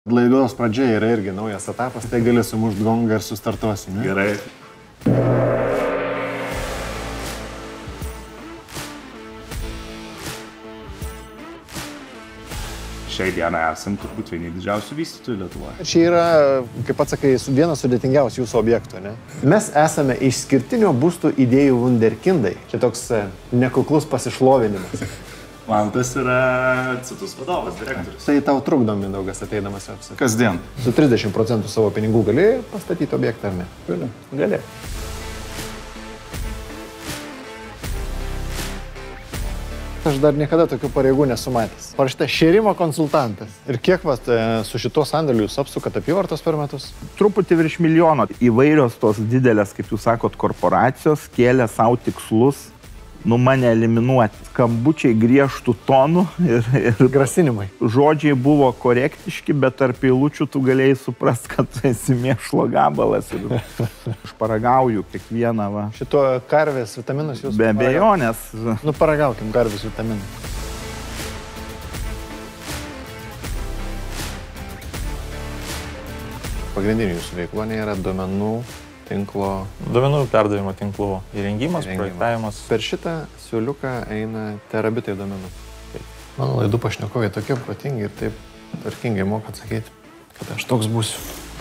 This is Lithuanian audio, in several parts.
Laidos pradžia yra irgi naujas etapas, tai gali sumušt gongą ir sustartuosim. Ne? Gerai. Šiai dienai esam turbūt vieni didžiausių vystytojų Lietuvoje. Čia yra, kaip pats sakai, vienas sudėtingiausių jūsų objektų, ne? Mes esame išskirtinio būstų idėjų wunderkindai. Čia toks nekuklus pasišlovinimas. Mantas yra Citus vadovas, direktorius. Tai tau trukdo, Mindaugas, ateidamas į apsakymą. Kasdien. Su 30% savo pinigų gali pastatyti objektą, ar ne? Gali. Aš dar niekada tokių pareigų nesu matęs. Parašyta šėrimo konsultantas. Ir kiek su šituo sandėliu jūs apsukat apyvartos per metus? Truputį virš milijono. Įvairios tos didelės, kaip jūs sakot, korporacijos kėlė savo tikslus mane eliminuoti. Skambučiai griežtų tonų ir grasinimai. Žodžiai buvo korektiški, bet tarp eilučių tu galėjai suprast, kad tu esi mėšlo gabalas. Aš paragauju kiekvieną. Va. Šito karvės vitaminus jūs... Be abejonės. Nu, paragaukim karvės vitaminų. Pagrindinių jūsų veiklo yra duomenų tinklo... Duomenų perdavimo tinklų įrengimas, projektavimas. Per šitą siūliuką eina terabitai duomenų. Mano laidų pašnekovai tokie protingi ir taip tvarkingai moka atsakyti, kad aš toks būsiu.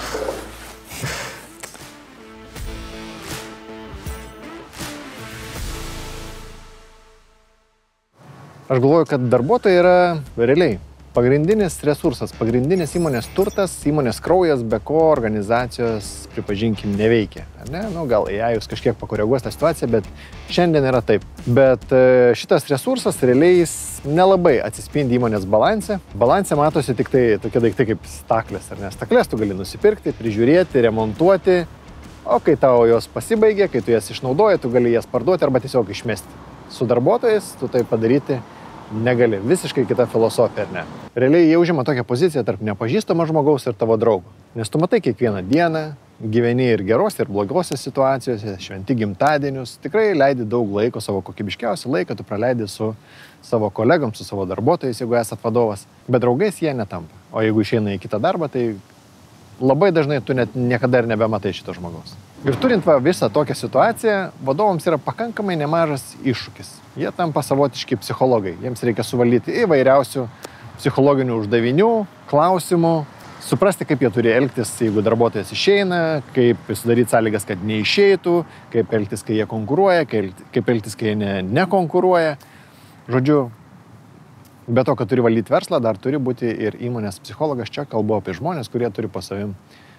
Aš galvoju, kad darbuotojai yra realiai pagrindinis resursas, pagrindinis įmonės turtas, įmonės kraujas, be ko organizacijos, pripažinkim, neveikia. Ne? Nu, gal jūs kažkiek pakoreguos tą situaciją, bet šiandien yra taip. Bet šitas resursas realiai nelabai atsispindi įmonės balanse. Balanse matosi tik tai tokie daiktai kaip staklės, ar ne? Staklės tu gali nusipirkti, prižiūrėti, remontuoti, o kai tau jos pasibaigia, kai tu jas išnaudoji, tu gali jas parduoti arba tiesiog išmesti. Su darbuotojais tu tai padaryti negali. Visiškai kita filosofija, ar ne? Realiai jie užima tokią poziciją tarp nepažįstamo žmogaus ir tavo draugo. Nes tu matai kiekvieną dieną, gyveni ir gerose, ir blogose situacijose, šventi gimtadienius, tikrai leidi daug laiko, savo kokybiškiausią laiką tu praleidi su savo kolegom, su savo darbuotojais, jeigu esat vadovas. Bet draugais jie netampa. O jeigu išeina į kitą darbą, tai labai dažnai tu net niekada ir nebematai šito žmogaus. Ir turint visą tokią situaciją, vadovams yra pakankamai nemažas iššūkis. Jie tampa savotiški psichologai. Jiems reikia suvaldyti įvairiausių psichologinių uždavinių, klausimų, suprasti, kaip jie turi elgtis, jeigu darbuotojas išeina, kaip sudaryti sąlygas, kad neišeitų, kaip elgtis, kai jie konkuruoja, kaip elgtis, kai jie nekonkuruoja. Žodžiu, be to, kad turi valdyti verslą, dar turi būti ir įmonės psichologas. Čia kalbu apie žmonės, kurie turi po savim,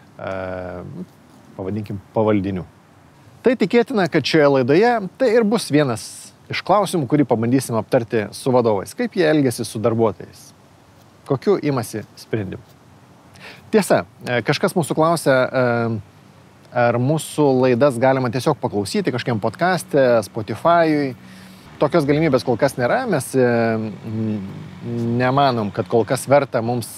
pavadinkim, pavaldinių. Tai tikėtina, kad šioje laidoje tai ir bus vienas iš klausimų, kurį pabandysim aptarti su vadovais. Kaip jie elgiasi su darbuotojais? Kokiu imasi sprendimų? Tiesa, kažkas mūsų klausia, ar mūsų laidas galima tiesiog paklausyti kažkiam podcaste, Spotify'ui. Tokios galimybės kol kas nėra, mes nemanom, kad kol kas verta mums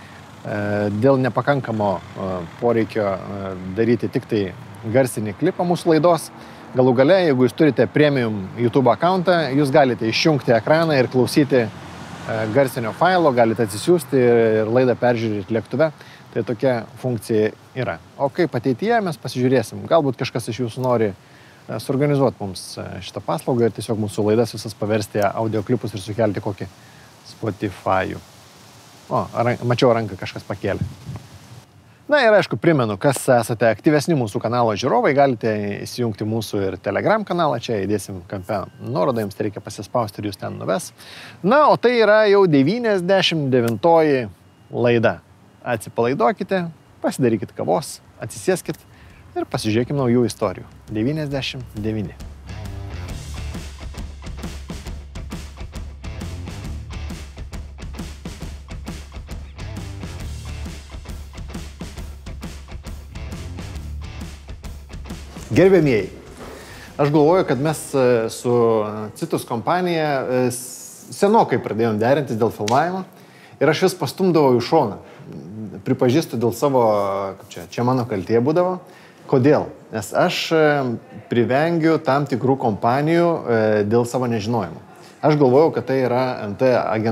dėl nepakankamo poreikio daryti tik tai garsinį klipą mūsų laidos. Galų gale, jeigu jūs turite premium YouTube accountą, jūs galite išjungti ekraną ir klausyti garsinio failo, galite atsisiųsti ir laidą peržiūrėti lėktuve. Tai tokia funkcija yra. O kaip ateityje mes pasižiūrėsim. Galbūt kažkas iš jūsų nori suorganizuoti mums šitą paslaugą ir tiesiog mūsų laidas visas paversti audioklipus ir sukelti kokį Spotify'ų. O, mačiau ranką kažkas pakėlė. Na ir aišku, primenu, kas esate aktyvesni mūsų kanalo žiūrovai, galite įsijungti mūsų ir Telegram kanalą, čia įdėsim kampe nuorodą, jums reikia pasispausti ir jūs ten nuves. Na, o tai yra jau 99 laida. Atsipalaiduokite, pasidarykit kavos, atsisėskit ir pasižiūrėkime naujų istorijų. 99. Gerbėmieji, aš galvoju, kad mes su Citus kompanija senokai pradėjom derintis dėl filmavimo ir aš vis pastumdavau į šoną. Pripažįstu dėl savo, čia mano kaltė būdavo. Kodėl? Nes aš privengiu tam tikrų kompanijų dėl savo nežinojimo. Aš galvojau, kad tai yra NT agentai.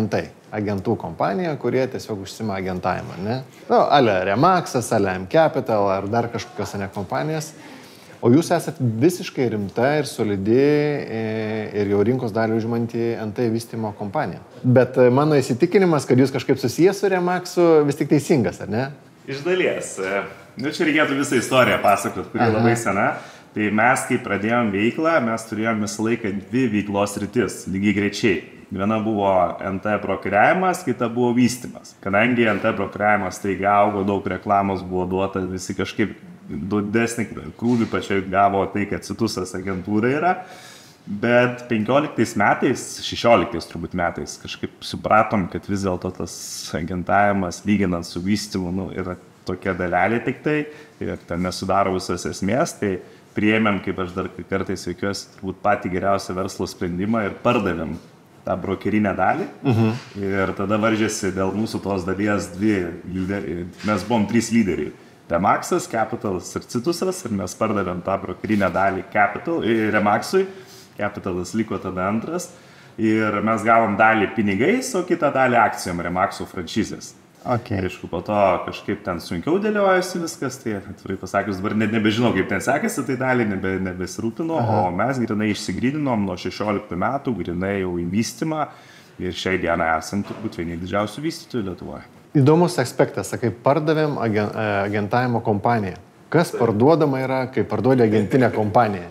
agentų kompanija, kurie tiesiog užsima agentavimą, ne? Nu, ale Remaxas, ale M-Capital ar dar kažkokios kompanijas. O jūs esate visiškai rimta ir solidi ir jau rinkos dalį užimanti NT vystymo kompanija. Bet mano įsitikinimas, kad jūs kažkaip susijęs su Remaxu, vis tik teisingas, ar ne? Iš dalies. Nu, čia reikėtų visą istoriją pasakot, kuri labai sena. Tai mes, kai pradėjom veiklą, mes turėjom visą laiką 2 veiklos rytis, lygiai grečiai. Viena buvo NT brokeriavimas, kita buvo vystymas. Kadangi NT brokeriavimas tai augo, daug reklamos buvo duota, visi kažkaip didesnį krūvį pačiai gavo tai, kad Citusas agentūra yra. Bet 15 metais, 16 turbūt metais kažkaip supratom, kad vis dėlto tas agentavimas lyginant su vystymu yra tokia dalelė tik tai ir ten nesudaro visos esmės, tai priėmėm, kaip aš dar kartais veikiuosi, turbūt patį geriausią verslo sprendimą ir pardavėm tą brokerinę dalį. Ir tada varžėsi dėl mūsų tos dalies 2 lyderiai. Mes buvom 3 lyderiai. Remaxas, Capitalas ir Citusas ir mes pardavėm tą brokerinę dalį Remaxui. Capitalas liko tada antras. Ir mes gavom dalį pinigais, o kitą dalį akcijom Remaxo franšizės. Okay. Aišku, po to kažkaip ten sunkiau dėliojasi viskas, tai atvirai pasakius, dabar net nebežinau, kaip ten sekėsi, tai dalį nebesirūpino, o mes grinai išsigrydinom nuo 16 metų, grinai jau į vystymą ir šiai dieną esam turbūt vieni didžiausių vystytojų Lietuvoje. Įdomus aspektas, sakai, pardavėm agentavimo kompaniją. Kas parduodama yra, kai parduodė agentinę kompaniją?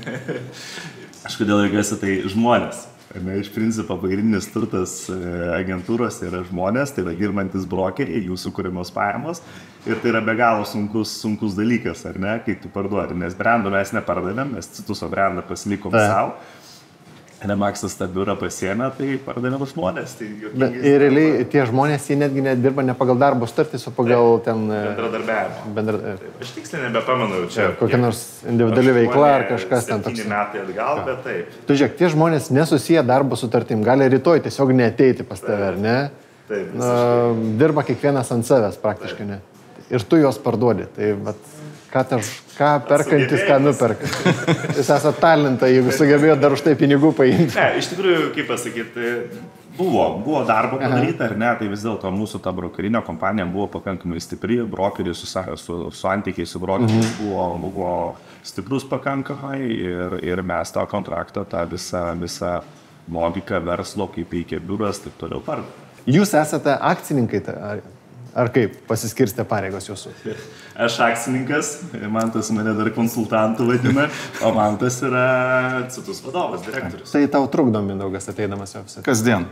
Aš kodėl reikiuosi, tai žmonės. Iš principo pagrindinis turtas agentūros yra žmonės, tai yra dirbantis brokeriai, jų sukūrimos pajamos ir tai yra be galo sunkus dalykas, ar ne, kai tu parduodi, nes brandų mes nepardavėm, mes Cituso brandą pasilikom savo. Remaxas tą biurą pasiėmė, tai pardavėm žmonės. Tai ir realiai tie žmonės, jie netgi nedirba ne pagal darbo sutartis, o pagal ten... bendradarbiavimą. Aš tiksliai nebepamenu čia. Kokia nors individuali veikla ar kažkas ten toks. 7 metai atgal, bet taip. Tu žiūrėk, tie žmonės nesusiję darbo sutartim, gali rytoj tiesiog neateiti pas tave, ar ne? Taip. Dirba kiekvienas ant savęs praktiškai, ne? Ir tu juos parduodi. Tai vat, ką perkantis, ką nuperka. Jūs esate talentą, jeigu sugebėjo dar už tai pinigų paimti. Ne, iš tikrųjų, kaip pasakyti, buvo darbo padaryta, ar ne, tai vis dėlto mūsų ta brokerinė kompanija buvo pakankamai stipri, brokeris su santykiai su brokeriais buvo stiprus pakankamai ir mes tą kontraktą, tą visą logiką verslo, kaip veikia biuras, taip toliau pardavėme. Jūs esate akcininkai, ar kaip pasiskirstė pareigos jūsų? Aš akcininkas, Mantas mane dar konsultantų vadina, o Mantas yra Citus vadovas, direktorius. Tai tau trukdo Mindaugas ateidamas į ofisą? Kasdien.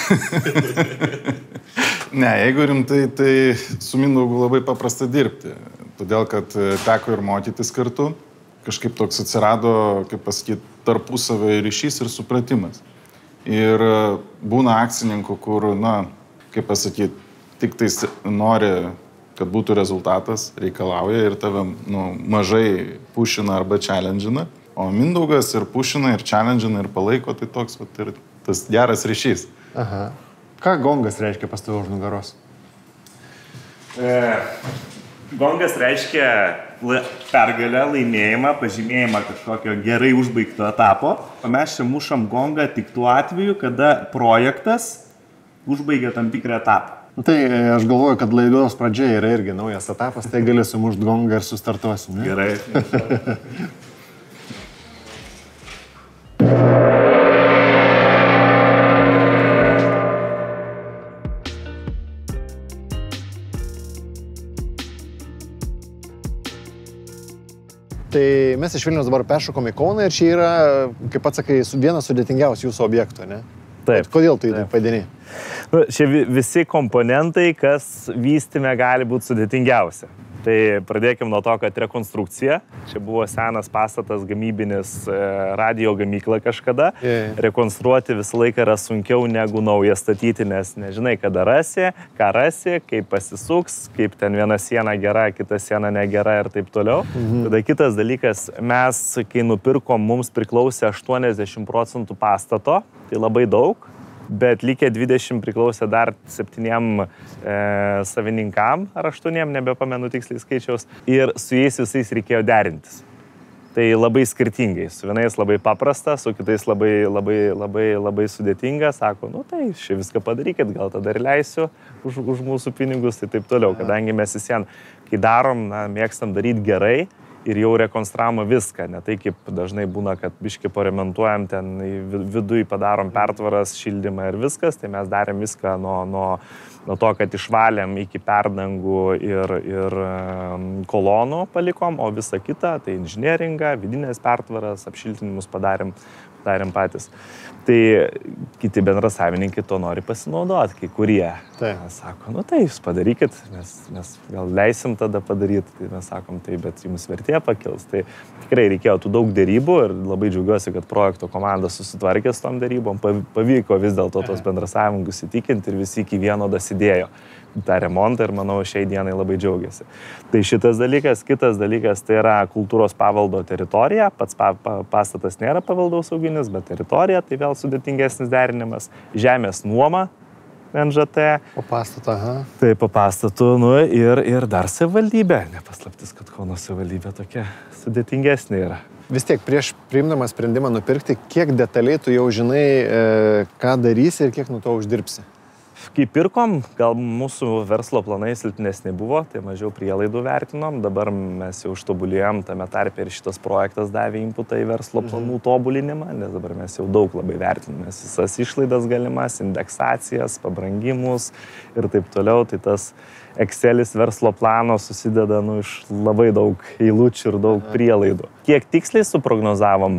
Ne, jeigu rimtai, tai su Mindaugu labai paprasta dirbti. Todėl, kad teko ir mokytis kartu. Kažkaip toks atsirado, kaip pasakyti, tarpusavio ryšys ir supratimas. Ir būna akcininkų, kur, kaip pasakyti, tik tai nori, kad būtų rezultatas, reikalauja ir tave mažai pušina arba challenge'ina. O Mindaugas ir pušina, ir challenge'ina, ir palaiko, tai toks ir tas geras ryšys. Aha. Ką gongas reiškia pas tave už nugaros? Gongas reiškia pergalę, laimėjimą, pažymėjimą kažkokio gerai užbaigto etapo. O mes čia mušam gongą tik tuo atveju, kada projektas užbaigia tam tikrą etapą. Tai aš galvoju, kad laidos pradžia yra irgi naujas etapas, tai gali sumušt gongą ir sustartuosim. Ne? Gerai. Tai mes iš Vilniaus dabar peršokom į Kauną ir čia yra, kaip pats sakai, vienas sudėtingiausių jūsų objektų, ne? Taip. Kodėl tu jį padini? Šie visi komponentai, kas vystyme, gali būti sudėtingiausia. Tai pradėkim nuo to, kad rekonstrukcija. Čia buvo senas pastatas gamybinis, radio gamykla kažkada. Rekonstruoti visą laiką yra sunkiau negu naują statyti, nes nežinai, kada rasi, ką rasi, kaip pasisuks, kaip ten viena siena gera, kita siena negera ir taip toliau. Tada kitas dalykas, mes, kai nupirkom, mums priklausė 80% pastato, tai labai daug. Bet likę 20 priklausė dar 7 savininkam, ar 8, nebepamenu tiksliai skaičiaus, ir su jais visais reikėjo derintis. Tai labai skirtingai. Su vienais labai paprasta, su kitais labai sudėtinga. Sako, nu tai šį viską padarykit, gal tada ir leisiu už mūsų pinigus, tai taip toliau. Kadangi mes visien, kai darom, mėgstam daryti gerai ir jau rekonstravimo viską. Ne tai kaip dažnai būna, kad biškai paremontuojam ten viduje, padarom pertvaras, šildymą ir viskas. Tai mes darėm viską nuo to, kad išvalėm iki perdangų ir kolonų palikom, o visą kitą, tai inžinieringą, vidinės pertvaras, apšiltinimus padarėm patys. Tai kiti bendrasavininkai to nori pasinaudoti, kai kurie. Sako, nu tai jūs padarykit, mes gal leisim tada padaryti, tai mes sakom, tai bet jums vertė pakils. Tai tikrai reikėjo tų daug dėrybų ir labai džiaugiuosi, kad projekto komanda susitvarkė su tom dėrybom, pavyko vis dėlto tos bendrasavininkus įtikinti ir visi iki vieno dasidėjo tą remontą ir manau šiai dienai labai džiaugiasi. Tai šitas dalykas, kitas dalykas tai yra kultūros paveldo teritorija, pats pastatas nėra paveldosauginis, bet teritorija tai vėl sudėtingesnis derinimas, žemės nuoma, NŽT. Po pastato, Tai po pastatų, nu ir dar savivaldybė, nepaslaptis, kad Kauno savivaldybė tokia sudėtingesnė yra. Vis tiek prieš priimdama sprendimą nupirkti, kiek detaliai tu jau žinai, ką darysi ir kiek nuo to uždirbsi? Kai pirkom, gal mūsų verslo planai silpnesni buvo, tai mažiau prielaidų vertinom. Dabar mes jau ištobulėjom, tame tarpe ir šitas projektas davė inputą į verslo planų tobulinimą, nes dabar mes jau daug labai vertiname visas išlaidas galimas, indeksacijas, pabrangimus ir taip toliau. Tai tas Excelis verslo plano susideda iš labai daug eilučių ir daug prielaidų. Kiek tiksliai suprognozavom?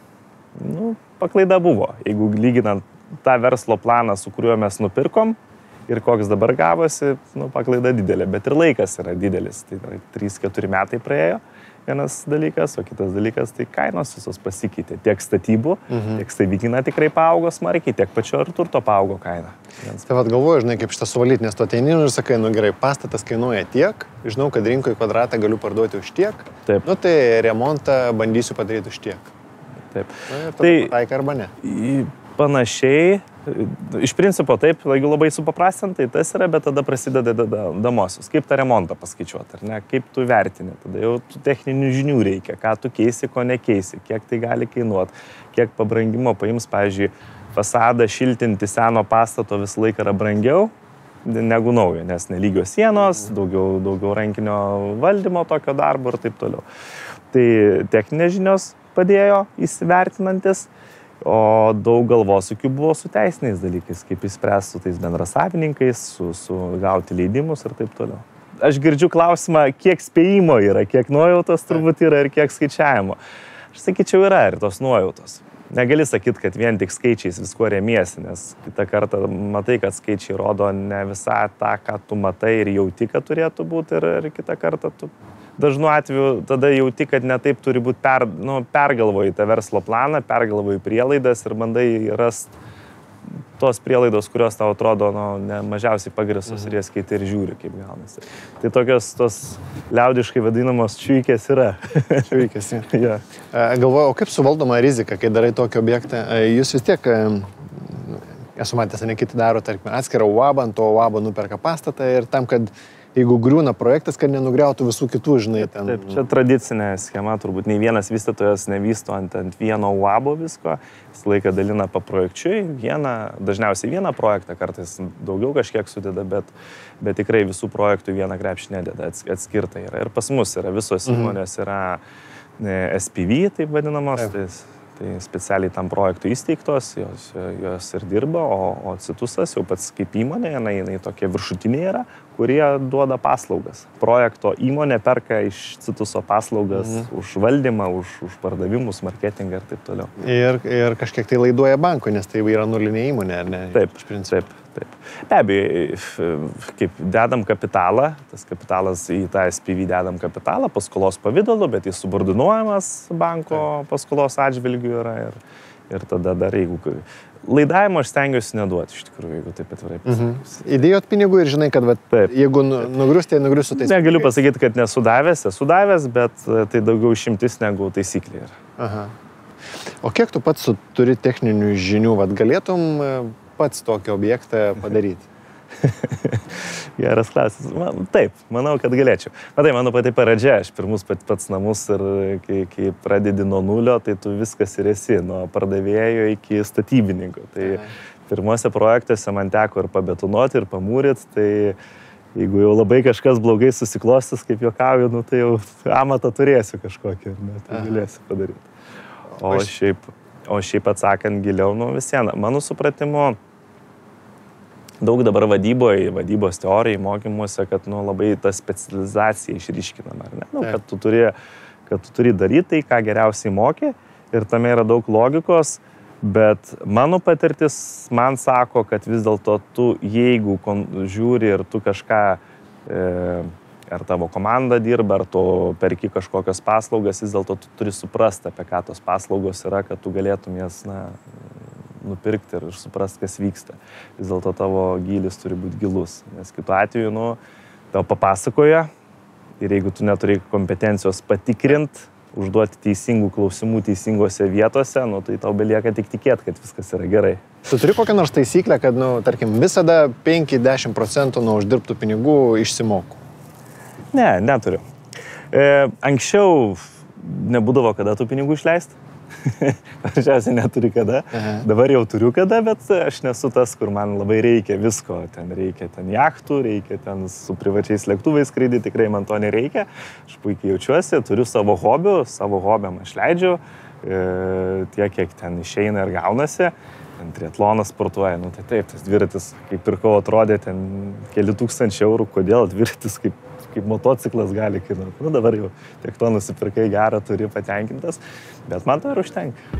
Paklaida buvo, jeigu lyginant tą verslo planą, su kuriuo mes nupirkom ir koks dabar gavosi, paklaida didelė, bet ir laikas yra didelis. Tai 3-4 metai praėjo vienas dalykas, o kitas dalykas, tai kainos visos pasikeitė. Tiek statybų, tiek stavykina tikrai paaugo smarkiai, tiek pačio ir turto paaugo kaina. Tai vad galvoju, žinai, kaip šitą suvalyti, nes tu ateini ir sakai, gerai, pastatas kainuoja tiek, žinau, kad rinkoje kvadratą galiu parduoti už tiek, Taip. Tai remontą bandysiu padaryti už tiek. Taip. Tai pataika arba ne? Panašiai, iš principo taip, jeigu labai supaprastintai tas yra, bet tada prasideda dedamosios. Kaip tą remontą paskaičiuoti, ar ne? Kaip tu vertini, tada jau techninių žinių reikia, ką tu keisi, ko nekeisi, kiek tai gali kainuoti, kiek pabrangimo paims, pavyzdžiui, fasadą šiltinti seno pastato visą laiką yra brangiau negu naujo, nes nelygios sienos, daugiau rankinio valdymo tokio darbo ir taip toliau. Tai techninės žinios padėjo įsivertinantis, o daug galvosūkių buvo su teisiniais dalykais, kaip įspręsti su tais bendrasavininkais, su gauti leidimus ir taip toliau. Aš girdžiu klausimą, kiek spėjimo yra, kiek nuojautos turbūt yra ir kiek skaičiavimo. Aš sakyčiau, yra ir tos nuojautos. Negali sakyti, kad vien tik skaičiais visko remiesi, nes kitą kartą matai, kad skaičiai rodo ne visą tą, ką tu matai ir jauti, kad turėtų būti, ir kitą kartą tu dažnu atveju tada jauti, kad netaip turi būti pergalvoji tą verslo planą, pergalvoji prielaidas ir bandai rasti tos prielaidos, kurios tau atrodo mažiausiai pagristos ir jas keiti ir žiūri, kaip gaunasi. Tai tokios tos liaudiškai vadinamos čiuikės yra. Čiuikės, ja. Galvoju, o kaip suvaldoma rizika, kai darai tokį objektą? Jūs vis tiek, esu matęs, ne kiti daro, tarkim, atskirą UAB, ant to UAB nuperka pastatą ir tam, kad jeigu griūna projektas, kad nenugriautų visų kitų, žinai, ten. Taip, čia tradicinė schema, turbūt nei vienas vystytojas nevysto ant vieno UAB-o visko, visą laiką dalina paprojekčiui, dažniausiai vieną projektą, kartais daugiau kažkiek sudeda, bet tikrai visų projektų vieną krepšį nededa, atskirta yra. Ir pas mus yra, visos įmonės yra SPV, taip vadinamos, tai specialiai tam projektui įsteigtos, jos ir dirba, o Citusas jau pats kaip įmonė, jinai tokia viršutinė yra, kurie duoda paslaugas. Projekto įmonė perka iš Cituso paslaugas už valdymą, už pardavimus, marketingą ir taip toliau. Ir kažkiek tai laiduoja bankui, nes tai yra nulinė įmonė, ar ne? Taip. Be abejo, kaip dedam kapitalą, tas kapitalas į tą SPV dedam kapitalą, paskolos pavidalu, bet jis subordinuojamas banko paskolos atžvilgiu yra ir tada dar jeigu... Laidavimo aš stengiuosi neduoti, iš tikrųjų, jeigu taip atvirai pasakysiu. Įdėjot pinigų ir žinai, kad jeigu nugrius, tai nugrius su tais pinigais. Negaliu pasakyti, kad esu davęs, bet tai daugiau išimtis negu taisyklė yra. Aha. O kiek tu pats turi techninių žinių, galėtum pats tokį objektą padaryti? Geras klausimas. Taip, manau, kad galėčiau. Matai, mano pati pradžia, aš pirmus pats namus ir kai pradedi nuo nulio, tai tu viskas ir esi, nuo pardavėjo iki statybininko. Tai pirmuose projektuose man teko ir pabetonuoti, ir pamūryti, tai jeigu jau labai kažkas blogai susiklostys, kaip juokauju, nu, tai jau amatą turėsiu kažkokį, tai galėsiu padaryti. O šiaip atsakant giliau, nu visieną, mano supratimu, daug dabar vadybos teorijai, mokymuose, kad nu, labai ta specializacija išryškinama, ar ne? Nu, kad tu turi daryti tai, ką geriausiai moki ir tame yra daug logikos, bet mano patirtis man sako, kad vis dėlto tu, jeigu žiūri ir tu kažką, ar tavo komanda dirba, ar tu perki kažkokios paslaugas, vis dėlto tu turi suprasti, apie ką tos paslaugos yra, kad tu galėtum jas nupirkti ir suprasti, kas vyksta. Vis dėlto tavo gylis turi būti gilus, nes kitu atveju, tau papasakoja ir jeigu tu neturi kompetencijos patikrint, užduoti teisingų klausimų teisingose vietose, tai tau belieka tik tikėti, kad viskas yra gerai. Tu turi kokią nors taisyklę, kad, tarkim, visada 5-10% nuo uždirbtų pinigų išsimoku? Ne, neturiu. Anksčiau nebūdavo kada tų pinigų išleisti. Paprasčiausiai neturi kada. Dabar jau turiu kada, bet aš nesu tas, kur man labai reikia visko. Ten reikia jachtų, reikia ten su privačiais lėktuvais skraidyti, tikrai man to nereikia. Aš puikiai jaučiuosi, turiu savo hobiam aš leidžiu, tiek, kiek ten išeina ir gaunasi. Ten triatlonas sportuoja, tai taip, tas dviratis, kaip pirkau, atrodė ten keli tūkstančių eurų, kodėl dviratis kaip motociklas gali kainuoti. Dabar jau tiek to nusipirkai gerą, turi patenkintas, bet man to ir užtenka.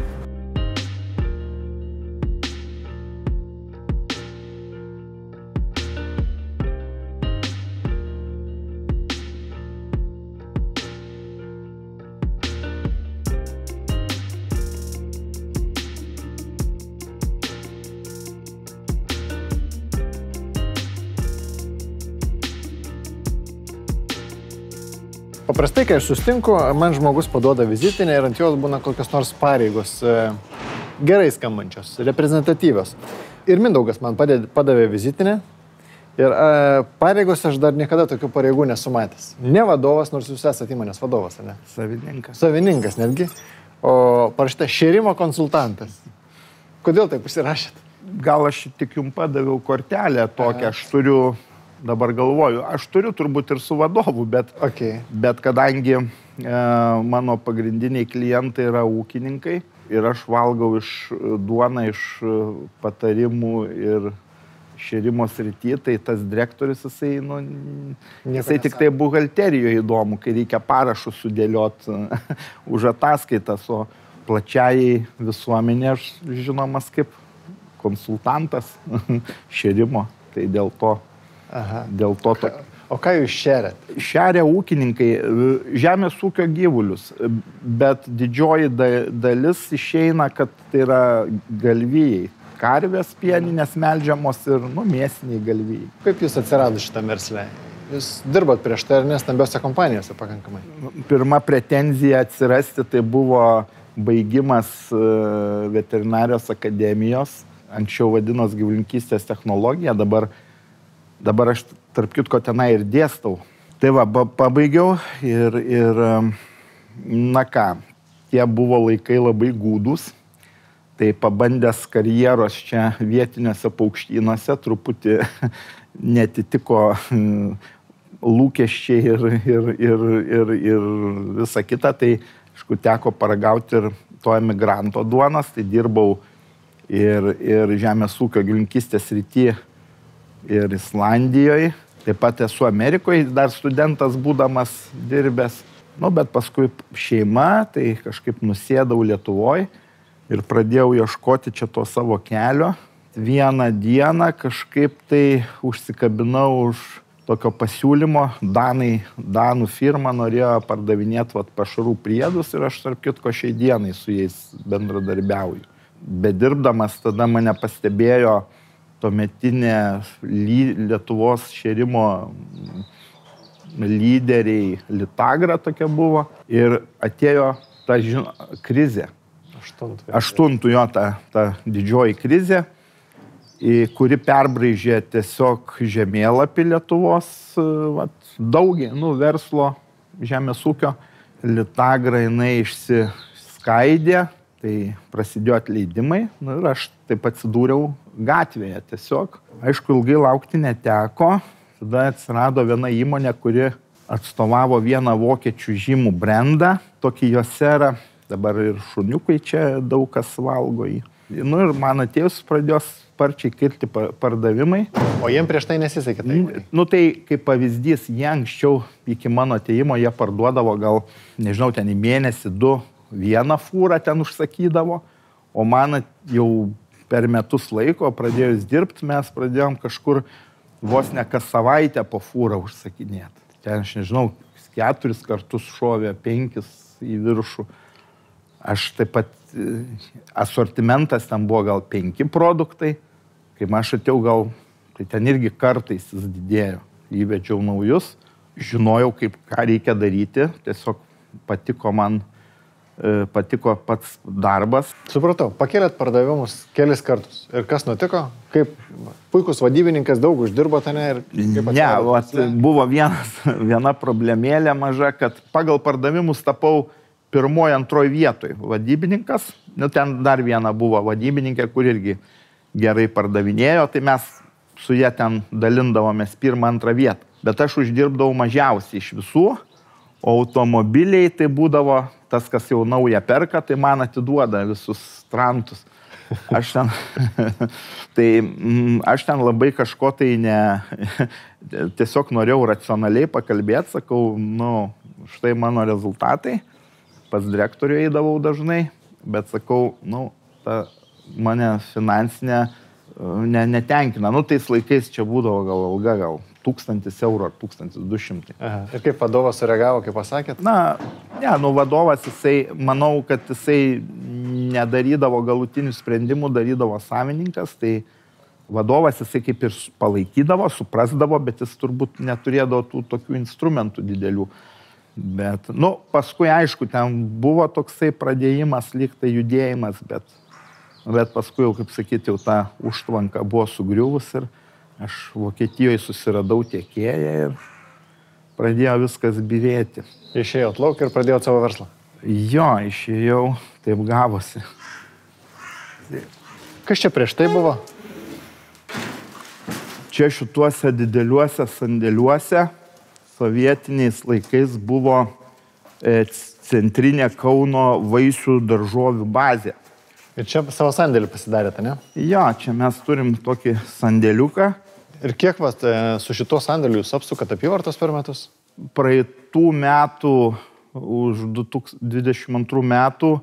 Paprastai, kai aš sustinku, man žmogus paduoda vizitinę ir ant jos būna kokios nors pareigos gerai skambančios, reprezentatyvios. Ir Mindaugas man padavė vizitinę ir pareigos aš dar niekada tokių pareigų nesu matęs. Ne vadovas, nors jūs esate įmonės vadovas, ne? Savininkas. Savininkas netgi. O parašyta šėrimo konsultantas. Kodėl taip užsirašėt? Gal aš tik jums padaviau kortelę tokią, aš turiu... Dabar galvoju, aš turiu turbūt ir su vadovu, bet kadangi mano pagrindiniai klientai yra ūkininkai ir aš valgau duoną iš patarimų ir šėrimo srity, tai tas direktorius, jisai tik tai buhalterijoje įdomu, kai reikia parašus sudėlioti už ataskaitas, o plačiai visuomenė aš žinomas kaip konsultantas šėrimo, tai dėl to. O ką jūs šeriat? Šeria ūkininkai žemės ūkio gyvulius, bet didžioji dalis išeina, kad tai yra galvijai. Karvės pieninės melžiamos ir mėsiniai galvijai. Kaip jūs atsirado šitą verslę? Jūs dirbat prieš tai ar ne stambiose kompanijose pakankamai? Pirma pretenzija atsirasti tai buvo baigimas veterinarijos akademijos. Anksčiau vadinos gyvulininkystės technologija, dabar aš, tarp kitko, tenai ir dėstau. Tai va, pabaigiau ir tie buvo laikai labai gūdus. Tai pabandęs karjeros čia vietiniuose paukštynuose truputį netitiko lūkesčiai ir visa kita. Tai, aišku, teko paragauti ir to emigranto duonas. Tai dirbau ir žemės ūkio gyvulininkystės srity ir Islandijoje, taip pat esu Amerikoje, dar studentas būdamas dirbęs, bet paskui šeima, tai kažkaip nusėdau Lietuvoje ir pradėjau ieškoti čia to savo kelio. Vieną dieną kažkaip tai užsikabinau už tokio pasiūlymo, Danų firma norėjo pardavinėti pašarų priedus ir aš, tarp kitko, šiai dienai su jais bendradarbiauju. Bedirbdamas tada mane pastebėjo tuometinė Lietuvos šėrimo lyderiai, Litagra tokia buvo, ir atėjo ta krizė. Aštuntų jo ta didžioji krizė. kuri perbraižė tiesiog žemėlapį Lietuvos, verslo žemės ūkio. Litagra jinai išsiskaidė, tai prasidėjo atleidimai ir aš taip atsidūriau gatvėje tiesiog. Aišku, ilgai laukti neteko. Tada atsirado viena įmonė, kuri atstovavo vieną vokiečių žymų brandą, tokį Joserą. Dabar ir šuniukai čia daug kas valgo jį. Ir man atėjus pradėjo sparčiai kilti pardavimai. O jiem prieš tai nesisekė tai? Tai kaip pavyzdys, jie anksčiau iki mano atėjimo jie parduodavo gal, nežinau, ten į mėnesį 2 vieną fūrą ten užsakydavo, o man jau per metus laiko pradėjus dirbti, mes pradėjom kažkur vos ne kas savaitę po fūrą užsakinėti. Ten, aš nežinau, 4 kartus šovė, 5 į viršų. Aš taip pat, asortimentas ten buvo gal 5 produktai, kai aš atėjau gal, tai ten irgi kartais jis didėjo. Įvedžiau naujus, žinojau, ką reikia daryti, tiesiog patiko pats darbas. Supratau, pakėlėt pardavimus kelis kartus. Ir kas nutiko? Kaip puikus vadybininkas daug uždirbo ten ir kaip atsirado? Buvo viena problemėlė maža, kad pagal pardavimus tapau 1-2 vietoje vadybininkas. Ten dar viena buvo vadybininkė, kur irgi gerai pardavinėjo, tai mes su jie ten dalindavomės 1-2 vietą. Bet aš uždirbdavau mažiausiai iš visų, o automobiliai tai būdavo tas, kas jau naują perka, tai man atiduoda visus strantus. Aš ten labai kažko tai tiesiog norėjau racionaliai pakalbėti, sakau, štai mano rezultatai, pas direktorių eidavau dažnai, bet sakau, ta mane finansinė netenkina. Tais laikais čia būdavo gal alga, gal 1000 eurų ar 1200. Aha. Ir kaip vadovas sureagavo, kaip pasakėt? Vadovas, manau, kad jisai nedarydavo galutinių sprendimų, darydavo savininkas, tai vadovas jisai kaip ir palaikydavo, suprasdavo, bet jis turbūt neturėdavo tų tokių instrumentų didelių. Bet, paskui, aišku, ten buvo toksai pradėjimas, lyg tai judėjimas, bet paskui, jau, kaip sakyti, jau ta užtvanka buvo sugriuvus ir aš Vokietijoje susiradau tiekėją ir pradėjo viskas byrėti. Išėjot lauk ir pradėjot savo verslą? Jo, išėjau, taip gavosi. Kas čia prieš tai buvo? Čia šituose dideliuose sandėliuose sovietiniais laikais buvo centrinė Kauno vaisių daržovių bazė. Ir čia savo sandėlį pasidarėte, ne? Jo, čia mes turim tokį sandėliuką. Ir kiek su šituo sandėliu jūs apsukat apyvartos per metus? Praeitų metų, už 2022 metų,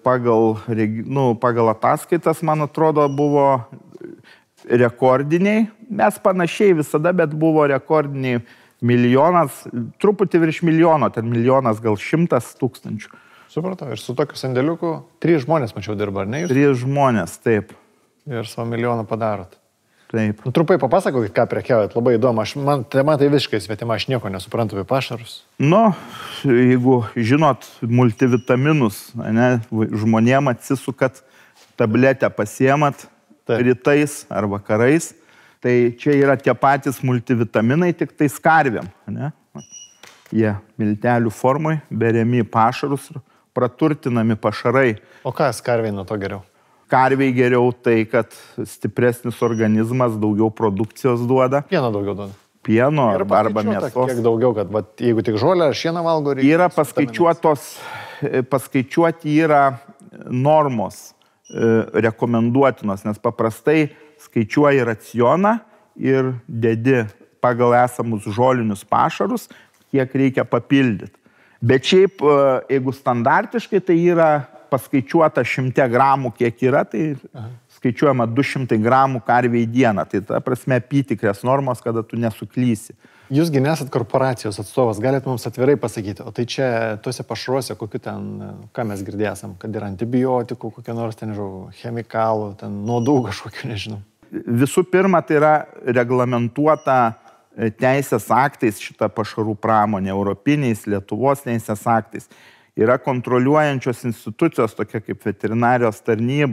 pagal ataskaitas, man atrodo, buvo rekordiniai. Mes panašiai visada, bet buvo rekordiniai 1 milijonas, truputį virš 1 milijono, ten 1 milijonas gal 100 000. Supratau, ir su tokiu sandėliuku 3 žmonės, mačiau, dirba, ar ne? 3 žmonės, taip. Ir savo 1 milijoną padarot. Taip. Trumpai papasakokit, ką prekiaujat, labai įdomu. Man tai visiškai svetima, aš nieko nesuprantu apie pašarus. Jeigu žinot multivitaminus, žmonėm atsisukat, tabletę pasiemat rytais ar vakarais, tai čia yra tie patys multivitaminai, tik tai karvėm. Jie miltelių formai beriami pašarus ir praturtinami pašarai. O ką karviai nuo to geriau? Karviai geriau tai, kad stipresnis organizmas daugiau produkcijos duoda. Pieno daugiau duoda. Pieno arba mėsos. Kiek daugiau, kad jeigu tik žolę ar šieną valgo, reikia. Yra paskaičiuoti yra normos rekomenduotinos, nes paprastai skaičiuoji racioną ir dedi pagal esamus žolinius pašarus, kiek reikia papildyti. Bet šiaip, jeigu standartiškai, tai yra paskaičiuota 100 gramų, kiek yra, tai skaičiuojama 200 gramų karviai dieną. Tai ta prasme apytikrės normos, kada tu nesuklysi. Jūsgi nesat korporacijos atstovas, galite mums atvirai pasakyti, o tai čia tuose pašaruose, kokiu ten, ką mes girdėsam, kad yra antibiotikų, kokie nors ten, nežinau, chemikalų, ten nuodų kažkokių, nežinau. Visų pirma, tai yra reglamentuota teisės aktais šitą pašarų pramonę, europiniais, Lietuvos teisės aktais. Yra kontroliuojančios institucijos, tokia kaip veterinarijos tarnyba,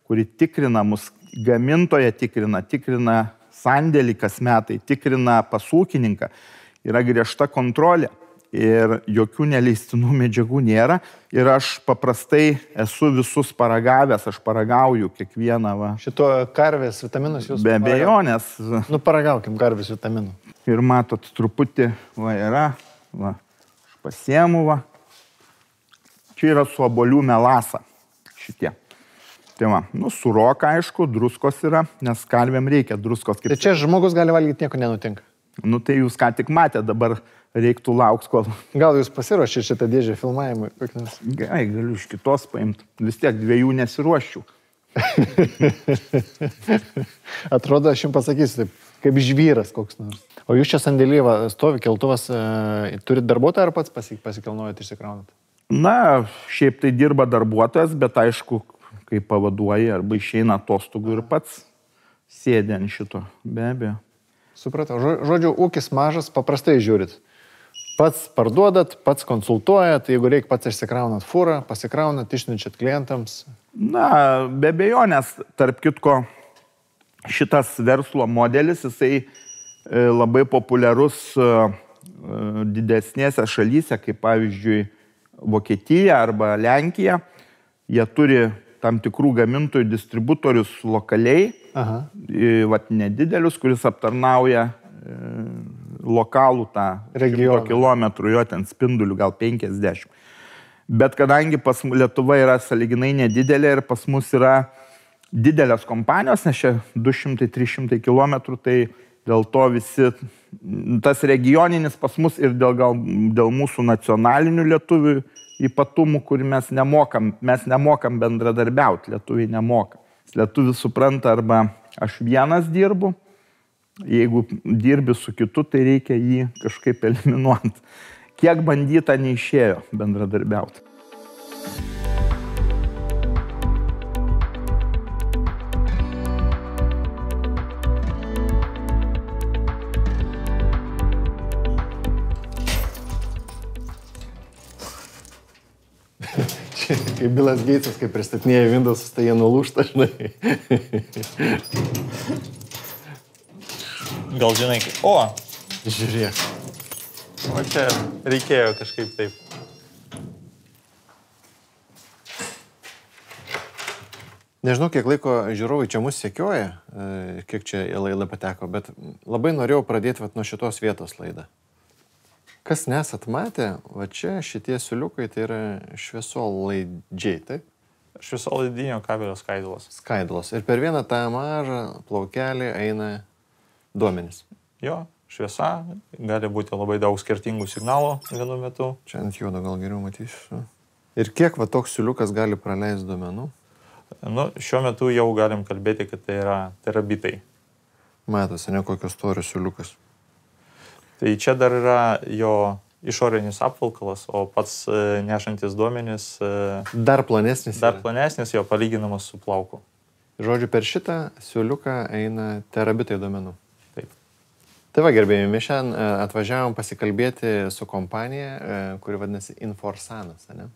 kuri tikrina mus, gamintoje tikrina sandėlį kas metai, tikrina pasūkininką, yra griežta kontrolė ir jokių neleistinų medžiagų nėra. Ir aš paprastai esu visus paragavęs, aš paragauju kiekvieną. Va. Šito karvės vitaminus jūs... Be abejonės. Nu, paragaukim karvės vitaminų. Ir matot, truputį va yra, va, aš pasiemu, va. Čia yra su obuolių melasa šitie. Tai va, nu, suroka, aišku, druskos yra, nes karvėm reikia druskos. Tai čia žmogus gali valgyti, nieko nenutinka. Nu, tai jūs ką tik matė, dabar reiktų laukti, kol... Gal jūs pasiruošė šitą dėžę filmavimui? Gerai, galiu iš kitos paimti. Vis tiek 2 nesiruoščiau. Atrodo, aš jums pasakysiu, taip, kaip žvyras koks nors. O jūs čia sandėlyje stovi, keltuvas, turit darbuotoją ar pats pasikilnojat, išsikraunat? Na, šiaip tai dirba darbuotojas, bet aišku, kai pavaduoji arba išeina atostogų ir pats sėdė ant šito, be abejo. Supratau. Žodžiu, ūkis mažas, paprastai žiūrit. Pats parduodat, pats konsultuojat, jeigu reikia, pats išsikraunat fūrą, pasikraunat, išnešat klientams. Na, be abejonės, tarp kitko, šitas verslo modelis, jisai labai populiarus didesnėse šalyse, kaip pavyzdžiui Vokietija arba Lenkija. Jie turi tam tikrų gamintojų distributorius lokaliai, vat nedidelius, kuris aptarnauja lokalų tą regioną kilometrų, jo ten spindulių gal 50. Bet kadangi pas Lietuva yra sąlyginai nedidelė ir pas mus yra didelės kompanijos, nes čia 200-300 kilometrų, tai dėl to visi, tas regioninis pas mus ir dėl mūsų nacionalinių lietuvių ypatumų, kur mes nemokam bendradarbiauti, lietuviai nemoka. Lietuvis supranta, arba aš vienas dirbu, jeigu dirbi su kitu, tai reikia jį kažkaip eliminuoti. Kiek bandyta neišėjo bendradarbiauti. Kaip Bilas Geitsas, kai pristatinėja Windows'us, tai jie nulūžta, žinai. Gal žinai, o, Žiūrėk. o čia reikėjo kažkaip taip. Nežinau, kiek laiko žiūrovai čia mus sekioja, kiek čia į laidą pateko, bet labai norėjau pradėti nuo šitos vietos laidą. Kas nesat matę, va čia šitie siuliukai tai yra šviesolaidžiai, taip? Šviesolaidinio kabelio skaidulos. Skaidulos. Ir per vieną tą mažą plaukelį eina duomenys. Jo, šviesa, gali būti labai daug skirtingų signalų vienu metu. Čia ant juodo gal geriau matysiu. Ir kiek va toks siuliukas gali praleisti duomenų? Nu, šiuo metu jau galim kalbėti, kad tai yra terabitai. Matosi, ne kokio storio siuliukas. Tai čia dar yra jo išorinis apvalkalas, o pats nešantis duomenys dar plonesnis. Dar plonesnis, jo palyginamas su plauku. Žodžiu, per šitą siuliuką eina terabitai duomenų. Taip. Tai va, gerbėjami, mes šiandien atvažiavom pasikalbėti su kompanija, kuri vadinasi Inforsanas, ne?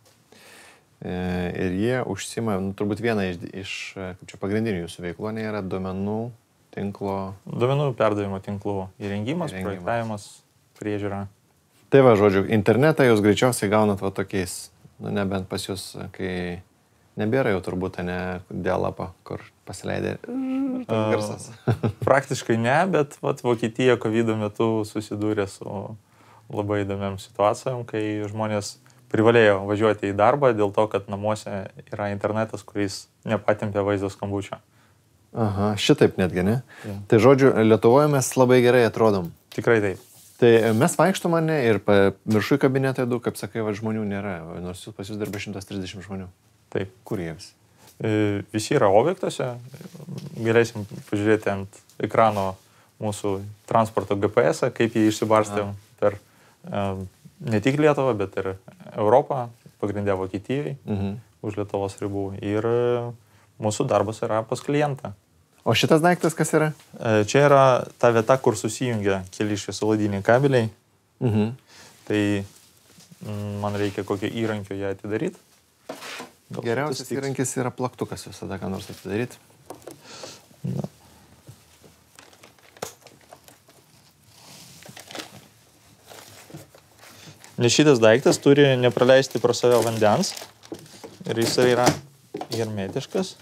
Ir jie užsima, turbūt viena iš kaip čia pagrindinių jūsų veiklų yra duomenų tinklo... Duomenų perdavimo tinklų įrengimas, projektavimas, priežiūra. Tai va, žodžiu, internetą jūs greičiausiai gaunat va tokiais, nu nebent pas jūs, kai nebėra jau turbūt, ne dialapą, kur pasileidė garsas. Praktiškai ne, bet vat, Vokietija COVID metu susidūrė su labai įdomiam situacijom, kai žmonės privalėjo važiuoti į darbą dėl to, kad namuose yra internetas, kuris nepatempia vaizdo skambučio. Aha, šitaip netgi, ne? Ja. Tai žodžiu, Lietuvoje mes labai gerai atrodom. Tikrai taip. Tai mes vaikštom mane ir viršui kabinetai daug, kaip sakai, va, žmonių nėra, nors pas jūs dirba 130 žmonių. Taip. Kur jie visi? Visi yra objektuose. Galėsim pažiūrėti ant ekrano mūsų transporto GPS-ą, kaip jį išsibarstėm per ne tik Lietuvą, bet ir Europą, pagrindė Vokietijai, už Lietuvos ribų. Ir mūsų darbas yra pas klientą. O šitas daiktas kas yra? Čia yra ta vieta, kur susijungia keli šviesolaidiniai kabeliai. Tai man reikia kokio įrankio ją atidaryti. Geriausias įrankis yra plaktukas visada, ką nors atidaryti. Na. Nes šitas daiktas turi nepraleisti pro save vandens ir jis yra hermetiškas.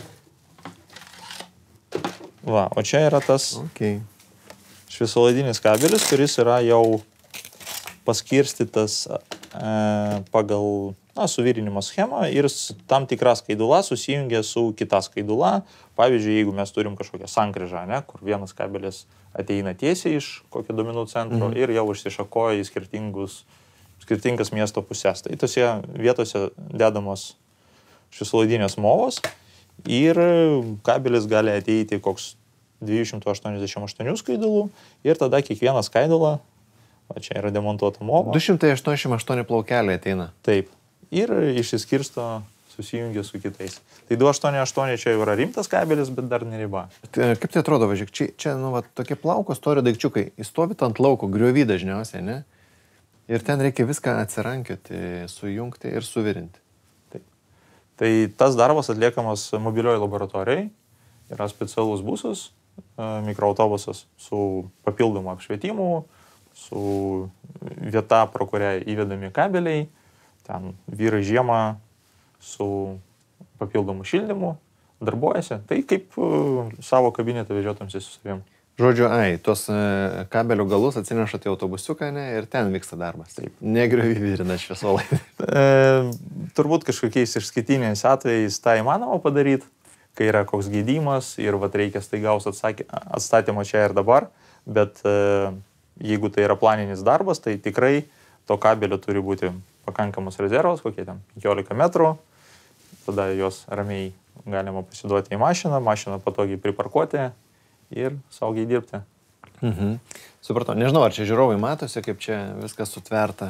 Va, o čia yra tas šviesolaidinis kabelis, kuris yra jau paskirstytas pagal suvirinimo schemą ir tam tikra skaidula susijungia su kita skaidula. Pavyzdžiui, jeigu mes turim kažkokią sankryžą, kur vienas kabelis ateina tiesiai iš kokio duomenų centro ir jau išsišakoja į skirtingas miesto pusės. Tai tose vietose dedamos šviesolaidinės movos ir kabelis gali ateiti koks 288 skaidulų ir tada kiekvieną skaidulą, va čia yra demontuota mova. 288 plaukeliai ateina. Taip. Ir išsiskirsto, susijungia su kitais. Tai 288 čia jau yra rimtas kabelis, bet dar neriba. Kaip tai atrodo, važiuok, čia tokie plauko storio daikčiukai, įstovit ant lauko, griovy dažniausiai, ne? Ir ten reikia viską atsirankioti, sujungti ir suvirinti. Taip. Tai tas darbas atliekamas mobilioje laboratorijoje. Yra specialus busas, mikroautobusas su papildomu apšvietimu, su vieta, pro kurią įvedami kabeliai. Ten vyrai žiemą su papildomu šildymu darbuojasi. Tai kaip savo kabinetą vežiotumsi su savim. Žodžiu, tuos kabelių galus atsinešate į autobusiuką, ne, ir ten vyksta darbas. Taip. Negriovy virina šviesolaidį. Turbūt kažkokiais išskirtiniais atvejais tą įmanoma padaryti, kai yra koks gydymas ir reikia staigaus atstatymo čia ir dabar, bet jeigu tai yra planinis darbas, tai tikrai to kabelio turi būti pakankamas rezervas, kokie ten 15 metrų, tada juos ramiai galima pasiduoti į mašiną patogiai priparkuoti ir saugiai dirbti. Supratau, nežinau, ar čia žiūrovai matosi, kaip čia viskas sutverta,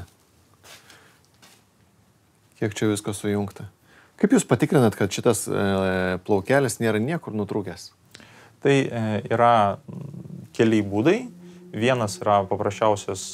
kiek čia viskas sujungta. Kaip jūs patikrinat, kad šitas plaukelis nėra niekur nutrūkęs? Tai yra keli būdai. Vienas yra paprasčiausias,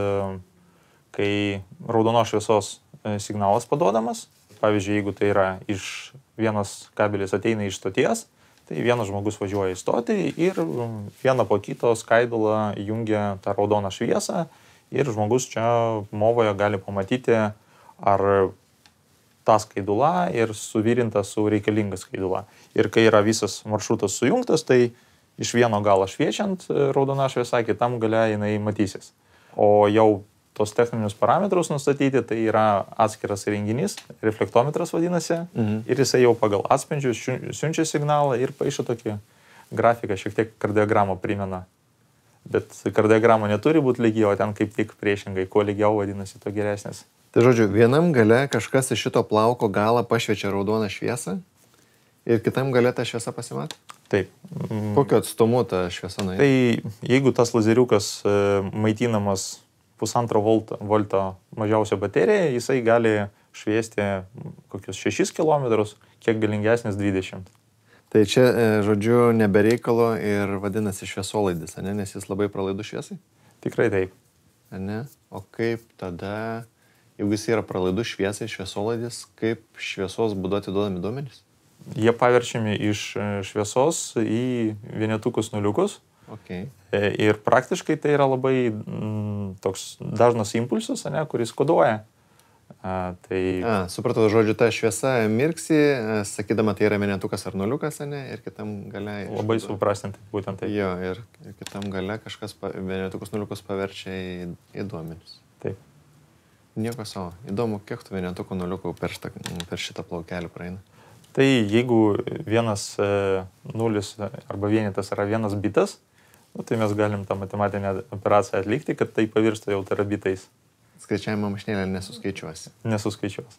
kai raudonos šviesos signalas paduodamas. Pavyzdžiui, jeigu tai yra vienas kabelis ateina iš stoties, tai vienas žmogus važiuoja į stotį ir vieną po kito skaidulą jungia tą raudoną šviesą ir žmogus čia movoje gali pamatyti, ar ta skaidula ir suvirinta su reikalinga skaidula. Ir kai yra visas maršrutas sujungtas, tai iš vieno galo šviečiant raudona šviesa, kitam gale jinai matysis. O jau tos techninius parametrus nustatyti, tai yra atskiras renginys, reflektometras vadinasi, ir jisai jau pagal atspindžius siunčia signalą ir paišo tokį grafiką, šiek tiek kardiogramą primena. Bet kardiograma neturi būti lygi, o ten kaip tik priešingai, kuo lygiau vadinasi, to geresnis. Tai žodžiu, vienam gale kažkas iš šito plauko galą pašviečia raudoną šviesą ir kitam gale ta šviesa pasimato? Taip. Kokiu atstumu ta šviesa nueina? Tai jeigu tas lazeriukas maitinamas 1,5 volto mažiausia baterija, jisai gali šviesti kokius 6 km, kiek galingesnis 20. Tai čia, žodžiu, nebereikalo ir vadinasi šviesolaidis, ne? Nes jis labai pralaidus šviesai? Tikrai taip. Ne? O kaip tada, jeigu jis yra pralaidus šviesai, šviesolaidis, kaip šviesos būdu atiduodami duomenys? Jie paverčiami iš šviesos į vienetukus nuliukus. Okay. Ir praktiškai tai yra labai toks dažnas impulsas, kuris koduoja. Supratau, žodžiu, ta šviesa mirksi, sakydama, tai yra vienetukas ar nuliukas, ir kitam gale... Labai suprastinti, būtent tai. Jo, ir kitam gale kažkas vienetukus nuliukus paverčia į duomenis. Taip. Nieko savo. Įdomu, kiek tų vienetukų nuliukų per šitą plaukelį praeina. Tai jeigu vienas nulis arba vienetas yra vienas bitas, tai mes galim tą matematinę operaciją atlikti, kad tai pavirstų jau terabitais. Skaičiavimo mašinėlė nesuskaičiuosi. Nesuskaičiuos.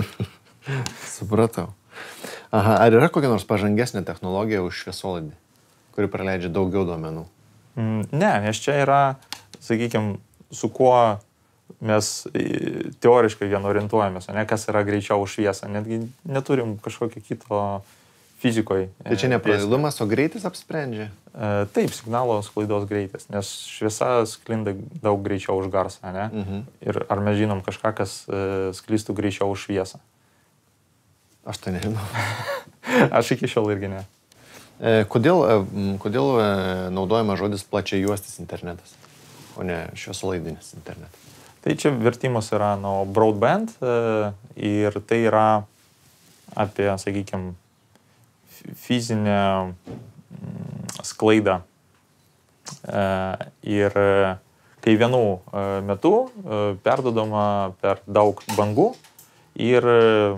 Supratau. Aha, ar yra kokia nors pažangesnė technologija už šviesolaidį, kuri praleidžia daugiau duomenų? Ne, nes čia yra, sakykime, su kuo mes teoriškai vien orientuojamės, kas yra greičiau už šviesą. Netgi neturim kažkokio kito fizikoje. Tai čia ne pralaidumas, o greitis apsprendžia? Taip, signalo sklaidos greitis, nes šviesa sklinda daug greičiau už garsą, Ir ar mes žinom kažką, kas sklistų greičiau už šviesą? Aš tai nežinau. Aš iki šiol irgi ne. Kodėl naudojama žodis plačiai juostis internetas, o ne šviesolaidinis internetas? Tai čia vertimas yra nuo broadband ir tai yra apie, sakykime, fizinę sklaidą. Ir kai vienu metu perdodama per daug bangų ir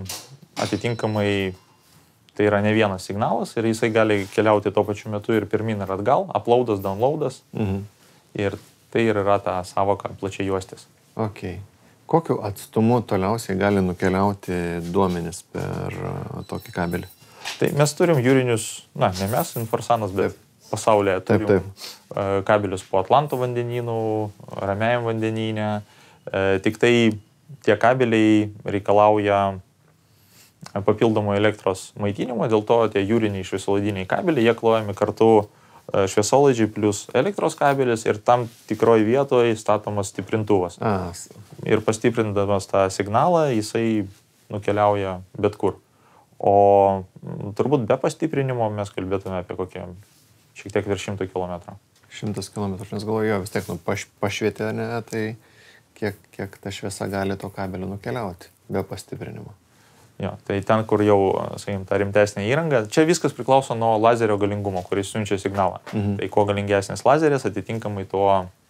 atitinkamai tai yra ne vienas signalas ir jisai gali keliauti tuo pačiu metu ir pirmin ir atgal, uploadas, downloadas. Ir tai ir yra ta savoka plačiai juostis. Ok. Kokiu atstumu toliausiai gali nukeliauti duomenis per tokį kabelį? Tai mes turim jūrinius, ne mes, Inforsanas, bet pasaulyje turim kabelius po Atlanto vandenynų, Ramiajam vandenyne. Tik tai tie kabeliai reikalauja papildomo elektros maitinimo, dėl to tie jūriniai šviesolaidiniai kabeliai, jie klojami kartu šviesolaidžiai plus elektros kabelis ir tam tikroje vietoje statomas stiprintuvas. Ir pastiprindamas tą signalą, jisai nukeliauja bet kur. O turbūt be pastiprinimo mes kalbėtume apie kokią šiek tiek virš 100 km. 100 km, nes galvoju, vis tiek pašvietė, ne, tai kiek ta šviesa gali to kabelio nukeliauti be pastiprinimo. Jo, tai ten, kur jau, sakykim, ta rimtesnė įranga, čia viskas priklauso nuo lazerio galingumo, kuris siunčia signalą. Tai kuo galingesnis lazeris, atitinkamai tuo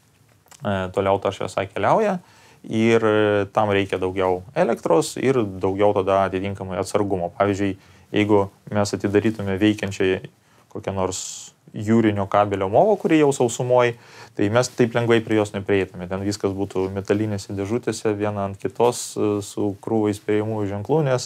toliau ta šviesa keliauja ir tam reikia daugiau elektros ir daugiau tada atitinkamai atsargumo. Pavyzdžiui, jeigu mes atidarytume veikiančiai kokią nors jūrinio kabelio movą, kurį jau sausumoj, tai mes taip lengvai prie jos neprieitume. Ten viskas būtų metalinėse dėžutėse, viena ant kitos su krūvais įspėjamųjų ženklų, nes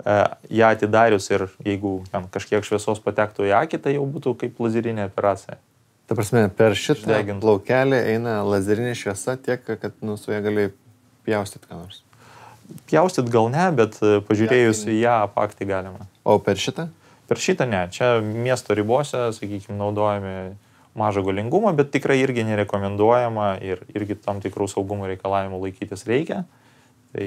ją atidarius ir jeigu ten kažkiek šviesos patektų į akį, tai jau būtų kaip lazerinė operacija. Ta prasme, per šitą plaukelį eina lazerinė šviesa tiek, kad su ją gali pjaustyt ką nors. Pjaustyt gal ne, bet pažiūrėjus į ją apakti galima. O per šitą? Per šitą ne. Čia miesto ribose, sakykime, naudojami mažo galingumo, bet tikrai irgi nerekomenduojama ir irgi tam tikrų saugumo reikalavimų laikytis reikia. Tai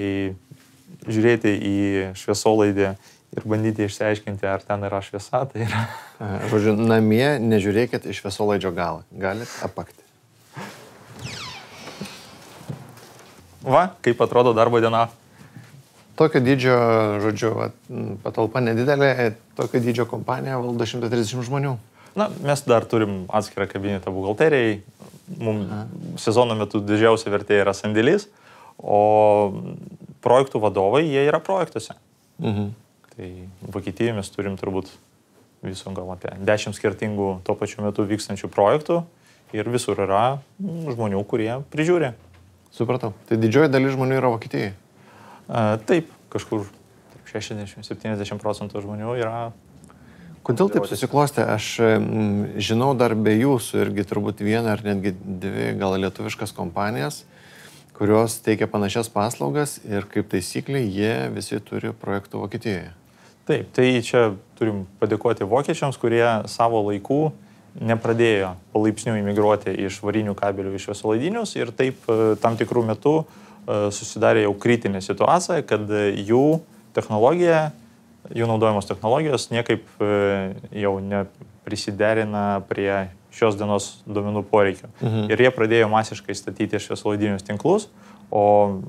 žiūrėti į šviesolaidį ir bandyti išsiaiškinti, ar ten yra šviesa, tai yra. Žodžiu, namie nežiūrėkit į šviesolaidžio galą. Galit apakti. Va, kaip atrodo darbo diena. Tokio dydžio, žodžiu, patalpa nedidelė, tokio dydžio kompanija valdo 130 žmonių. Na, mes dar turim atskirą kabinetą buhalterijai. Mums sezono metu didžiausia vertė yra sandėlis, o projektų vadovai, jie yra projektuose. Tai Vokietijoje mes turim turbūt visų gal apie 10 skirtingų tuo pačiu metu vykstančių projektų ir visur yra žmonių, kurie prižiūri. Supratau. Tai didžioji dalis žmonių yra Vokietijoje? Taip, kažkur 60-70% žmonių yra. Kodėl taip susiklostė? Aš žinau dar be jūsų irgi turbūt vieną ar netgi dvi gal lietuviškas kompanijas, kurios teikia panašias paslaugas ir kaip taisyklė jie visi turi projektų Vokietijoje. Taip, tai čia turim padėkoti vokiečiams, kurie savo laikų nepradėjo palaipsniui imigruoti iš varinių kabelių į šviesolaidinius ir taip tam tikrų metų susidarė jau kritinė situacija, kad jų technologija, jų naudojamos technologijos niekaip jau neprisiderina prie šios dienos duomenų poreikio. Ir jie pradėjo masiškai statyti šviesolaidinius tinklus, o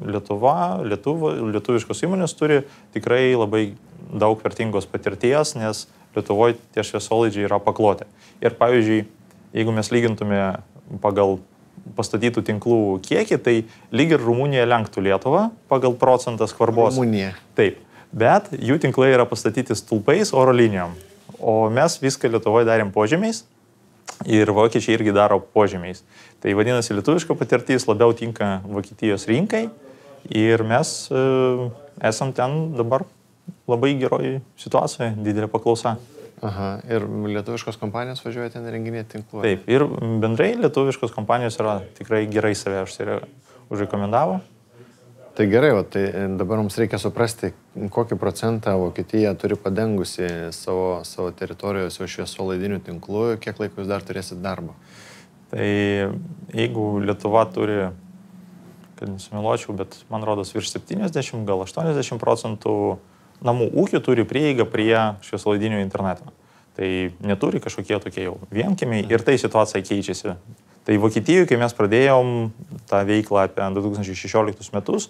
lietuviškos įmonės turi tikrai labai daug vertingos patirties, nes Lietuvoje tie šviesolaidžiai yra pakloti. Ir pavyzdžiui, jeigu mes lygintume pagal pastatytų tinklų kiekį, tai lyg ir Rumunija lenktų Lietuvą pagal procentą skvarbos. Rumunija. Taip, bet jų tinklai yra pastatyti stulpais oro linijom, o mes viską Lietuvoje darėm požemiais ir vokiečiai irgi daro požemiais. Tai vadinasi, lietuviška patirtis labiau tinka Vokietijos rinkai ir mes esam ten dabar labai geroj situacijoje, didelė paklausa. Aha, ir lietuviškos kompanijos važiuoja ten renginėti tinklų. Taip, ir bendrai lietuviškos kompanijos yra tikrai gerai save užrekomendavo. Tai gerai, tai dabar mums reikia suprasti, kokį procentą Vokietija turi padengusi savo teritorijos jau šviesolaidinių tinklų, kiek laiko jūs dar turėsit darbo. Tai jeigu Lietuva turi, kad nesumeluočiau, bet man rodos virš 70, gal 80% namų ūkių turi prieigą prie šviesolaidinių interneto. Tai neturi kažkokie tokie jau vienkiemiai ir tai situacija keičiasi. Tai Vokietijoje, kai mes pradėjom tą veiklą apie 2016 metus,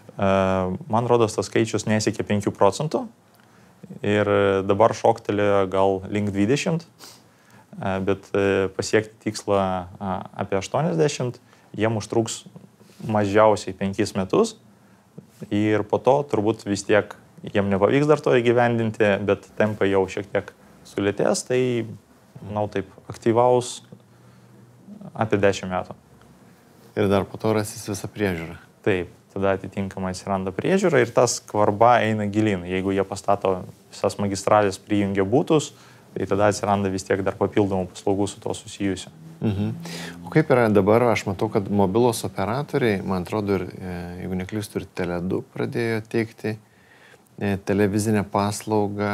man rodos, tas skaičius nesiekė 5% ir dabar šoktelėjo gal link 20%, bet pasiekti tikslą apie 80%, jiem užtruks mažiausiai 5 metus ir po to turbūt vis tiek jiem nepavyks dar to įgyvendinti, bet tempai jau šiek tiek sulėtės, tai, manau, taip, aktyvaus apie 10 metų. Ir dar po to rasis visą priežiūrą. Taip, tada atitinkamai atsiranda priežiūra ir tas skvarba eina gilin. Jeigu jie pastato visas magistralės, prijungia būtus, tai tada atsiranda vis tiek dar papildomų paslaugų su to susijusiu. O kaip yra dabar, aš matau, kad mobilos operatoriai, man atrodo, ir, jeigu neklystu, ir Tele2 pradėjo teikti televizinę paslaugą.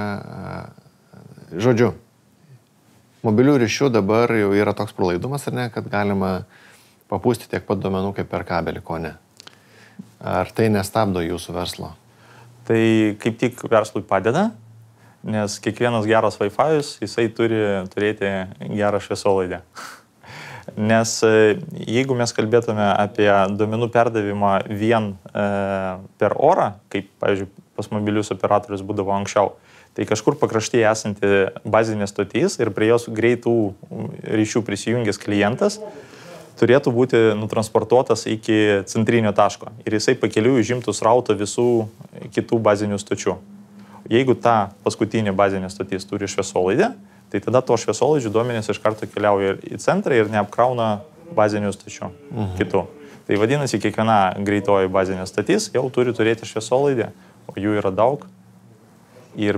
Žodžiu, mobilių ryšių dabar jau yra toks pralaidumas, ar ne, kad galima papūsti tiek pat duomenų kaip per kabelį, ko ne. Ar tai nestabdo jūsų verslo? Tai kaip tik verslui padeda, nes kiekvienas geras Wi-Fi'us, jisai turi turėti gerą šviesolaidę. Nes jeigu mes kalbėtume apie duomenų perdavimą vien per orą, kaip, pavyzdžiui, pas mobilius operatorius būdavo anksčiau, tai kažkur pakraštyje esanti bazinė stotis ir prie jos greitų ryšių prisijungęs klientas turėtų būti nutransportuotas iki centrinio taško ir jisai pakeliui užimtų srautą visų kitų bazinių stočių. Jeigu ta paskutinė bazinė stotis turi šviesolaidę, tai tada to šviesolaidžių duomenys iš karto keliauja į centrą ir neapkrauna bazinių stočių kitų. Tai vadinasi, kiekviena greitoji bazinė stotis jau turi turėti šviesolaidę, o jų yra daug. Ir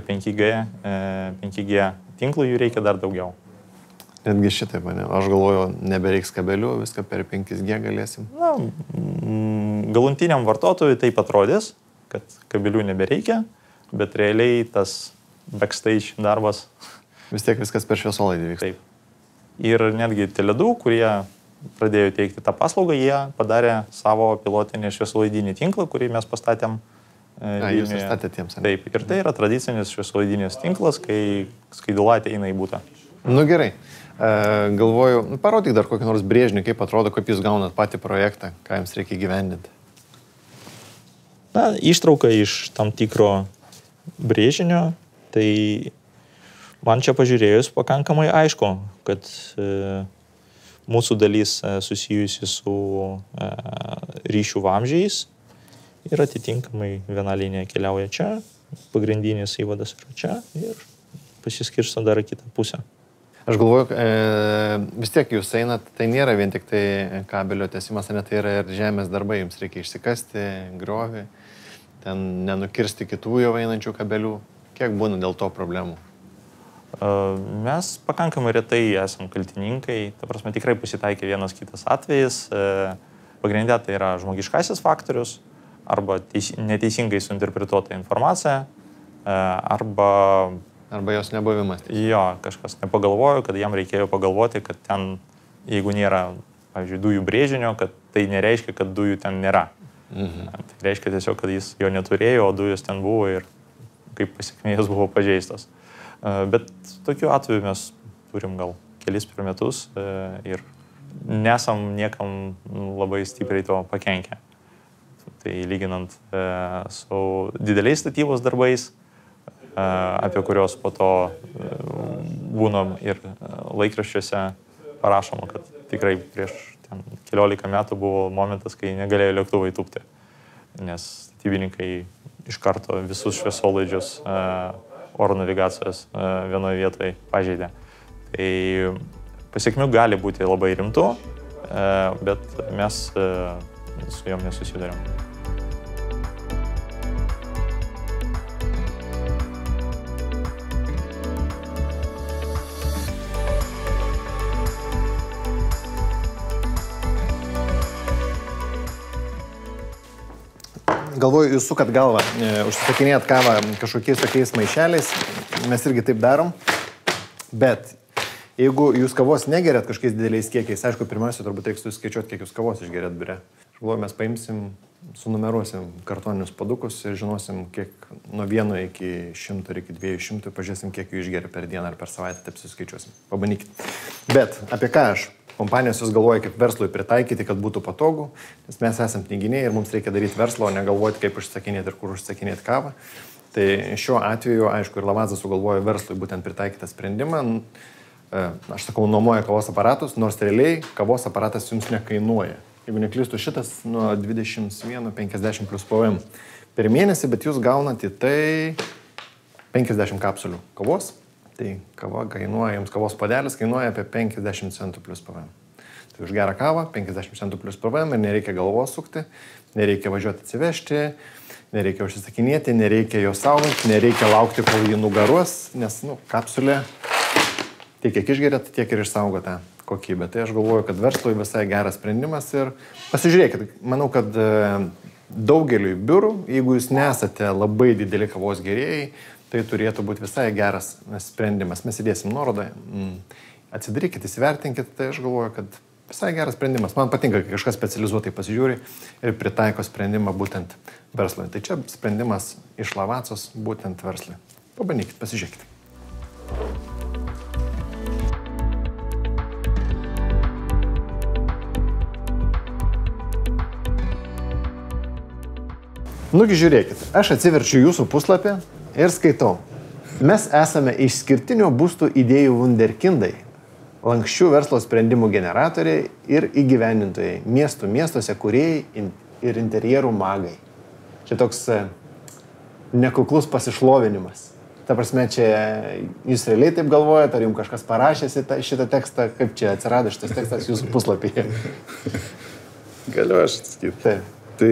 5G tinklų jų reikia dar daugiau. Netgi šitaip, ne? Aš galvoju, nebereiks kabelių, viską per 5G galėsim. Na, galuntiniam vartotojui taip atrodys, kad kabelių nebereikia, bet realiai tas backstage darbas. Vis tiek viskas per šviesolaidį vyksta. Taip. Ir netgi Tele2, kurie pradėjo teikti tą paslaugą, jie padarė savo pilotinį šviesolaidinį tinklą, kurį mes pastatėm. Jūs statėte jiems, ne? Taip, ir tai yra tradicinis šviesolaidinis tinklas, kai skaidula ateina į butą. Nu gerai, galvoju, parodyk dar kokį nors brėžinį, kaip atrodo, kaip jūs gaunat patį projektą, ką jums reikia gyvendinti. Na, ištrauka iš tam tikro brėžinio, tai man čia pažiūrėjus pakankamai aišku, kad mūsų dalis susijusi su ryšių vamzdžiais ir atitinkamai viena linija keliauja čia, pagrindinis įvadas yra čia ir pasiskirsto dar į kitą pusę. Aš galvoju, vis tiek jūs einat, tai nėra vien tik tai kabelio tiesimas, ne, tai yra ir žemės darbai, jums reikia išsikasti, griovį, ten nenukirsti kitų jau einančių kabelių. Kiek būna dėl to problemų? Mes pakankamai retai esam kaltininkai, ta prasme tikrai pasitaikė vienas kitas atvejis. Pagrindė tai yra žmogiškasis faktorius, arba neteisingai suinterpretuota informacija, arba jos nebuvimas. Jo, kažkas nepagalvojo, kad jam reikėjo pagalvoti, kad ten, jeigu nėra, pavyzdžiui, dujų brėžinio, kad tai nereiškia, kad dujų ten nėra. Tai reiškia tiesiog, kad jis jo neturėjo, o dujos ten buvo ir kaip pasiekmė jos buvo pažeistos. Bet tokiu atveju mes turim gal kelis per metus ir nesam niekam labai stipriai to pakenkę. Tai lyginant su dideliais statybos darbais, apie kurios po to būnom ir laikraščiuose parašoma, kad tikrai prieš 14 metų buvo momentas, kai negalėjo lėktuvai tūpti, nes statybininkai iš karto visus šviesolaidžius oro navigacijos vienoje vietoje pažeidė. Tai pasiekmių gali būti labai rimtų, bet mes su jom nesusidarėm. Galvoju, jūs sukat galvą, užsisakinėjat kavą kažkokiais tokiais maišeliais, mes irgi taip darom, bet jeigu jūs kavos negeriat kažkokiais dideliais kiekiais, aišku, pirmiausia, turbūt reiks skaičiuoti, kiek jūs kavos išgeriat biure. Aš galvoju, mes paimsim sunumeruosim kartoninius padukus ir žinosim, kiek nuo 1 iki 100 ir iki 200, pažiūrėsim, kiek jų išgeria per dieną ar per savaitę, taip suskaičiuosim. Pabandykit. Bet apie ką aš? Kompanijos jūs galvoja, kaip verslui pritaikyti, kad būtų patogu, nes mes esam piniginiai ir mums reikia daryti verslą, o negalvoti, kaip užsakinėti ir kur užsakinėti kavą. Tai šiuo atveju, aišku, ir Lavazza sugalvojo verslui būtent pritaikytą sprendimą. Aš sakau, nuomoja kavos aparatus, nors realiai kavos aparatas jums nekainuoja. Jeigu neklystu, šitas nuo 21,50 plus PVM per mėnesį, bet jūs gaunate tai 50 kapsulių kavos. Tai kava kainuoja, jums kavos padelis kainuoja apie 50 centų plus PVM. Tai už gerą kavą 50 centų plus PVM ir nereikia galvos sukti, nereikia važiuoti atsivežti, nereikia užsisakinėti, nereikia jo saugoti, nereikia laukti, kol jį nugaruos, nes kapsulė tiek kiek išgerėt, tiek ir išsaugo tą kokybę. Tai aš galvoju, kad verslui visai geras sprendimas ir pasižiūrėkit, manau, kad daugeliui biurų, jeigu jūs nesate labai dideli kavos gerėjai, tai turėtų būti visai geras sprendimas. Mes įdėsim nuorodą, atsidarykit, įsivertinkit, tai aš galvoju, kad visai geras sprendimas. Man patinka, kai kažkas specializuotai pasižiūri ir pritaiko sprendimą būtent verslui. Tai čia sprendimas iš Lavazzos būtent verslui. Pabandykit, pasižiūrėkit. Nugi žiūrėkit, aš atsiverčiu jūsų puslapį ir skaitau. Mes esame išskirtinio būstų idėjų wunderkindai, lanksčių verslo sprendimų generatoriai ir įgyvendintojai, miestuose kūrėjai ir interjerų magai. Čia toks nekuklus pasišlovinimas. Ta prasme, čia jūs realiai taip galvojate, ar jums kažkas parašė šitą tekstą, kaip čia atsirado šitas tekstas jūsų puslapyje? Galiu aš atsakyti. Taip. Tai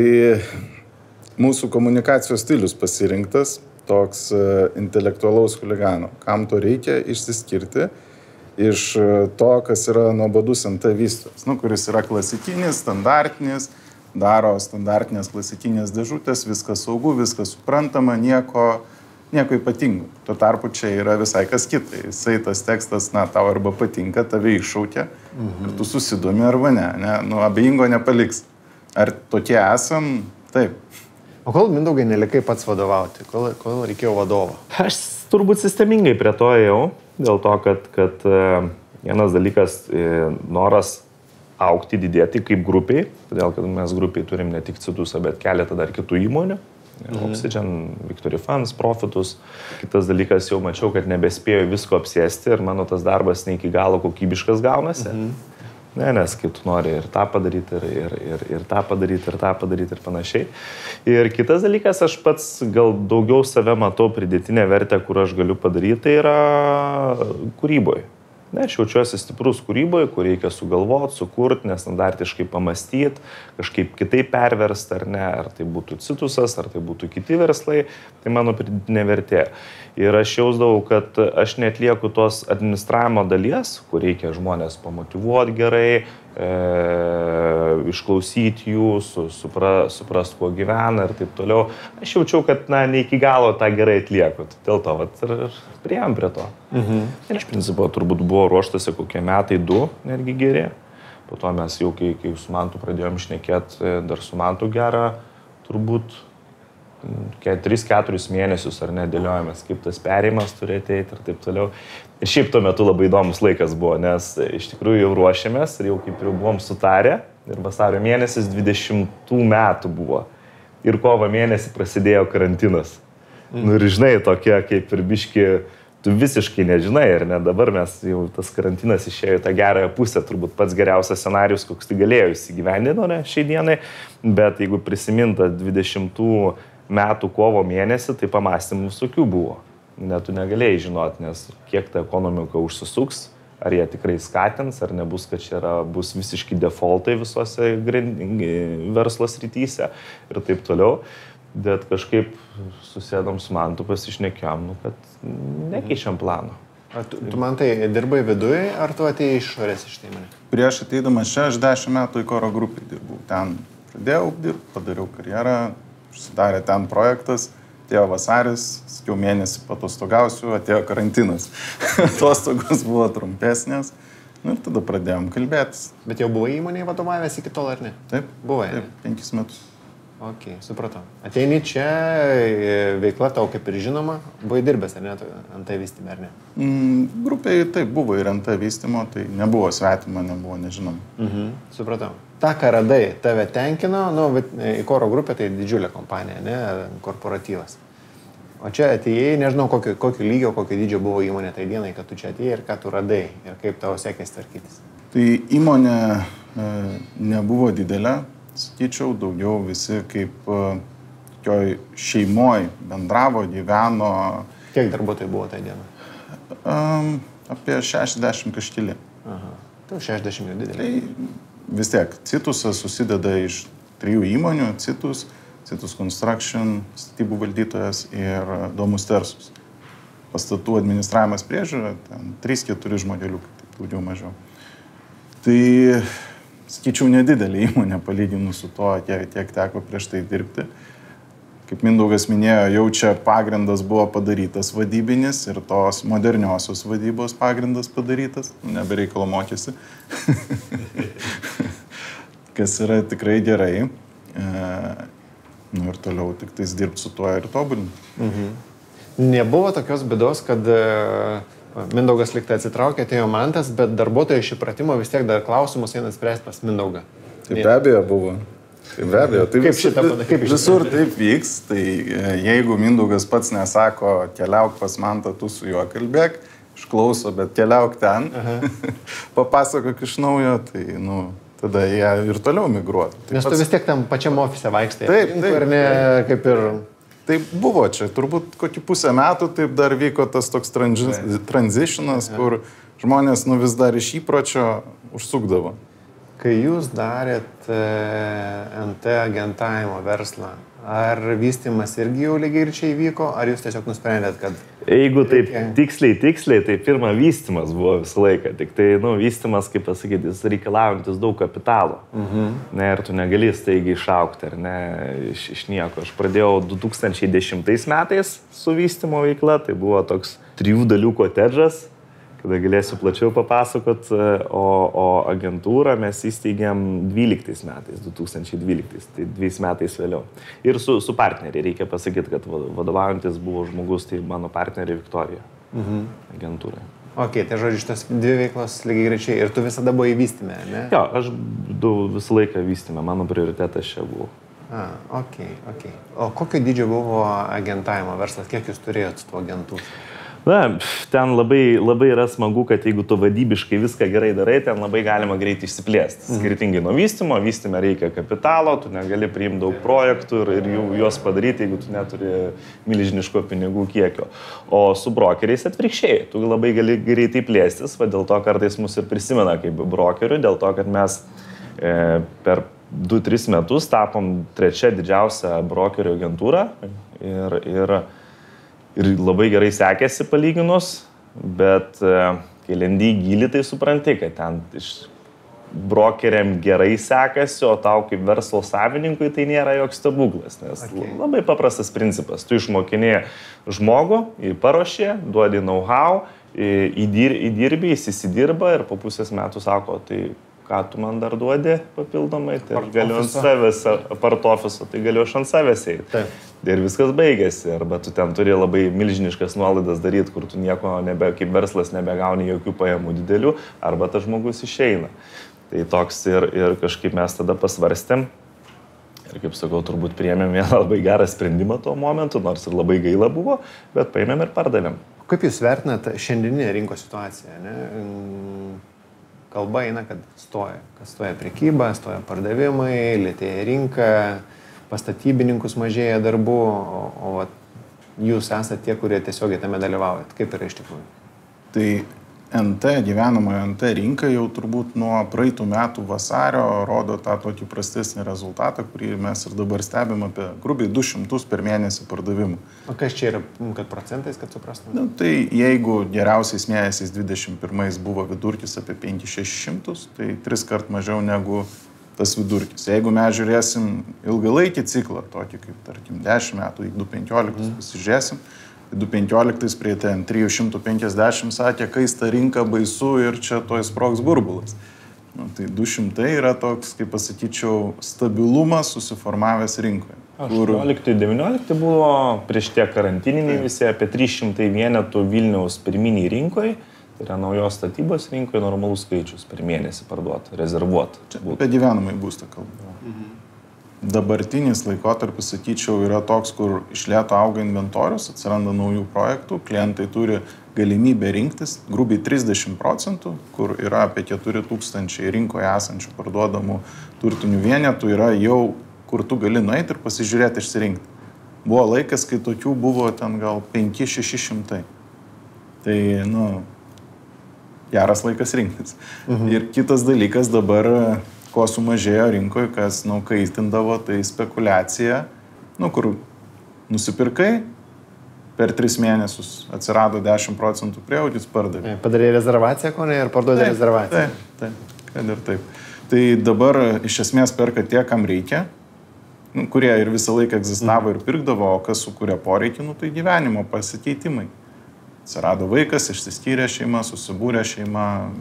mūsų komunikacijos stilius pasirinktas toks intelektualaus huligano. Kam to reikia išsiskirti iš to, kas yra nuobodus NT vystytojas, kuris yra klasikinis, standartinis, daro standartinės klasikinės dėžutės, viskas saugu, viskas suprantama, nieko ypatingo. Tuo tarpu čia yra visai kas kita. Jisai tas tekstas, tau arba patinka, tave iššaukia ir tu susidomi arba ne. Abejingo nepaliks. Ar tokie esam? Taip. O kol, Mindaugai, nelikai pats vadovauti? Kol reikėjo vadovo? Aš turbūt sistemingai prie to ėjau, dėl to, kad vienas dalykas noras augti, didėti kaip grupiai, todėl kad mes grupiai turim ne tik Citusą, bet keletą dar kitų įmonių. Oxygen, Victory Funds, Profitus. Kitas dalykas, jau mačiau, kad nebespėjau visko apsėsti ir mano tas darbas ne iki galo kokybiškas gaunasi. Nes kai tu nori ir tą padaryti, ir tą padaryti, ir tą padaryti ir panašiai. Ir kitas dalykas, aš pats gal daugiau save matau pridėtinę vertę, kur aš galiu padaryti, tai yra kūryboje. Aš jaučiuosi stiprus kūryboje, kur reikia sugalvoti, sukurti, nestandartiškai pamastyti, kažkaip kitaip perversti ar ne, ar tai būtų Citusas, ar tai būtų kiti verslai, tai mano pridėtinė vertė. Ir aš jausdavau, kad aš neatlieku tos administravimo dalies, kur reikia žmonės pamotyvuoti gerai, išklausyti jų, suprast, kuo gyvena ir taip toliau. Aš jaučiau, kad ne iki galo tą gerai atlieku. Dėl to ir priėjom prie to. Ir iš principo turbūt buvo ruoštasi kokie metai 2 netgi geri. Po to mes jau, kai su Mantu pradėjom šnekėti, dar su Mantu gerą, turbūt 3-4 mėnesius ar nedėliojamės, kaip tas perėjimas turi ateiti ir taip toliau. Ir šiaip tuo metu labai įdomus laikas buvo, nes iš tikrųjų jau ruošėmės ir jau kaip jau buvom sutarę ir vasario mėnesis 20 metų buvo. Ir kovo mėnesį prasidėjo karantinas. Ir žinai, tokia kaip ir biški, tu visiškai nežinai, ir ne dabar mes jau tas karantinas išėjo į tą gerąją pusę, turbūt pats geriausias scenarius, koks tai galėjo įsigyvendino šiai dienai, bet jeigu prisiminta 20 metų kovo mėnesį, tai pamastymų visokių buvo. Tu negalėjai žinoti, nes kiek ta ekonomika užsisuks, ar jie tikrai skatins, ar nebus, kad čia bus visiški defaultai visose verslo srityse ir taip toliau. Bet kažkaip susėdom su Mantu, pasišnekėjom, kad nekeičiam plano. Tu man tai dirbai viduje, ar tu atėjai išorės iš įmonę? Prieš ateidamas čia, aš 10 metų į Koro grupį dirbau. Ten pradėjau dirbti, padariau karjerą, sudarė ten projektas, atėjo vasaris, sakiau mėnesį patostogausiu, atėjo karantinas. Atostogos buvo trumpesnės, ir tada pradėjom kalbėtis. Bet jau buvai įmonėje vadovavęs iki tol, ar ne? Taip, buvai. Taip, 5 metus. Ok, supratau. Ateini čia, veikla tau kaip ir žinoma, buvai dirbęs, ar ne, NT vystyme, ar ne? Grupiai taip buvo ir NT vystymo, tai nebuvo svetima, nebuvo nežinoma. Supratau. Ta, ką radai, tave tenkino, nu, Icoro grupė tai didžiulė kompanija, ne, korporatyvas. O čia atėjai, nežinau, kokio lygio, kokio dydžio buvo įmonė tai dienai, kad tu čia atėjai ir ką tu radai ir kaip tavo sekėsi tvarkytis. Tai įmonė nebuvo didelė, sakyčiau, daugiau visi kaip tokioj šeimoj bendravo, gyveno. Kiek darbuotojų buvo tai dieną? Apie 60 kažkeli. Aha, tu 60 jau didelė. Tai vis tiek, Citusas susideda iš 3 įmonių, Citus Construction, statybų valdytojas ir Domus Tersus. Pastatų administravimas priežiūra, ten 3-4 žmogeliukai, taip daugiau mažiau. Tai, sakyčiau, nedidelė įmonė palyginus su to, kiek teko prieš tai dirbti. Kaip Mindaugas minėjo, jau čia pagrindas buvo padarytas vadybinis ir tos moderniosios vadybos pagrindas padarytas, nebereikalo mokėsi, kas yra tikrai gerai. Nu ir toliau tik tais dirbti su tuo ir tobulinti. Nebuvo tokios bėdos, kad Mindaugas liktai atsitraukė, atėjo Mantas, bet darbuotojai iš įpratimo vis tiek dar klausimus vienas spręsti pas Mindaugą. Tai be abejo buvo. Tai be abejo. Tai kaip visur taip vyks, tai jeigu Mindaugas pats nesako, keliauk pas Mantą, tu su juo kalbėk, išklauso, bet keliauk ten, papasakok iš naujo, tai, nu, tada jie ir toliau migruotų. Nes tu vis tiek tam pačiam ofise vaikštai. Taip. Ir ne kaip ir... Tai buvo čia, turbūt kokį pusę metų taip dar vyko tas toks transitionas, kur žmonės vis dar iš įpročio užsukdavo. Kai jūs darėt NT agentavimo verslą, ar vystymas irgi jau lygiai ir čia įvyko, ar jūs tiesiog nusprendėt, kad... Jeigu taip tiksliai, tai pirma vystymas buvo visą laiką. Tik tai, vystymas, kaip pasakyti, jis reikalaujantis daug kapitalo. Ne, ir tu negali staigiai išaukti, ar ne, iš nieko. Aš pradėjau 2010 metais su vystymo veikla, tai buvo toks 3 dalių kotedžas, kada galėsiu plačiau papasakot, o agentūrą mes įsteigėm 2012 metais, tai 2 metais vėliau. Ir su partneriai, reikia pasakyti, kad vadovaujantis buvo žmogus, tai mano partnerė Viktorija agentūrai. Ok, tai žodžiu, šitas 2 veiklos lygiai greičiai ir tu visada buvai vystyme, ne? Jo, aš visą laiką vystyme, mano prioritetas čia buvo. Ok. O kokio dydžio buvo agentavimo verslas, kiek jūs turėjot tų agentų? Na, ten labai yra smagu, kad jeigu tu vadybiškai viską gerai darai, ten labai galima greitai išsiplėsti. Skirtingai nuo vystymo, vystyme reikia kapitalo, tu negali priimti daug projektų ir juos padaryti, jeigu tu neturi milžiniško pinigų kiekio. O su brokeriais atvirkščiai, tu labai gali greitai plėstis, va dėl to kartais mus ir prisimena kaip brokerių, dėl to, kad mes per 2-3 metus tapom 3 didžiausia brokerių agentūra ir labai gerai sekėsi palyginus, bet kai lendi į gilį, tai supranti, kad ten brokeriam gerai sekasi, o tau kaip verslo savininkui tai nėra joks stebuklas, nes labai paprastas principas. Tu išmokini žmogų, jį paruošė, duodi know-how, įdirbi, jis įsidirba ir po pusės metų sako, tai ką tu man dar duodi papildomai, tai aš galiu ant savęs, apart ofiso, tai galiu aš ant savęs eiti. Ir viskas baigėsi, arba tu ten turi labai milžiniškas nuolaidas daryti, kur tu nieko kaip verslas nebegauni jokių pajamų didelių, arba tas žmogus išeina. Tai toks ir kažkaip mes tada pasvarstėm ir, kaip sakau, turbūt priėmėm vieną labai gerą sprendimą tuo momentu, nors ir labai gaila buvo, bet paėmėm ir pardavėm. Kaip jūs vertinat šiandieninę rinkos situaciją, ne? Kalba eina, kad stoja prekyba, stoja pardavimai, lėtėja rinka, pastatybininkus mažėja darbų, o jūs esate tie, kurie tiesiogiai tame dalyvaujat. Kaip yra iš tikrųjų? Tai gyvenamojo NT rinka jau turbūt nuo praeitų metų vasario rodo tą tokį prastesnį rezultatą, kurį mes ir dabar stebim apie grubiai 200 per mėnesį pardavimų. O kas čia yra, kad procentais, kad suprastume? Tai jeigu geriausiais mėnesiais 21 buvo vidurkis apie 500-600, tai 3 kart mažiau negu tas vidurkis. Jeigu mes žiūrėsim ilgalaikį ciklą, tokį kaip, tarkim, 10 metų, į 2015 pasižiūrėsim, 2015 prie ten 350 sakė, kaista rinka baisu ir čia toj sprogs burbulas. Tai 200 yra toks, kaip pasakyčiau, stabilumas susiformavęs rinkoje. 18-19 buvo prieš tie karantininiai visi apie 300 vienetų Vilniaus pirminiai rinkoje, tai yra naujos statybos rinkoje normalus skaičius per mėnesį parduoti, rezervuoti. Čia apie gyvenamąjį būstą kalbame. Dabartinis laikotarpis, sakyčiau, yra toks, kur iš lėto auga inventorius, atsiranda naujų projektų, klientai turi galimybę rinktis, grubiai 30%, kur yra apie 4000 rinkoje esančių parduodamų turtinių vienetų, yra jau, kur tu gali nueiti ir pasižiūrėti, išsirinkti. Buvo laikas, kai tokių buvo ten gal 500-600. Tai, geras laikas rinktis. Ir kitas dalykas dabar, ko sumažėjo rinkoje, kas, kaitindavo, tai spekulacija, kur nusipirkai, per 3 mėnesius atsirado 10% prieaugis, pardavė. Padarė rezervaciją, ko ne, ir parduodė rezervaciją. Taip, kad ir taip. Tai dabar iš esmės perka tie, kam reikia, kurie ir visą laiką egzistavo ir pirkdavo, o kas sukuria poreikį, tai gyvenimo pasikeitimai. Atsirado vaikas, išsiskyrė šeima, susibūrė šeima,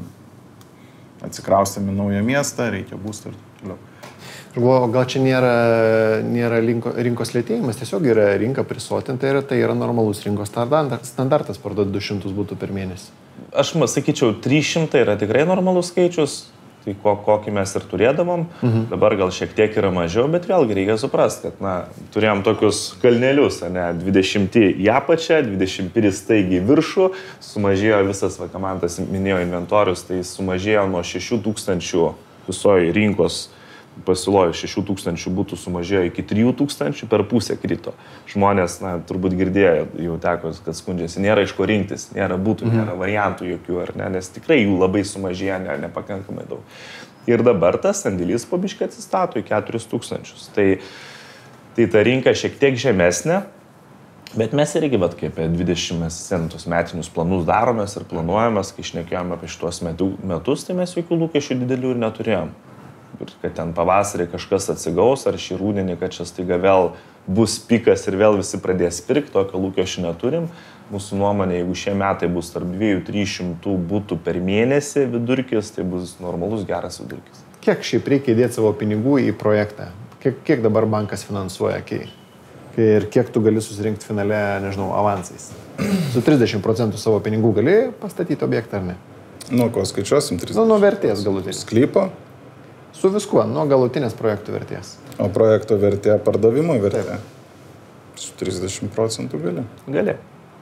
atsikraustėme naują miestą, reikia būstą ir taip toliau. Gal čia nėra rinkos lėtėjimas, tiesiog yra rinka prisotinta ir tai yra normalus rinkos standartas parduoti 200 būtų per mėnesį. Aš sakyčiau, 300 yra tikrai normalus skaičius, tai kokį mes ir turėdavom. Dabar gal šiek tiek yra mažiau, bet vėlgi reikia suprasti, kad turėjom tokius kalnelius, 20 į apačią, 21 staigiai viršų, sumažėjo visas, ką Mantas minėjo, inventorius, tai sumažėjo nuo 6000 visoje rinkos pasiūlojo 6000 būtų sumažėjo iki 3000, per pusę krito. Žmonės, turbūt girdėjo, jau teko, kad skundžiasi, nėra iš ko rinktis, nėra būtų, nėra variantų jokių, ar ne, nes tikrai jų labai sumažėjo, nepakankamai daug. Ir dabar tas sandėlys po biškį atsistato į 4000. Tai ta rinka šiek tiek žemesnė, bet mes irgi, kaip apie 20 metinius planus daromės ir planuojamės, kai šnekėjome apie šitos metus, tai mes jokių lūkesčių didelių ir neturėjom. Ir kad ten pavasarį kažkas atsigaus, ar šį rudenį, kad čia staiga vėl bus pikas ir vėl visi pradės pirkti, tokio lūkesčio neturim. Mūsų nuomonė, jeigu šie metai bus tarp 200-300 būtų per mėnesį vidurkis, tai bus normalus, geras vidurkis. Kiek šiaip reikia įdėti savo pinigų į projektą? Kiek dabar bankas finansuoja? Ir kiek tu gali susirinkti finale, nežinau, avansais? Su 30% savo pinigų gali pastatyti objektą ar ne? Nuo ko skaičiuosim 30%? Nuo vertės galutinės. Sklypo? Su viskuo, nuo galutinės projektų vertės. O projekto vertė, pardavimo vertė? Su 30% gali.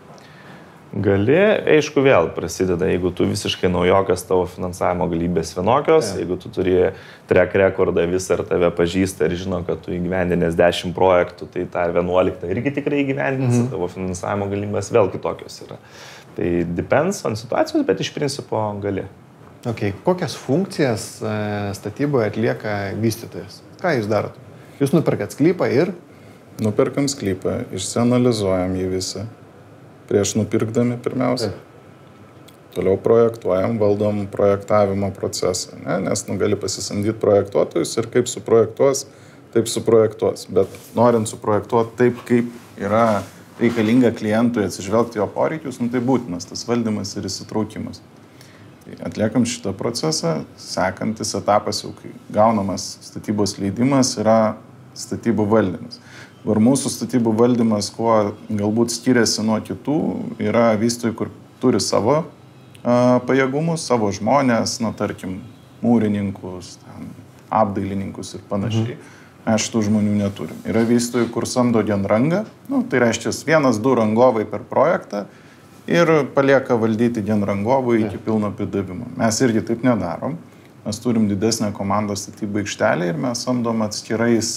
Gali, aišku, vėl prasideda, jeigu tu visiškai naujokas, tavo finansavimo galimybės vienokios, jeigu tu turi track rekordą visą ir tave pažįsta ir žino, kad tu įgyvendinęs 10 projektų, tai tą 11 irgi tikrai įgyvendinsi, tavo finansavimo galimybės vėl kitokios yra. Tai depends on situacijos, bet iš principo gali. Kokias funkcijas statyboje atlieka vystytojas? Ką jūs darot? Jūs nuperkat sklypą ir? Nuperkam sklypą, išsianalizuojam jį visą. Prieš nupirkdami pirmiausia. Toliau projektuojam, valdom projektavimo procesą. Nes gali pasisamdyti projektuotojus ir kaip suprojektuos, taip suprojektuos. Bet norint suprojektuoti taip, kaip yra reikalinga klientui atsižvelgti jo poreikius, tai būtinas tas valdymas ir įsitraukimas. Atliekam šitą procesą, sekantis etapas, jau kai gaunamas statybos leidimas, yra statybų valdymas. Ir mūsų statybų valdymas, kuo galbūt skiriasi nuo kitų, yra vystytojai, kur turi savo pajėgumus, savo žmonės, tarkim, mūrininkus, apdailininkus ir panašiai. Mes šitų žmonių neturim. Yra vystytojai, kur samdo genrangą, tai reiškia 1-2 rangovai per projektą, ir palieka valdyti genrangovų iki pilno pridavimo. Mes irgi taip nedarom. Mes turim didesnę komandą statybų aikštelę ir mes samdom atskirais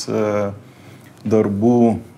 darbų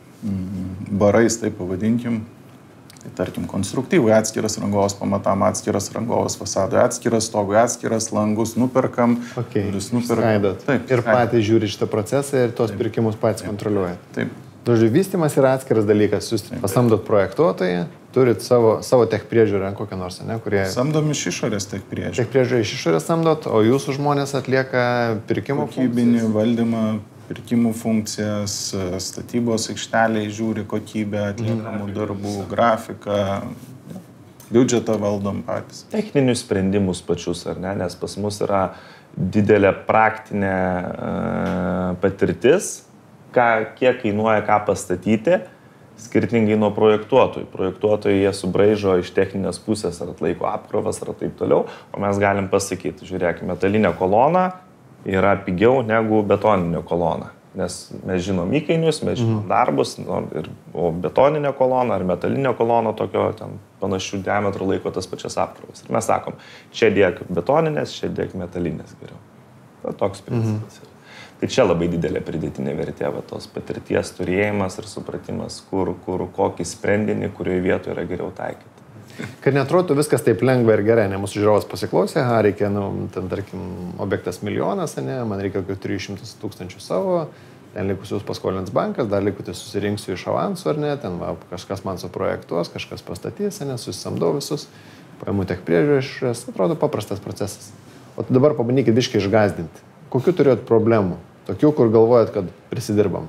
barais, taip pavadinkim. Tai tarkim, konstruktyvui atskiras rangovas pamatam, atskiras rangovas fasadui, atskiras stogui, atskiras langus nuperkam. Skaidot. Ir patys žiūri šitą procesą ir tos pirkimus patys kontroliuojat. Taip. Žodžiu, vystymas yra atskiras dalykas. Jūs pasamdot projektuotoją, turit savo tech priežiūrą kokią nors, kurie... Samdom iš išorės tech priežiūrą. Tech priežiūrą iš išorės samdot, o jūsų žmonės atlieka pirkimo kokybinį valdymą, pirkimų funkcijas, statybos aikšteliai žiūri kokybę, atliekamų darbų, grafiką. Biudžetą valdom patys. Techninius sprendimus pačius, ar ne, nes pas mus yra didelė praktinė patirtis, kiek kainuoja ką pastatyti, skirtingai nuo projektuotojų. Projektuotojai jie subraižo iš techninės pusės, ar atlaiko apkrovas, ar taip toliau, o mes galim pasakyti, žiūrėk, metalinė kolona yra pigiau negu betoninė kolona. Nes mes žinom įkainius, mes žinom darbus, o betoninė kolona ar metalinė kolona tokio ten panašių diametrų laiko tas pačias apkrovas. Ir mes sakom, čia dėk betoninės, čia dėk metalinės geriau. Tai toks principas yra. Tai čia labai didelė pridėtinė vertė, va, tos patirties turėjimas ir supratimas, kokį sprendinį, kurioje vietoje yra geriau taikyti. Kad netrodytų viskas taip lengva ir gerai, ne, mūsų žiūrovas pasiklausė, reikia, ten, tarkim, objektas milijonas, ne, man reikia 300 000 savo, ten likusius paskolins bankas, dar likutis susirinksiu iš avansų, ar ne, ten va, kažkas man suprojektuos, kažkas pastatys, ne, susisamdau visus, paimu tiek priežiūrės, atrodo paprastas procesas. O dabar pabandykit biškai išgazdinti. Kokių turėjot problemų? Tokių, kur galvojat, kad prisidirbam?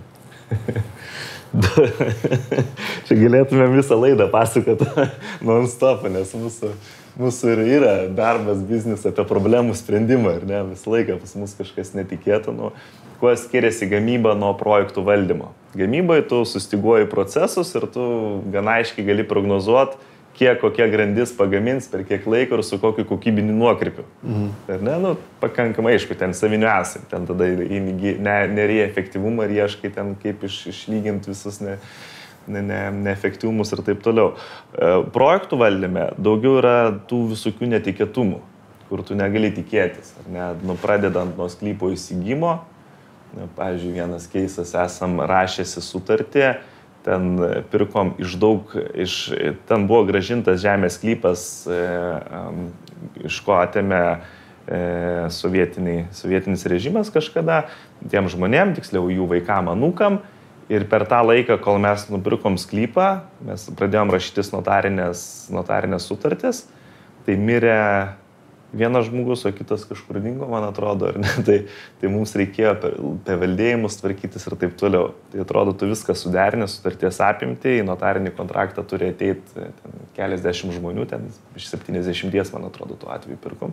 Čia galėtume visą laidą pasakoti non-stop, nes mūsų ir yra darbas, biznis apie problemų sprendimą, ir ne, visą laiką pas mus kažkas netikėtų. Kuo skiriasi gamyba nuo projektų valdymo? Gamyboje tu sustiguoji procesus ir tu gana aiškiai gali prognozuoti, kokia grandis pagamins, per kiek laiko ir su kokiu kokybiniu nuokrypiu. Ir ne, pakankamai aišku, ten saviniu esai, ten tada nerėja efektyvumą ir ieškai ten kaip išlyginti visus neefektyvumus ir taip toliau. Projektų valdyme daugiau yra tų visokių netikėtumų, kur tu negali tikėtis. Pradedant nuo sklypo įsigymo, pavyzdžiui, vienas keisas esam rašėsi sutartį, ten pirkom ten buvo grąžintas žemės sklypas, iš ko atėmė sovietinis režimas kažkada, tiem žmonėm, tiksliau jų vaikam, anūkam, ir per tą laiką, kol mes nupirkom sklypą, mes pradėjom rašytis notarinės sutartis, tai mirė vienas žmogus, o kitas kažkur dingo, man atrodo, ar ne, tai mums reikėjo paveldėjimus tvarkytis ir taip toliau. Tai atrodo, tu viską suderinę, sutarties apimti, į notarinį kontraktą turi ateiti keliasdešimt žmonių, ten iš 70, man atrodo, tuo atveju pirkom.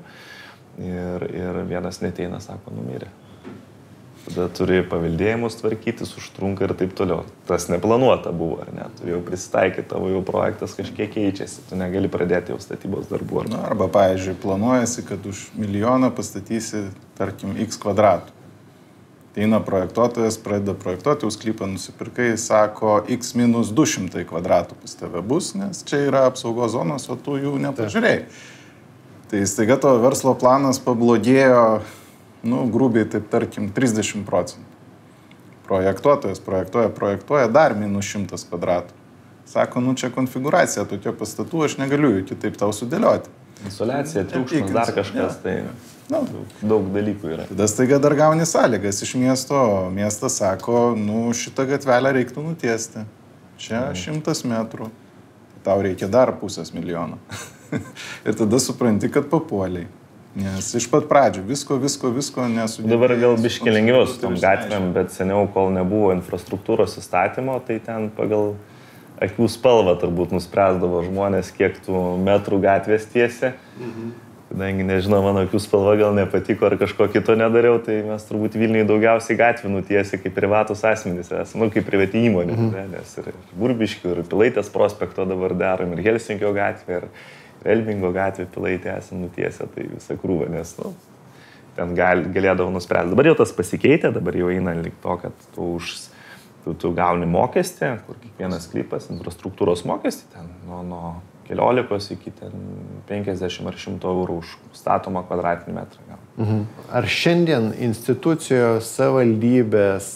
Ir vienas neteina, sako, numirė. Tada turi paveldėjimus tvarkytis, užtrunka ir taip toliau. Tas neplanuota buvo, ar ne? Tu jau prisitaikyti, tavo jau projektas kažkiek keičiasi, tu negali pradėti jau statybos darbų. Arba, pavyzdžiui, planuojasi, kad už milijoną pastatysi, tarkim, x kvadratų. Teina projektuotojas, pradeda projektuoti, jau sklypą nusipirkai, sako, x minus 200 kvadratų pas tave bus, nes čia yra apsaugos zonos, o tu jų nepažiūrėjai. Tai staiga tavo verslo planas pablogėjo, grubiai, taip tarkim, 30%. Projektuotojas projektuoja dar minus 100 kvadratų. Sako, čia konfiguracija tokia pastatų, aš negaliu jų kitaip tau sudėlioti. Insoliacija, triukšmas, dar kažkas, tai daug dalykų yra. Tada staiga dar gauni sąlygas iš miesto, miestas sako, šitą gatvelę reiktų nutiesti. Čia 100 metrų. Tau reikia dar 500 000. Ir tada supranti, kad papuoliai. Nes iš pat pradžių visko nesudėti. Dabar gal biški lengviau su tom gatvėm, bet seniau, kol nebuvo infrastruktūros įstatymo, tai ten pagal akių spalvą turbūt nuspręsdavo žmonės, kiek tų metrų gatvės tiesia. Kadangi, nežinau, mano akių spalva gal nepatiko ar kažko kito nedariau, tai mes turbūt Vilniuje daugiausiai gatvių nutiesi kaip privatus asmenys esame, kaip privati įmonė. Nes ir Burbiškių, ir Pilaitės prospekto dabar darom, ir Helsinkio gatvė, ir Elbingo gatvė, Pilaitė esame nutiesę, tai visą krūvą, nes ten galėdavo nuspręsti. Dabar jau tas pasikeitė, dabar jau eina link to, kad tu gauni mokestį, kur kiekvienas sklypas, infrastruktūros mokestį, ten nuo 15 iki 50 ar 100 eurų už statomą kvadratinį metrą. Ar šiandien institucijos, savivaldybės,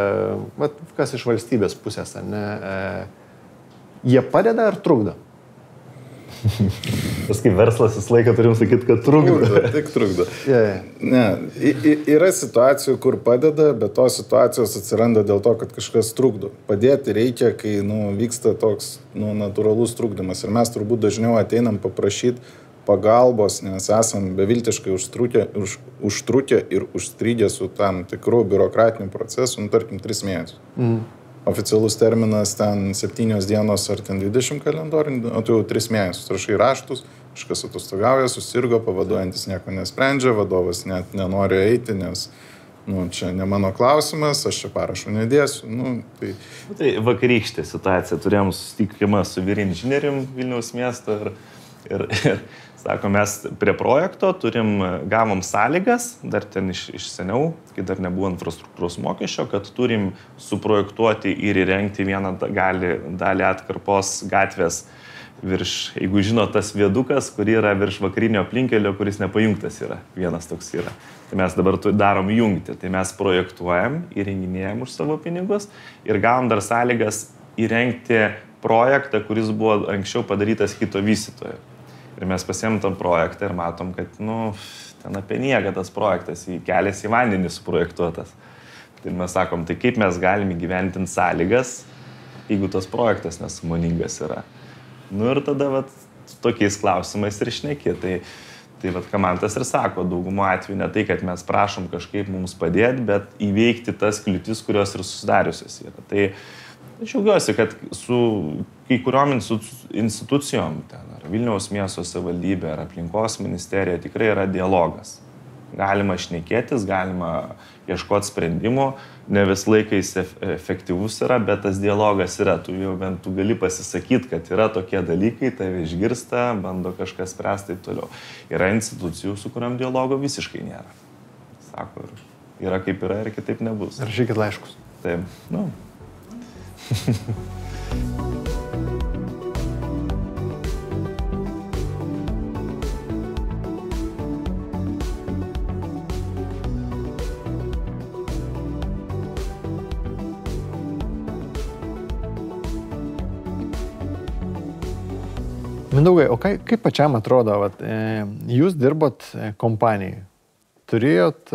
kas iš valstybės pusės, jie padeda ar trukdo? Tas kaip verslas visą laiką turim sakyti, kad trukdo. Tik trukdo. Ne, yra situacijų, kur padeda, bet tos situacijos atsiranda dėl to, kad kažkas trukdo. Padėti reikia, kai vyksta toks natūralus trukdymas. Ir mes turbūt dažniau ateinam paprašyti pagalbos, nes esam beviltiškai užtrukę ir užstrigę su tam tikrų biurokratinių procesų, tarkim, 3 mėnesius. oficialus terminas ten 7 dienos ar ten 20 kalendorinių, o tu jau 3 mėnesius rašai raštus, kažkas atostogauja, susirgo, pavaduojantis nieko nesprendžia, vadovas net nenori eiti, nes čia ne mano klausimas, aš čia parašų nedėsiu. Tai vakarykštė situacija, turėjom susitikimą su vyr inžinierium Vilniaus miesto ir sako, mes prie projekto gavom sąlygas, dar ten iš seniau, kai dar nebuvo infrastruktūros mokesčio, kad turim suprojektuoti ir įrengti vieną dalį atkarpos gatvės virš, jeigu žino, tas viedukas, kur yra virš vakarinio aplinkelio, kuris nepajungtas yra, vienas toks yra. Tai mes dabar darom jungti, tai mes projektuojam, įrenginėjam už savo pinigus ir gavom dar sąlygas įrengti projektą, kuris buvo anksčiau padarytas kito vystytojo. Ir mes pasiėmėm tam projektą ir matom, kad, ten apie nieką tas projektas, kelias į vandenį suprojektuotas. Tai mes sakom, tai kaip mes galime gyventinti sąlygas, jeigu tas projektas nesąmoningas yra. Ir tada tokiais klausimais ir šneki. Tai ką man tas ir sako, daugumo atveju ne tai, kad mes prašom kažkaip mums padėti, bet įveikti tas kliūtis, kurios ir susidariusios yra. Tai aš džiaugiuosi, kad su kai kuriom institucijom, ar Vilniaus miesto savivaldybė, ar aplinkos ministerija, tikrai yra dialogas. Galima šnekėtis, galima ieškoti sprendimų, ne vis laikais efektyvus yra, bet tas dialogas yra. Tu jau bent tu gali pasisakyti, kad yra tokie dalykai, tave išgirsta, bando kažkas spręsti taip toliau. Yra institucijų, su kuriam dialogo visiškai nėra. Sako, yra kaip yra ir kitaip nebus. Rašykit laiškus. Taip, Mindaugai, o kaip pačiam atrodo, jūs dirbot kompanijai, turėjot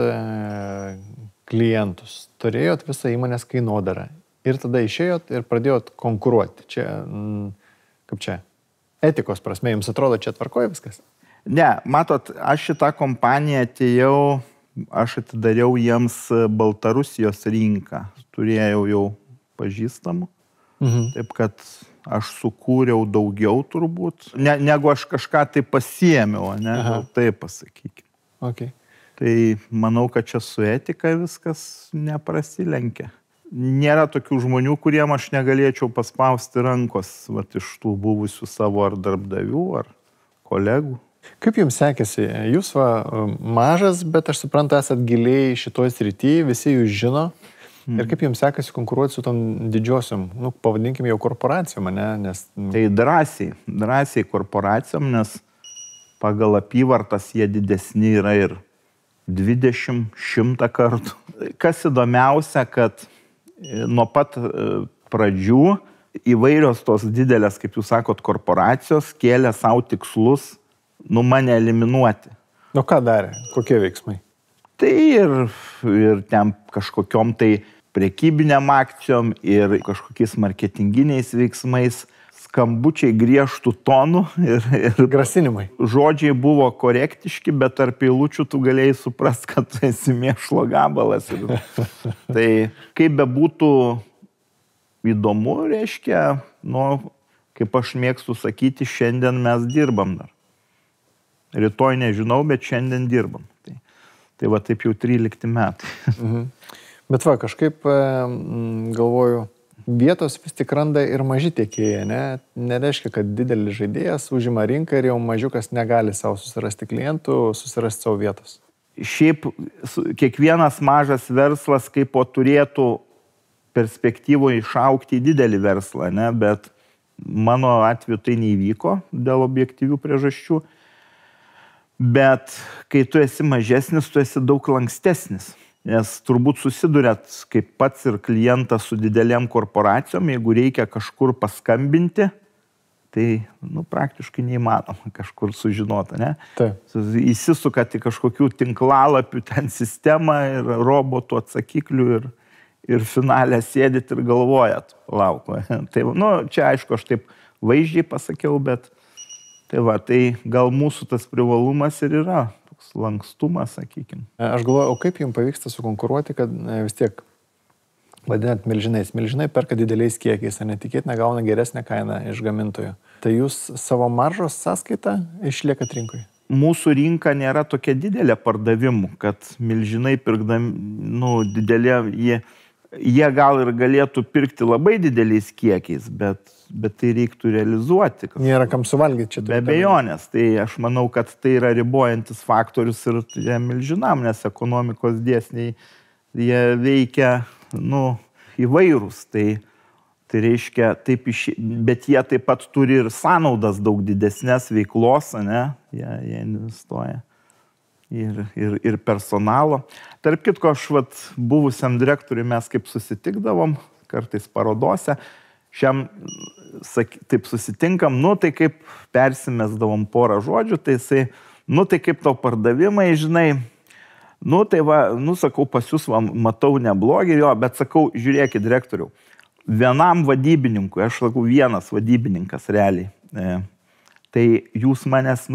klientus, turėjot visą įmonės kainodarą ir tada išėjot ir pradėjot konkuruoti. Čia, kaip čia, etikos prasme, jums atrodo, čia tvarkoja viskas? Ne, matot, aš šitą kompaniją atėjau, aš atidariau jiems Baltarusijos rinką, turėjau jau pažįstamų, taip kad aš sukūriau daugiau turbūt, negu aš kažką tai pasiėmiau, ne, taip pasakykime. Okay. Tai manau, kad čia su etika viskas neprasilenkia. Nėra tokių žmonių, kuriem aš negalėčiau paspausti rankos iš tų buvusių savo ar darbdavių, ar kolegų. Kaip jums sekėsi? Jūs mažas, bet aš suprantu, esat giliai šitoj srityje, visi jūs žino. Ir kaip jums sekasi konkuruoti su tom didžiosiom, pavadinkim jau korporacijom, ne? Tai drąsiai korporacijom, nes pagal apyvartas jie didesni yra ir 20-100 kartų. Kas įdomiausia, kad nuo pat pradžių įvairios tos didelės, kaip jūs sakot, korporacijos kėlė savo tikslus, mane eliminuoti. Ką darė? Kokie veiksmai? Tai ir ten kažkokiom tai prekybiniam akcijom ir kažkokiais marketinginiais veiksmais, skambučiai griežtų tonų ir grasinimai. Žodžiai buvo korektiški, bet tarp eilučių tu galėjai suprast, kad tu esi mėšlo gabalas. Tai kaip bebūtų įdomu, reiškia, kaip aš mėgstu sakyti, šiandien mes dirbam dar. Rytoj nežinau, bet šiandien dirbam. Tai taip jau 13 metai. Bet kažkaip galvoju, vietos vis tik randa ir maži tiekėjai, ne? Nereiškia, kad didelis žaidėjas užima rinką ir jau mažiukas negali savo susirasti klientų, susirasti savo vietos. Šiaip kiekvienas mažas verslas kaip turėtų perspektyvoje išaugti į didelį verslą, ne? Bet mano atveju tai neįvyko dėl objektyvių priežasčių. Bet kai tu esi mažesnis, tu esi daug lankstesnis. Nes turbūt susidurėt kaip pats ir klientas su didelėm korporacijom, jeigu reikia kažkur paskambinti, tai praktiškai neįmanoma kažkur sužinoti, ne? Taip. Įsisukat į kažkokių tinklalapių ten sistemą ir robotų atsakiklių ir finale sėdit ir galvojat, lauko. Tai, čia aišku, aš taip vaizdžiai pasakiau, bet tai gal mūsų tas privalumas ir yra, toks lankstumas, sakykime. Aš galvoju, o kaip jums pavyksta sukonkuruoti, kad vis tiek vadinat milžinais. Milžinai perka dideliais kiekiais, o netikėtina gauna geresnę kainą iš gamintojų. Tai jūs savo maržos sąskaitą išliekat rinkoje? Mūsų rinka nėra tokia didelė pardavimų, kad milžinai pirkdami, didelė, jie gal ir galėtų pirkti labai dideliais kiekiais, bet tai reiktų realizuoti. Nėra kam suvalgyti čia. Be abejonės. Tai aš manau, kad tai yra ribojantis faktorius ir milžinam, nes ekonomikos dėsniai jie veikia įvairūs. Tai reiškia, bet jie taip pat turi ir sąnaudas daug didesnės veiklos, ne? Jie investuoja. Ir personalo. Tarp kitko, aš buvusiam direktoriui mes kaip susitikdavom, kartais parodose, šiam taip susitinkam, tai kaip persimesdavom porą žodžių, tai jisai, tai kaip tau pardavimai, žinai, sakau, pas jūs matau neblogį, bet sakau, žiūrėkit, direktoriau, vienam vadybininkui, aš sakau, vienas vadybininkas realiai, tai jūs manęs,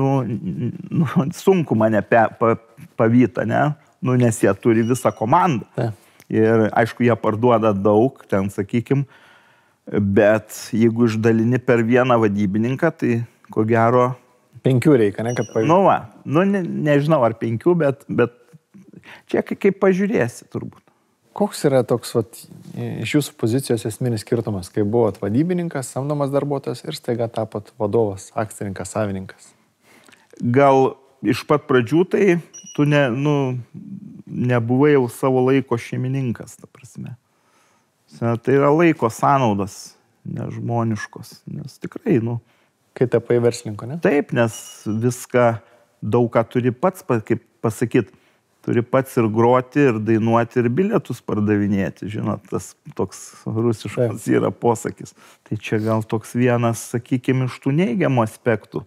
sunku mane pavyta, ne? Nes jie turi visą komandą. Ir aišku, jie parduoda daug, ten sakykim, bet jeigu išdalini per vieną vadybininką, tai ko gero... 5 reikia, ne, kad pavyzdžiui. Nežinau ar 5, bet čia kaip pažiūrėsi turbūt. Koks yra toks iš jūsų pozicijos esminis skirtumas, kai buvot vadybininkas, samdomas darbuotojas ir staiga tapot vadovas, akcininkas, savininkas? Gal iš pat pradžių tai tu nebuvai jau savo laiko šeimininkas, ta prasme. Tai yra laiko sąnaudos, nežmoniškos, nes tikrai, Kai tapai verslininku, ne? Taip, nes viską daug ką turi pats, kaip pasakyti, turi pats ir groti, ir dainuoti, ir bilietus pardavinėti. Žinot, tas toks rusiškas yra posakis. Tai čia gal toks vienas, sakykime, iš tų neigiamų aspektų.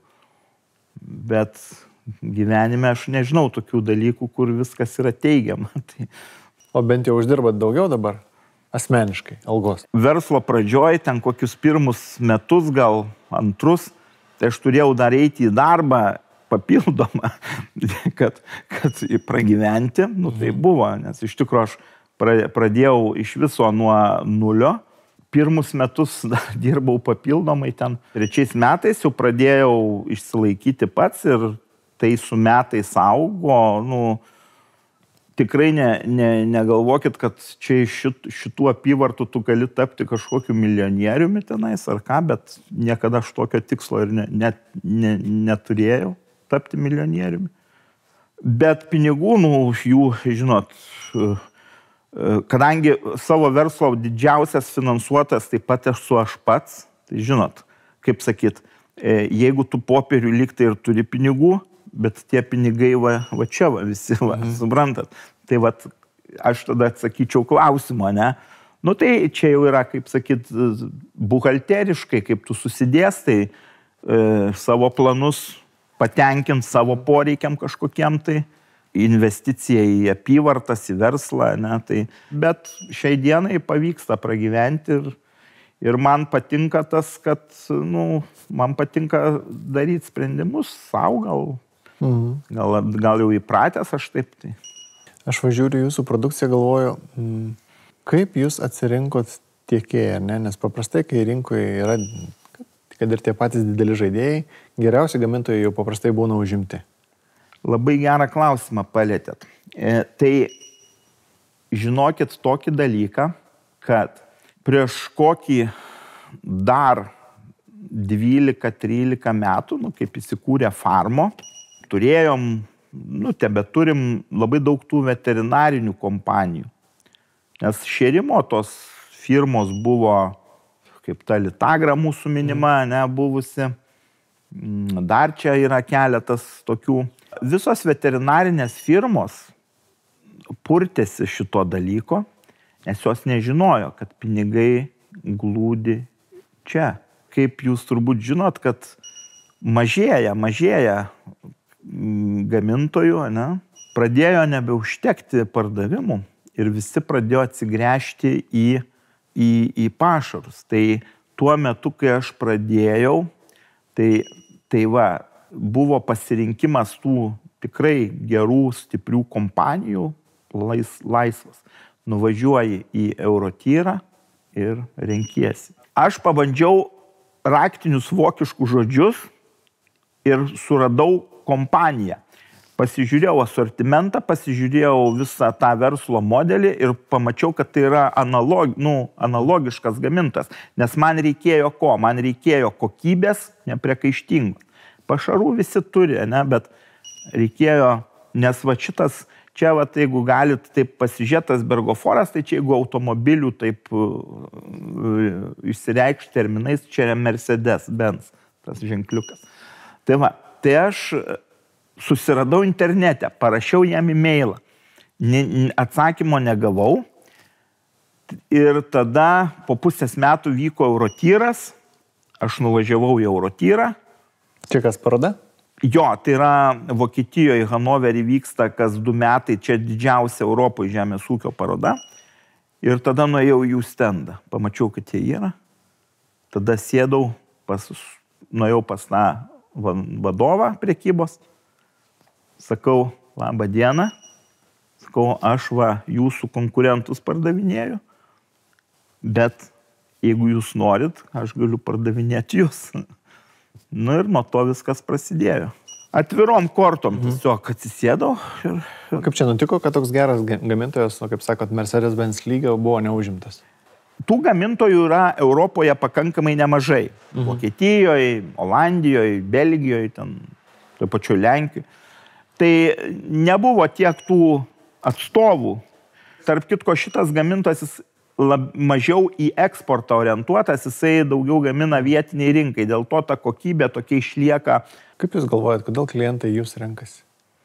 Bet gyvenime aš nežinau tokių dalykų, kur viskas yra teigiama. O bent jau uždirbat daugiau dabar? Asmeniškai, algos. Verslo pradžioj, ten kokius pirmus metus, gal antrus, tai aš turėjau dar eiti į darbą papildomą, kad pragyventi, tai buvo, nes iš tikrųjų aš pradėjau iš viso nuo nulio, pirmus metus dirbau papildomai ten, 3 metais jau pradėjau išsilaikyti pats ir tai su metais augo, tikrai negalvokit, kad čia iš šitų apyvartų tu gali tapti kažkokiu milijonieriumi tenais ar ką, bet niekada aš tokio tikslo ir neturėjau tapti milijonieriumi. Bet pinigų, jų, žinot, kadangi savo verslo didžiausias finansuotas taip pat esu aš pats, tai žinot, kaip sakyt, jeigu tu popierių lygtai ir turi pinigų, bet tie pinigai va čia visi, suprantat. Tai aš tada atsakyčiau klausimo, ne? Tai čia jau yra, kaip sakyt, buhalteriškai, kaip tu susidėstai savo planus, patenkint savo poreikiam kažkokiem, tai investicija į apyvartas, į verslą, ne? Bet šiai dienai pavyksta pragyventi ir man patinka tas, kad, man patinka daryti sprendimus savo, gal jau įpratęs aš taip. Aš važiuoju jūsų produkciją, galvoju, kaip jūs atsirinkot tiekėją, ne? Nes paprastai, kai rinkoje yra, kad ir tie patys dideli žaidėjai, geriausi gamintojai jau paprastai būna užimti. Labai gerą klausimą palėtėt. Tai žinokit tokį dalyką, kad prieš kokį dar 12-13 metų, kaip įsikūrė Farmo, turėjom, tebeturim labai daug tų veterinarinių kompanijų. Nes šėrimo tos firmos buvo, kaip ta Litagra mūsų minima, buvusi. Dar čia yra keletas tokių. Visos veterinarinės firmos purtėsi šito dalyko, nes jos nežinojo, kad pinigai glūdi čia. Kaip jūs turbūt žinot, kad mažėja gamintojų, pradėjo nebeužtekti pardavimų ir visi pradėjo atsigręžti į pašarus. Tai tuo metu, kai aš pradėjau, tai buvo pasirinkimas tų tikrai gerų, stiprių kompanijų laisvas. nuvažiuoji į Eurotyrą ir renkiesi. Aš pabandžiau raktinius vokiškus žodžius ir suradau kompaniją. Pasižiūrėjau asortimentą, pasižiūrėjau visą tą verslo modelį ir pamačiau, kad tai yra analogiškas gamintas. Nes man reikėjo ko? Man reikėjo kokybės nepriekaištingos. Pašarų visi turi, ne? Bet reikėjo, nes va šitas, čia va, jeigu galit taip pasižiūrėtas Bergoforas, tai čia jeigu automobilių taip išsireikšti terminais, čia yra Mercedes-Benz, tas ženkliukas. Tai va, tai aš susiradau internete, parašiau jam e-mailą, atsakymo negavau ir tada po pusės metų vyko Eurotyras, aš nuvažiavau į Eurotyrą. Čia kas paroda? Jo, tai yra Vokietijoje, Hanoverį vyksta kas 2 metai, čia didžiausia Europoje žemės ūkio paroda. Ir tada nuėjau į jų stendą, pamačiau, kad jie yra. Tada sėdau, nuėjau pas tą vadovą prekybos. Sakau, labą dieną. Sakau, aš va jūsų konkurentus pardavinėju. Bet jeigu jūs norit, aš galiu pardavinėti jūs. Nu ir nuo to viskas prasidėjo. Atvirom kortom tiesiog atsisėdau. Kaip čia nutiko, kad toks geras gamintojas, kaip sakot, Mercedes-Benz lygio buvo neužimtas? Tų gamintojų yra Europoje pakankamai nemažai. Vokietijoje, Olandijoje, Belgijoje, ten, toj pačioj Lenkijoje. Tai nebuvo tiek tų atstovų. Tarp kitko, šitas gamintojas mažiau į eksportą orientuotas, jisai daugiau gamina vietiniai rinkai. Dėl to ta kokybė tokia išlieka. Kaip jūs galvojat, kodėl klientai jūs renkasi?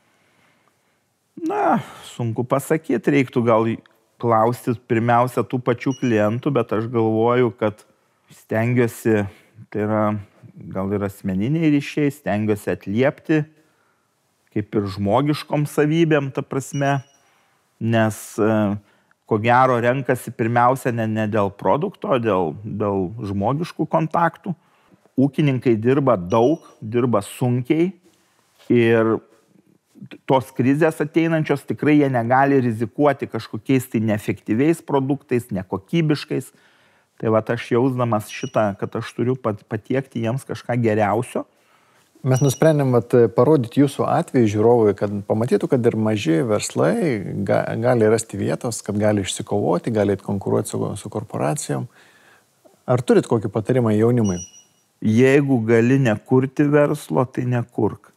Na, sunku pasakyti, reiktų gal klausti pirmiausia tų pačių klientų, bet aš galvoju, kad stengiuosi, tai yra gal ir asmeniniai ryšiai, stengiuosi atliepti, kaip ir žmogiškom savybėm, ta prasme, nes ko gero renkasi pirmiausia ne dėl produkto, dėl žmogiškų kontaktų. Ūkininkai dirba daug, dirba sunkiai ir tos krizės ateinančios tikrai jie negali rizikuoti kažkokiais tai neefektyviais produktais, nekokybiškais. Tai va aš jausdamas šitą, kad aš turiu patiekti jiems kažką geriausio. Mes nusprendėm parodyti jūsų atveju žiūrovui, kad pamatytų, kad ir maži verslai gali rasti vietos, kad gali išsikovoti, gali konkuruoti su korporacijom. Ar turit kokį patarimą jaunimui? Jeigu gali nekurti verslo, tai nekurk.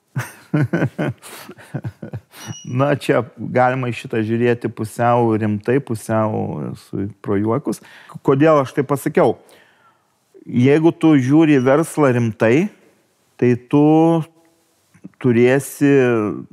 Na, čia galima į šitą žiūrėti pusiau rimtai, pusiau su projuokus. Kodėl aš tai pasakiau? Jeigu tu žiūri verslą rimtai, tai tu turėsi,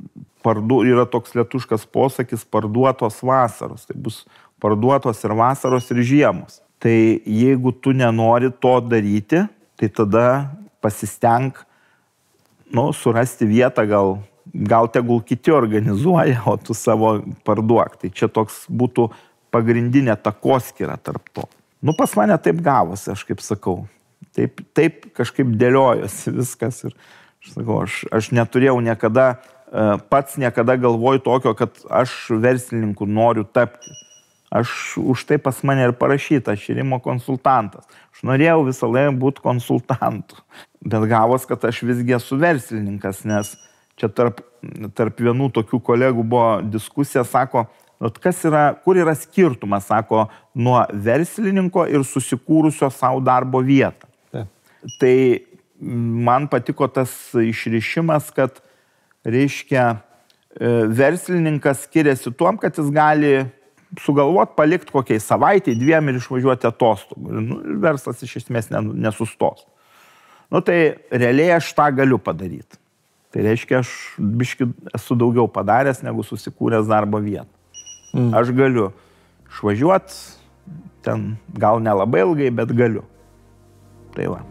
yra toks lietuviškas posakis, parduotos vasaros. Tai bus parduotos ir vasaros, ir žiemos. Tai jeigu tu nenori to daryti, tai tada pasistenk, surasti vietą, gal tegul kiti organizuoja, o tu savo parduok. Tai čia toks būtų pagrindinė takoskyra tarp to. Pas mane taip gavosi, aš kaip sakau. Taip kažkaip dėliojosi viskas ir aš sakau, aš neturėjau pats niekada galvoju tokio, kad aš verslininku noriu tapti. Už tai pas mane ir parašyta, aš širimo konsultantas. Aš norėjau visą laiką būti konsultantu. Bet gavos, kad aš visgi esu verslininkas, nes čia tarp vienų tokių kolegų buvo diskusija, sako, kur yra skirtumas, sako, nuo verslininko ir susikūrusio savo darbo vietą. Tai man patiko tas išrišimas, kad, reiškia, verslininkas skiriasi tuom, kad jis gali sugalvoti palikti kokiai savaitį, 2 ir išvažiuoti atostogų. Verslas iš esmės nesustos. Tai realiai aš tą galiu padaryti. Tai reiškia, aš biškį esu daugiau padaręs, negu susikūręs darbo vietą. Aš galiu išvažiuoti, ten gal nelabai ilgai, bet galiu. Tai va.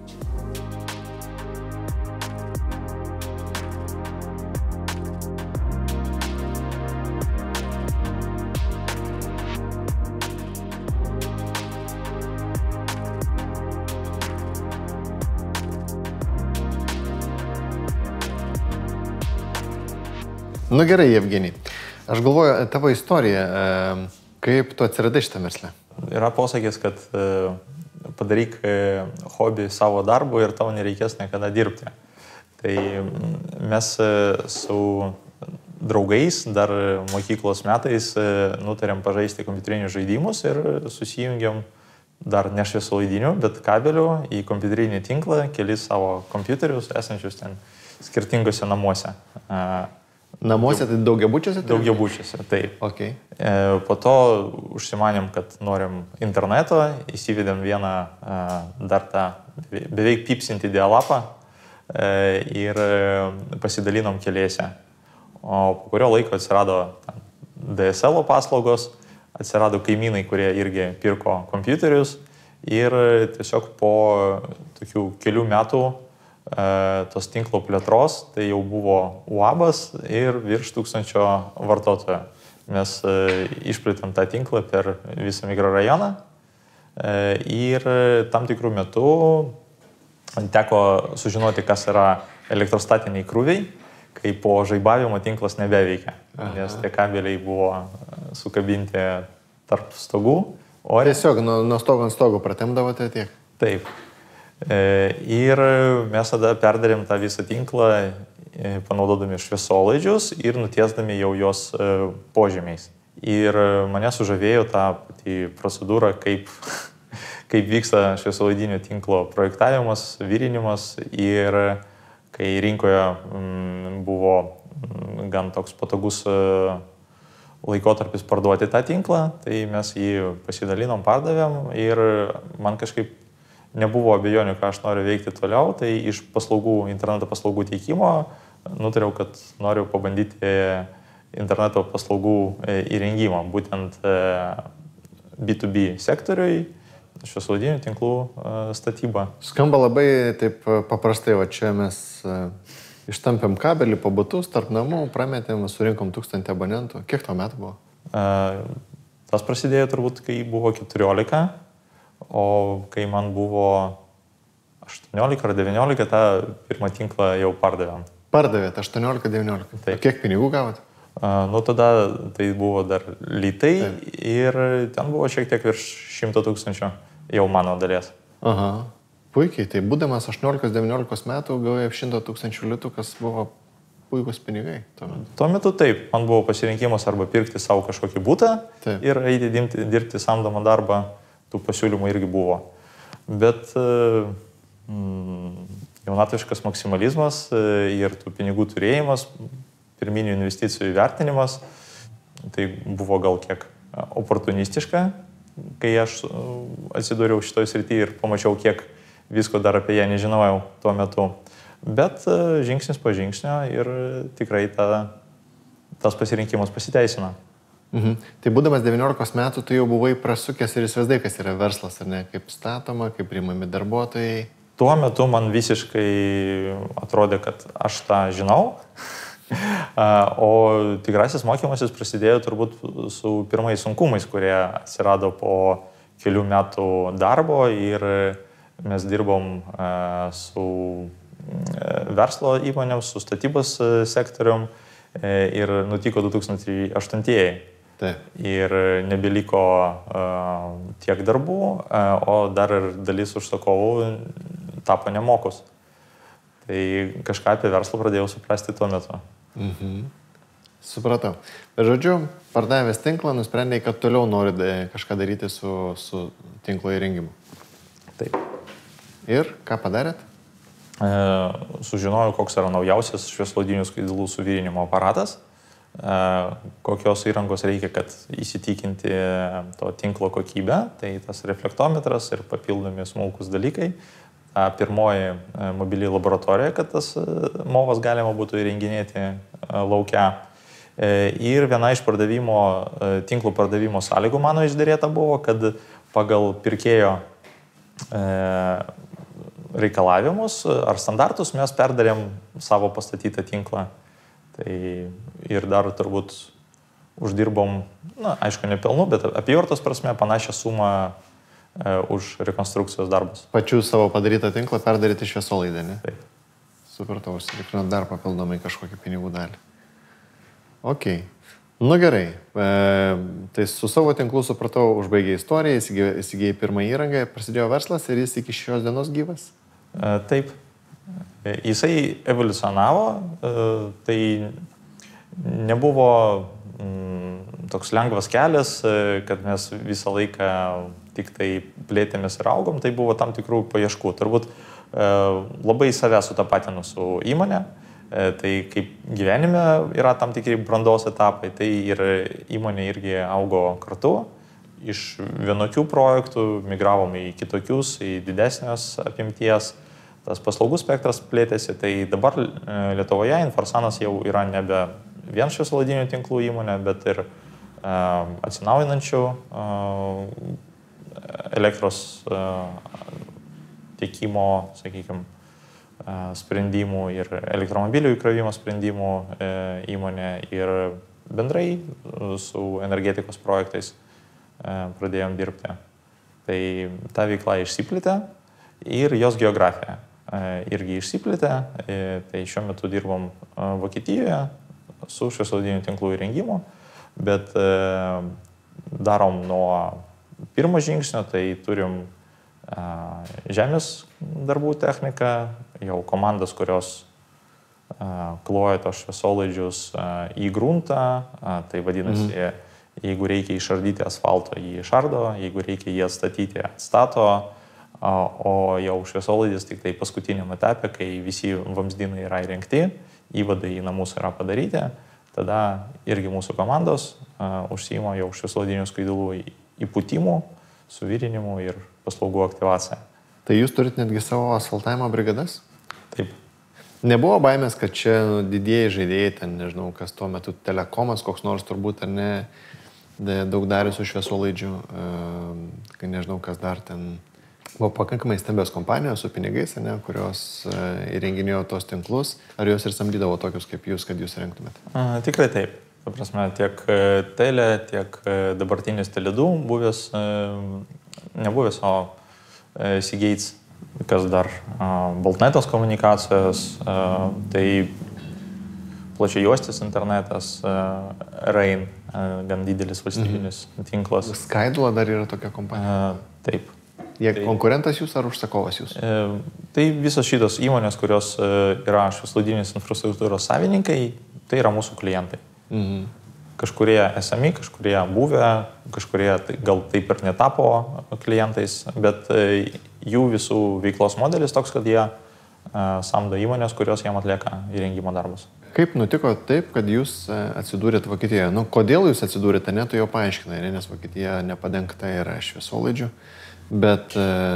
Gerai, Jevgenijai. Aš galvoju, tavo istorija, Kaip tu atsiradai šitą verslą? Yra posakis, kad padaryk hobį savo darbu ir tau nereikės niekada dirbti. Tai mes su draugais dar mokyklos metais nutarėm pažaisti kompiuterinius žaidimus ir susijungiam dar ne šviesolaidinių, bet kabelių į kompiuterinį tinklą, kelis savo kompiuterius esančius ten skirtingose namuose. Namuose tai daugiabučiuose? Daugiabučiuose, taip. Okay. Po to užsimanėm, kad norim interneto, įsivedėm vieną dar tą beveik pypsintį dialapą ir pasidalinom keliese. O po kurio laiko atsirado DSL paslaugos, atsirado kaimynai, kurie irgi pirko kompiuterius ir tiesiog po tokių kelių metų tos tinklo plėtros, tai jau buvo UABas ir virš 1000 vartotojų. Mes išplėtėm tą tinklą per visą mikrorajoną ir tam tikrų metų teko sužinoti, kas yra elektrostatiniai krūviai, kai po žaibavimo tinklas nebeveikia, nes tie kabeliai buvo sukabinti tarp stogų. Tiesiog nuo stogo ant stogo pratemdavote tiek? Taip. Ir mes tada perdarėm tą visą tinklą, panaudodami šviesolaidžius ir nutiesdami jau jos požemiais. Ir mane sužavėjo tą procedūrą, kaip vyksta šviesolaidinio tinklo projektavimas, virinimas ir kai rinkoje buvo gan toks patogus laikotarpis parduoti tą tinklą, tai mes jį pasidalinom, pardavėm ir man kažkaip nebuvo abejonių, ką aš noriu veikti toliau, tai iš interneto paslaugų teikimo nutariau, kad noriu pabandyti interneto paslaugų įrengimą, būtent B2B sektoriui, šviesolaidinių tinklų statybą. Skamba labai taip paprastai, o čia mes ištampėm kabelį po butus, tarp namų, prametėm, surinkom 1000 abonentų. Kiek tau metų buvo? Tas prasidėjo turbūt, kai buvo 14, o kai man buvo 18 ar 19, tą pirmą tinklą jau pardavėm. Pardavėt 18-19. Taip. Kiek pinigų gavot? Nu tada tai buvo dar litai. Taip. Ir ten buvo šiek tiek virš 100 000 jau mano dalies. Aha, puikiai. Tai būdamas 18-19 metų gavai 100 000 litų, kas buvo puikus pinigai tuo metu. Tuo metu taip, man buvo pasirinkimas arba pirkti savo kažkokį butą taip. Ir eiti dirbti samdomą darbą, tų pasiūlymų irgi buvo. Bet jaunatviškas maksimalizmas ir tų pinigų turėjimas, pirminių investicijų įvertinimas, tai buvo gal kiek oportunistiška, kai aš atsidūriau šitoj srity ir pamačiau, kiek visko dar apie ją nežinojau tuo metu. Bet žingsnis po žingsnio ir tikrai tas pasirinkimas pasiteisino. Tai būdamas 19 metų, tu jau buvai prasukęs ir įsivaizdai, kas yra verslas, ar ne? Kaip statoma, kaip priimami darbuotojai. Tuo metu man visiškai atrodė, kad aš tą žinau. O tikrasis mokymasis prasidėjo turbūt su pirmais sunkumais, kurie atsirado po kelių metų darbo ir mes dirbom su verslo įmonėm, su statybos sektorium ir nutiko 2008-ieji. Taip. Ir nebeliko tiek darbų, o dar ir dalis užsakovų tapo nemokus. Tai kažką apie verslą pradėjau suprasti tuo metu. Supratau. Bet žodžiu, pardavęs tinklą, nusprendėjai, kad toliau nori kažką daryti su tinklo įrengimu. Taip. Ir ką padarėt? Sužinojau, koks yra naujausias šviesolaidinių skaidulų suvirinimo aparatas, kokios įrangos reikia, kad įsitikinti to tinklo kokybę, tai tas reflektometras ir papildomi smulkus dalykai. Pirmoji mobili laboratorija, kad tas movas galima būtų įrenginėti laukia. Ir viena iš tinklo pardavimo sąlygų mano išderėta buvo, kad pagal pirkėjo reikalavimus ar standartus mes perdarėm savo pastatytą tinklą. Tai ir dar turbūt uždirbom, aišku, nepelnų, bet apyvartos prasme panašią sumą už rekonstrukcijos darbus. Pačių savo padarytą tinklą perdaryti šviesolaidę, ne? Taip. Supratau, užsitikrinant dar papildomai kažkokį pinigų dalį. Ok. Nu gerai, tai su savo tinklu supratau, užbaigė istoriją, įsigėjai pirmą įrangą, prasidėjo verslas ir jis iki šios dienos gyvas? Taip. Jisai evoliucionavo, tai nebuvo toks lengvas kelias, kad mes visą laiką tik tai plėtėmės ir augom, tai buvo tam tikrų paieškų. Turbūt labai save sutapatinu su įmonė, tai kaip gyvenime yra tam tikri brandos etapai, tai ir įmonė irgi augo kartu. Iš vienokių projektų migravom į kitokius, į didesnės apimties. Tas paslaugų spektras plėtėsi, tai dabar Lietuvoje Inforsanas jau yra nebe vien šviesoladinių tinklų įmonė, bet ir atsinaujinančių elektros tiekimo, sakykime, sprendimų ir elektromobilių įkrovimo sprendimų įmonė ir bendrai su energetikos projektais pradėjom dirbti. Tai ta veikla išsiplėtė ir jos geografija irgi išsiplėtė. Tai šiuo metu dirbam Vokietijoje su šviesoladinių tinklų įrengimu, bet darom nuo pirmo žingsnio, tai turim žemės darbų techniką, jau komandas, kurios kloja tos šviesolaidžius į gruntą, tai vadinasi, jeigu reikia išardyti asfalto, jį išardo, jeigu reikia jį atstatyti, atstato, o jau šviesolaidis tik tai paskutiniam etape, kai visi vamzdynai yra įrengti, įvadai į namus yra padaryti, tada irgi mūsų komandos užsiima jau šviesoladinių skaidulų įpūtimų, suvirinimu ir paslaugų aktyvacija. Tai jūs turit netgi savo asfaltavimo brigadas? Taip. Nebuvo baimės, kad čia didieji žaidėjai, ten nežinau, kas tuo metu Telekomas, koks nors turbūt, ar ne, daug darė su šviesolaidžiu, kai nežinau, kas dar ten. Buvo pakankamai stambios kompanijos su pinigais, ne, kurios įrenginėjo tos tinklus. Ar jos ir samdydavo tokius kaip jūs, kad jūs rengtumėt? Tikrai taip. Ta prasme, tiek Tele, tiek dabartinis Tele2 buvęs, nebuvęs, o Seagates, kas dar Baltnetos komunikacijos, tai plačiajuostis internetas, Rain, gan didelis valstybinis tinklas. Skaidula dar yra tokia kompanija? Taip. Jie konkurentas jūs ar užsakovas jūs? Tai visos šitos įmonės, kurios yra šviesoladinės infrastruktūros savininkai, tai yra mūsų klientai. Kažkurie esami, kažkurie buvę, kažkurie gal taip ir netapo klientais, bet jų visų veiklos modelis toks, kad jie samdo įmonės, kurios jiem atlieka įrengimo darbus. Kaip nutiko taip, kad jūs atsidūrėte Vokietijoje? Nu, kodėl jūs atsidūrėte, ne, tu jau paaiškinai, nes Vokietija nepadengta yra šviesolaidžių, bet,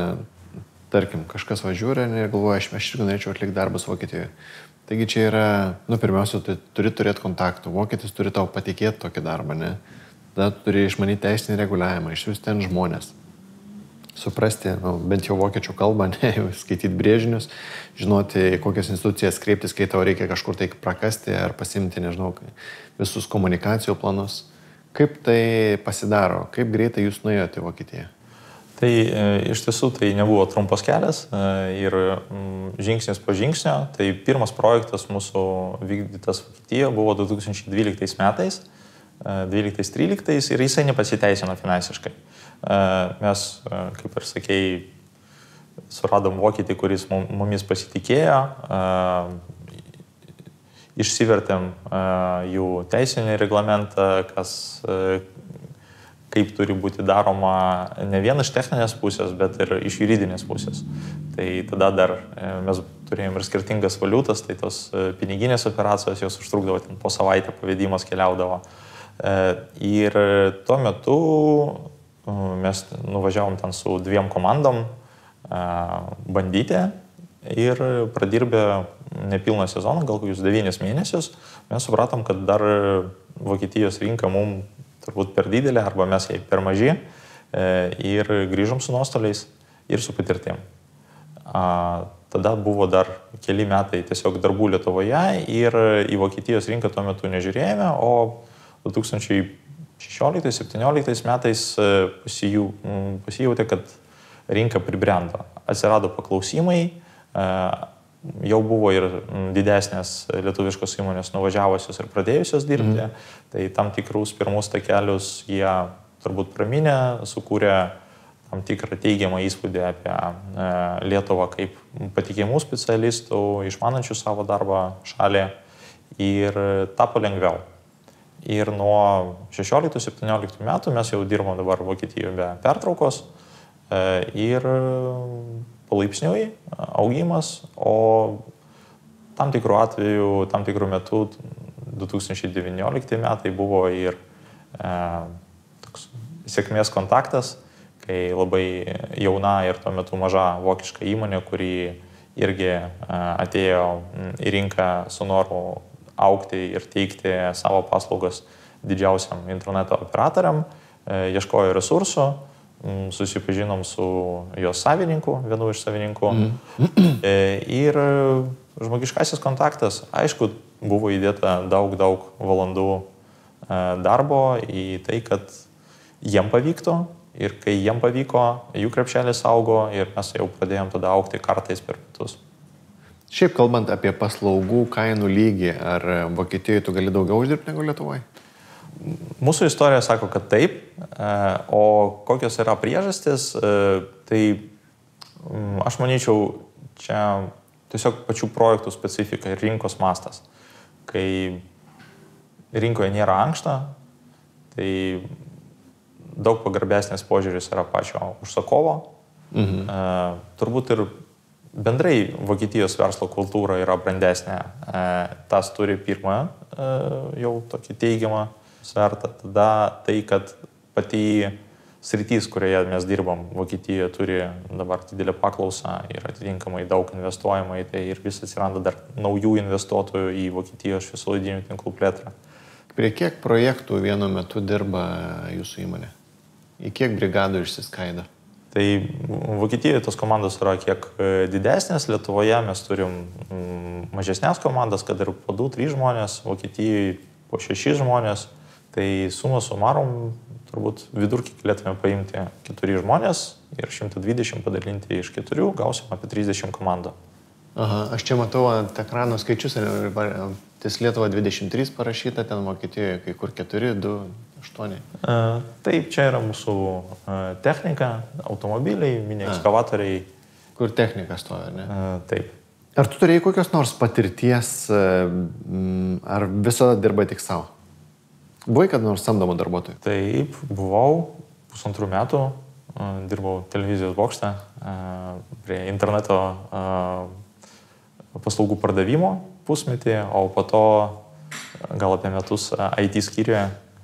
tarkim, kažkas važiuoja ir galvoja, aš irgi norėčiau atlikti darbus Vokietijoje. Taigi čia yra, pirmiausia, tu turi turėti kontaktų, vokietis turi tau patikėti tokį darbą, ne? Tada tu turi išmanyti teisinį reguliavimą, išsiųsti ten žmonės, suprasti, bent jau vokiečių kalbą, ne, skaityti brėžinius, žinoti, kokias institucijas kreiptis, kai tau reikia kažkur tai prakasti ar pasimti, nežinau, visus komunikacijų planus. Kaip tai pasidaro? Kaip greitai jūs nuėjote į Vokietiją? Tai iš tiesų tai nebuvo trumpas kelias ir žingsnis po žingsnio. Tai pirmas projektas mūsų vykdytas Vokietijoje buvo 2012 metais, 12-13 ir jisai nepasiteisino finansiškai. Mes, kaip ir sakėjai, suradom vokietį, kuris mumis pasitikėjo, išsivertėm jų teisinį reglamentą, kaip turi būti daroma ne vien iš techninės pusės, bet ir iš juridinės pusės. Tai tada dar mes turėjom ir skirtingas valiutas, tai tos piniginės operacijos jos užtrukdavo, ten po savaitę pavedimas keliaudavo. Ir tuo metu mes nuvažiavom ten su 2 komandom bandyti ir pradirbę nepilną sezoną, gal kokius 9 mėnesius, mes supratom, kad dar Vokietijos rinka mums turbūt per didelė, arba mes jai per maži ir grįžom su nuostoliais ir su patirtim. Tada buvo dar keli metai tiesiog darbų Lietuvoje ir į Vokietijos rinką tuo metu nežiūrėjome, o 2016-2017 metais pasijautė, kad rinka pribrendo. Atsirado paklausimai, jau buvo ir didesnės lietuviškos įmonės nuvažiavusios ir pradėjusios dirbti, tai tam tikrus pirmus takelius jie turbūt praminė, sukūrė tam tikrą teigiamą įspūdį apie Lietuvą kaip patikimų specialistų, išmanančių savo darbą šalį ir tapo lengviau. Ir nuo 16-17 metų mes jau dirbam dabar Vokietijoje be pertraukos ir palaipsniui augimas, o tam tikrų atveju, tam tikrų metų 2019 metai buvo ir toks sėkmės kontaktas, kai labai jauna ir tuo metu maža vokiška įmonė, kuri irgi atėjo į rinką su noru augti ir teikti savo paslaugas didžiausiam interneto operatoriam, ieškojo resursų, susipažinom su jos savininku, vienu iš savininkų. Ir žmogiškasis kontaktas, aišku, buvo įdėta daug valandų darbo į tai, kad jiem pavyktų. Ir kai jiem pavyko, jų krepšelis augo ir mes jau pradėjom tada augti kartais per metus. Šiaip kalbant apie paslaugų kainų lygį, ar Vokietijoje tu gali daugiau uždirbti negu Lietuvoje? Mūsų istorija sako, kad taip, o kokios yra priežastis, tai aš manyčiau, čia tiesiog pačių projektų specifika ir rinkos mastas. Kai rinkoje nėra ankšta, tai daug pagarbesnis požiūris yra pačio užsakovo. Turbūt ir bendrai Vokietijos verslo kultūra yra brandesnė. Tas turi pirmą jau tokį teigiamą svertą. Tada tai, kad pati sritys, kurioje mes dirbam, Vokietijoje turi dabar didelę paklausą ir atitinkamai daug investuojama į tai ir vis atsiranda dar naujų investuotojų į Vokietijos šviesolaidinių tinklų plėtrą. Prie kiek projektų vienu metu dirba jūsų įmonė? Į kiek brigadų išsiskaido? Tai Vokietijoje tos komandos yra kiek didesnės, Lietuvoje mes turim mažesnės komandas, kad ir po 2-3 žmonės, Vokietijoje po 6 žmonės, tai suma sumarum turbūt vidurkį galėtume paimti 4 žmonės ir 120 padalinti iš 4, gausim apie 30 komandų. Aha, aš čia matau ant ekrano skaičius, ties Lietuva 23 parašyta, ten Vokietijoje kai kur 4, 2, 8. Taip, čia yra mūsų technika, automobiliai, mini ekskavatoriai. Kur technika stoja, ne? Taip. Ar tu turėjai kokios nors patirties, ar visada dirbai tik savo? Buvai kad nors samdomų darbuotojų? Taip, buvau 1,5 metų, dirbau televizijos bokšte prie interneto paslaugų pardavimo pusmetį, o po to gal apie metus IT skyriuje.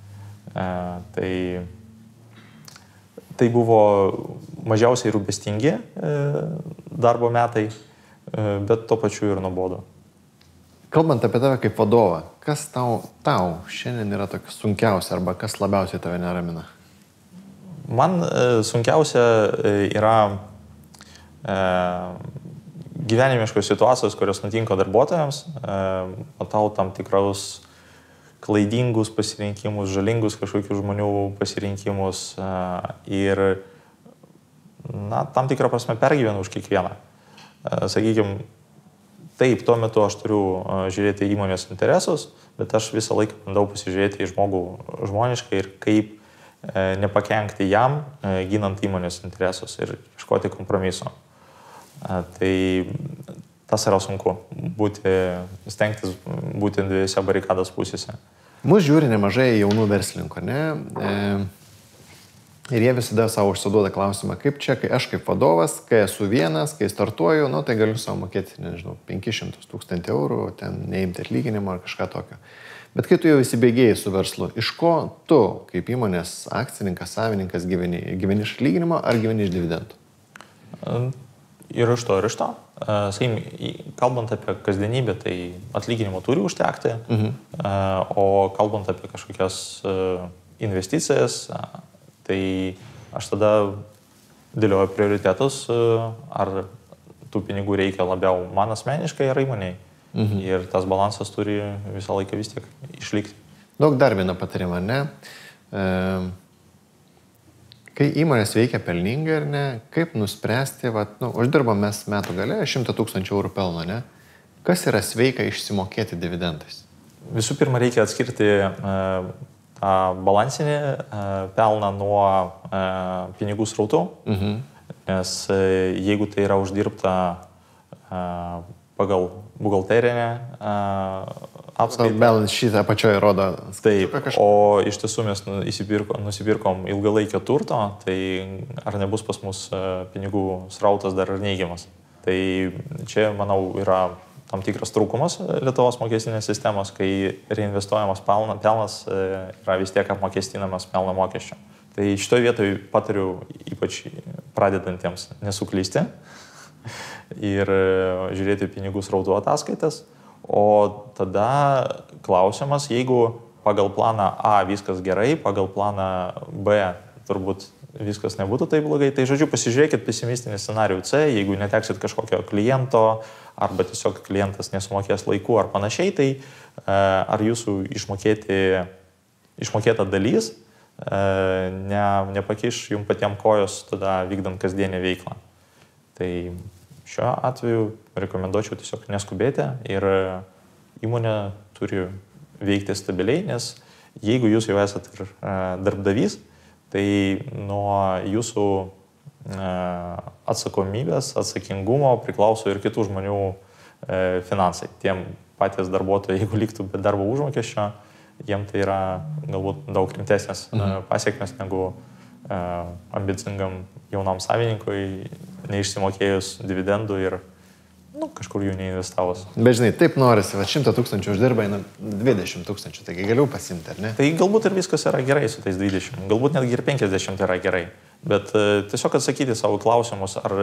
Tai buvo mažiausiai rūpestingi darbo metai, bet tuo pačiu ir nuobodu. Kalbant apie tave kaip vadovą, kas tau šiandien yra tokia sunkiausia arba kas labiausiai tave neramina? Man sunkiausia yra gyvenimiškos situacijos, kurios nutinka darbuotojams. Matau tam tikraus klaidingus pasirinkimus, žalingus kažkokių žmonių pasirinkimus ir tam tikrą prasme pergyvenu už kiekvieną. Sakykime, taip, tuo metu aš turiu žiūrėti įmonės interesus, bet aš visą laiką bandau pasižiūrėti į žmogų žmoniškai ir kaip nepakenkti jam, ginant įmonės interesus ir ieškoti kompromiso. Tai tas yra sunku, stengtis būti dviejose barikados pusėse. Mūsų žiūri nemažai jaunų verslininkų, ne? Ir jie visada savo užsiduoda klausimą, kaip čia, kai aš kaip vadovas, kai esu vienas, kai startuoju, tai galiu savo mokėti, 500 000 eurų, ten neimti atlyginimo ar kažką tokio. Bet kai tu jau įsibėgėjai su verslu, iš ko tu, kaip įmonės akcininkas, savininkas, gyveni iš atlyginimo ar gyveni iš dividendų? Ir iš to, ir iš to. Kalbant apie kasdienybę, tai atlyginimo turi užtekti, o kalbant apie kažkokias investicijas, tai aš tada dėlioju prioritetus, ar tų pinigų reikia labiau man asmeniškai ar įmoniai. Ir tas balansas turi visą laiką vis tiek išlikti. Daug dar vieną patarimą, ne? Kai įmonės veikia pelningai ar ne, kaip nuspręsti, uždirbam mes metų gale 100 000 eurų pelno, ne? Kas yra sveika išsimokėti dividendais? Visų pirma, reikia atskirti tą balansinį pelną nuo pinigų srautų, nes jeigu tai yra uždirbta pagal buhalterinę apskaitą. Balance sheet apačioje rodo. Taip, o iš tiesų mes nusipirkom ilgalaikio turto, tai ar nebus pas mus pinigų srautas dar ir neigiamas. Tai čia, manau, yra tam tikras trūkumas Lietuvos mokestinės sistemos, kai reinvestuojamas pelnas yra vis tiek apmokestinamas pelno mokesčio. Tai šitoje vietoje patariu ypač pradedantiems nesuklysti ir žiūrėti pinigų srautų ataskaitas. O tada klausimas, jeigu pagal planą A viskas gerai, pagal planą B turbūt viskas nebūtų taip blogai, tai žodžiu pasižiūrėkit pesimistinį scenarijų C, jeigu neteksit kažkokio kliento arba tiesiog klientas nesumokės laiku ar panašiai, tai ar jūsų išmokėta dalis nepakiš jums patiems kojos tada vykdant kasdienį veiklą. Tai šiuo atveju rekomenduočiau tiesiog neskubėti ir įmonė turi veikti stabiliai, nes jeigu jūs jau esat ir darbdavys, tai nuo jūsų atsakomybės, atsakingumo priklauso ir kitų žmonių finansai. Tiem patys darbuotojai, jeigu liktų be darbo užmokesčio, jiem tai yra galbūt daug rimtesnės pasiekmes negu ambicingam jaunam savininkui, neišsimokėjus dividendų ir kažkur jų neinvestavus. Bet žinai, taip norisi, 100 000 uždirba, 20 000, taigi galiu pasimti, ar ne? Tai galbūt ir viskas yra gerai su tais 20, galbūt netgi ir 50 yra gerai, bet tiesiog atsakyti savo klausimus, ar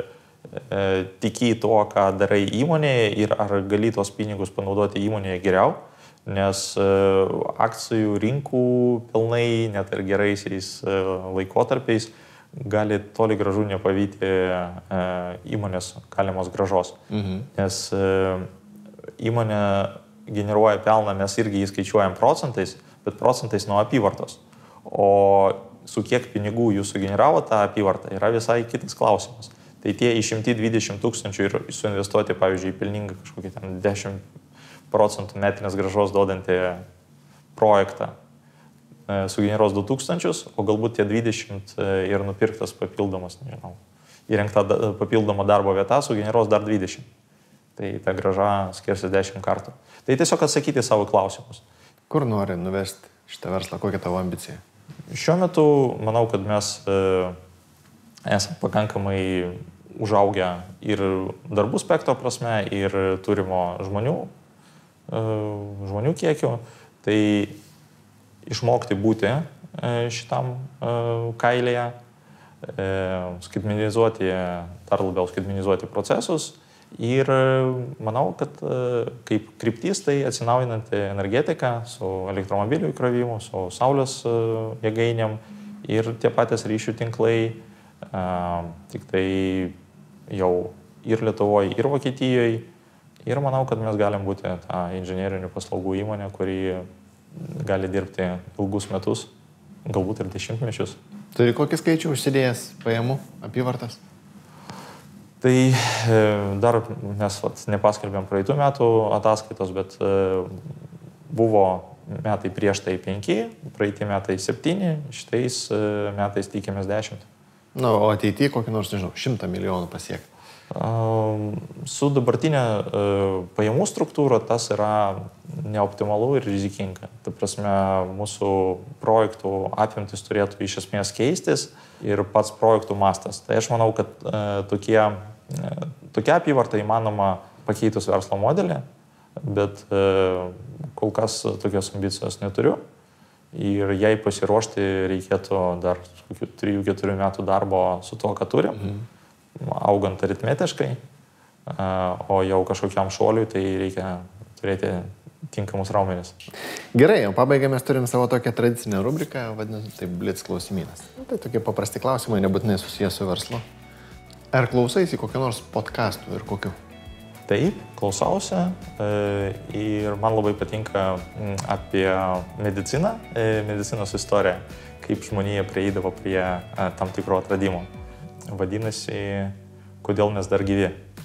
tiki tuo, ką darai įmonėje ir ar gali tos pinigus panaudoti įmonėje geriau, nes akcijų rinkų pelnai, net ir geraisiais laikotarpiais, gali toli gražu nepavyti įmonės galimos grąžos. Nes įmonė generuoja pelną, mes irgi jį skaičiuojam procentais, bet procentais nuo apyvartos. O su kiek pinigų jūs sugeneravo tą apyvartą yra visai kitas klausimas. Tai tie išimti 20 000 ir suinvestuoti, pavyzdžiui, į pelningą kažkokį ten 10% metinės grąžos duodantį projektą sugeneruos 2000, o galbūt tie 20 ir nupirktas papildomas, nežinau, įrengta papildoma darbo vieta sugeneruos dar 20. Tai ta grąža skirsis 10 kartų. Tai tiesiog atsakyti savo klausimus. Kur nori nuvesti šitą verslą, kokia tavo ambicija? Šiuo metu manau, kad mes esame pakankamai užaugę ir darbų spektro prasme, ir turimo žmonių kiekių. Tai išmokti būti šitam kailyje, dar labiau skaitmenizuoti procesus ir manau, kad kaip kryptis tai atsinaujinanti energetika su elektromobilių įkrovimu, su saulės jėgainėm ir tie patys ryšių tinklai, tik tai jau ir Lietuvoje, ir Vokietijoje. Ir manau, kad mes galim būti tą inžinerinių paslaugų įmonę, kuri gali dirbti ilgus metus, galbūt ir 10 mečius. Turi kokį skaičių užsidėjęs pajamų apyvartas? Tai dar mes nepaskelbėm praeitų metų ataskaitos, bet buvo metai prieš tai 5, praeitį metai 7, šitais metais tikimės 10. O ateityje kokį nors, nežinau, 100 milijonų pasiekti? Su dabartinė pajamų struktūra tas yra neoptimalu ir rizikinga. Ta prasme, mūsų projektų apimtis turėtų iš esmės keistis ir pats projektų mastas. Tai aš manau, kad tokia apyvarta įmanoma pakeitus verslo modelį, bet kol kas tokios ambicijos neturiu. Ir jei pasiruošti reikėtų dar 3-4 metų darbo su to, ką turim. Augant aritmetiškai, o jau kažkokiam šuoliui tai reikia turėti tinkamus raumenis. Gerai, o pabaigai mes turim savo tokią tradicinę rubriką, vadinasi, tai blitz klausimynas. Tai tokie paprasti klausimai, nebūtinai susijęs su verslu. Ar klausaisi kokių nors podcastų ir kokių? Taip, klausausi ir man labai patinka apie mediciną, medicinos istoriją, kaip žmonija prieidavo prie tam tikro atradimo. Vadinasi, kodėl mes dar gyvi.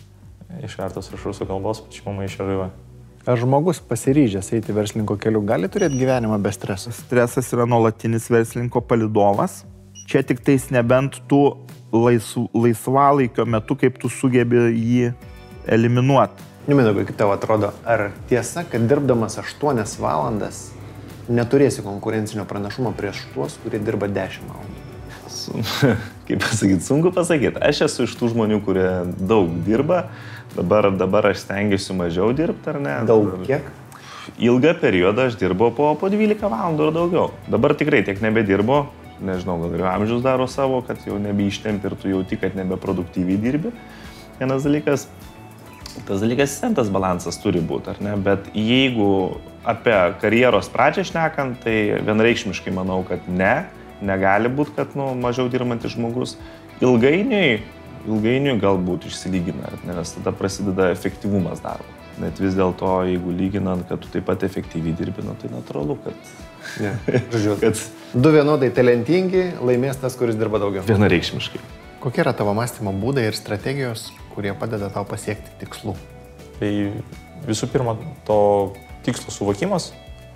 išvertus iš rusų kalbos, почему мы еще живы. Ar žmogus pasiryžęs eiti verslininko keliu gali turėti gyvenimą be streso? Stresas yra nuolatinis verslininko palydovas. Čia tik tais nebent tu laisvalaikio metu, kaip tu sugebi jį eliminuoti. Mindaugai, kaip tau atrodo, ar tiesa, kad dirbdamas 8 valandas neturėsi konkurencinio pranašumo prieš tuos, kurie dirba 10 valandų? Kaip pasakyti, sunku pasakyti. Aš esu iš tų žmonių, kurie daug dirba. Dabar aš stengiuosi mažiau dirbti, ar ne? Daug kiek? Ilgą periodą aš dirbau po 12 valandų ir daugiau. Dabar tikrai tiek nebedirbo. Nežinau, gal ir amžius daro savo, kad jau nebeištempi ir tu jauti, kad nebeproduktyviai dirbi. Vienas dalykas. Tas dalykas, tas balansas turi būti, ar ne? Bet jeigu apie karjeros pradžią šnekant, tai vienareikšmiškai manau, kad negali būti, kad mažiau dirbantis žmogus. Ilgainiui galbūt išsilygina, nes tada prasideda efektyvumas darbo. Bet vis dėlto, jeigu lyginant, kad tu taip pat efektyviai dirbi, tai natūralu, kad... Žodžiu, kad du vienodai talentingi, laimės tas, kuris dirba daugiau. Vienareikšmiškai. Kokie yra tavo mąstymo būdai ir strategijos, kurie padeda tau pasiekti tikslų? Tai visų pirma, to tikslo suvokimas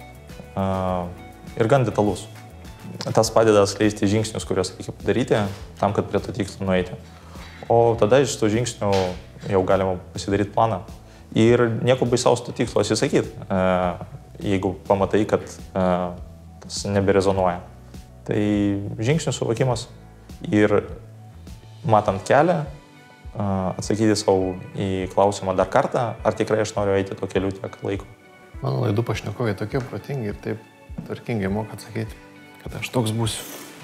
ir gan detalus. Tas padeda skleisti žingsnius, kuriuos reikia padaryti, tam, kad prie to tikslo nueiti. O tada iš tų žingsnių jau galima pasidaryti planą. Ir nieko baisaus to tikslo atsisakyti, jeigu pamatai, kad tas neberezonuoja. Tai žingsnių suvokimas ir matant kelią, atsakyti savo į klausimą dar kartą, ar tikrai aš noriu eiti to keliu tiek laiko. Mano laidų pašnekovai tokie protingi ir taip tvarkingai moka atsakyti, kad aš toks būsiu.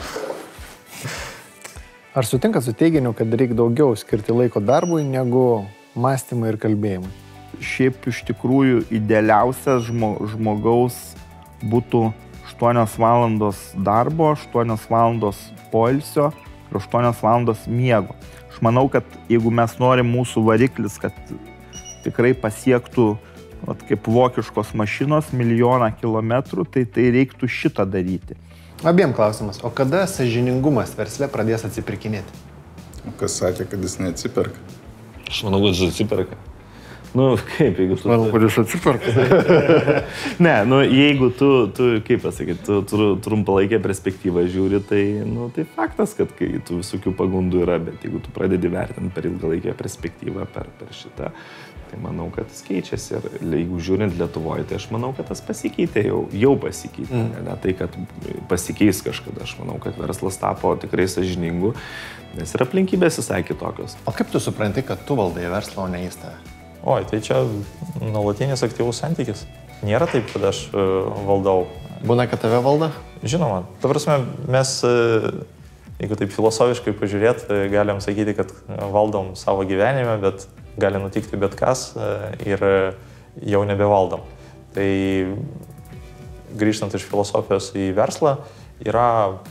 Ar sutinkat su teiginiu, kad reikia daugiau skirti laiko darbui negu mąstymui ir kalbėjimui? Šiaip iš tikrųjų idealiausias žmogaus būtų 8 valandos darbo, 8 valandos poilsio ir 8 valandos miego. Aš manau, kad jeigu mes norim mūsų variklis, kad tikrai pasiektų kaip vokiškos mašinos 1 000 000 kilometrų, tai reiktų šitą daryti. Abiem klausimas. O kada sąžiningumas versle pradės atsipirkinėti? O kas sakė, kad jis neatsiperka? Aš manau, kad jis atsiperka. Kaip, jeigu tu... Manau, kad jis atsiperka. Ne, jeigu tu kaip pasakyti, tu trumpalaikę perspektyvą žiūri, tai faktas, kad kai tų visokių pagundų yra, bet jeigu tu pradedi vertinti per ilgalaikę perspektyvą, per šitą, tai manau, kad tas keičiasi. Ir jeigu žiūrint Lietuvoje, tai aš manau, kad tas pasikeitė, jau pasikeitė. Ne tai, kad pasikeis kažkada. Aš manau, kad verslas tapo tikrai sąžiningu, nes ir aplinkybės visai kitokios. O kaip tu supranti, kad tu valdai verslą, o ne jis tave? Oi, tai čia nuolatinis aktyvus santykis. Nėra taip, kad aš valdau. Būna, kad tave valdo? Žinoma. Ta prasme, mes, jeigu taip filosofiškai pažiūrėt, galim sakyti, kad valdom savo gyvenime, bet gali nutikti bet kas ir jau nebevaldom. Tai grįžtant iš filosofijos į verslą, yra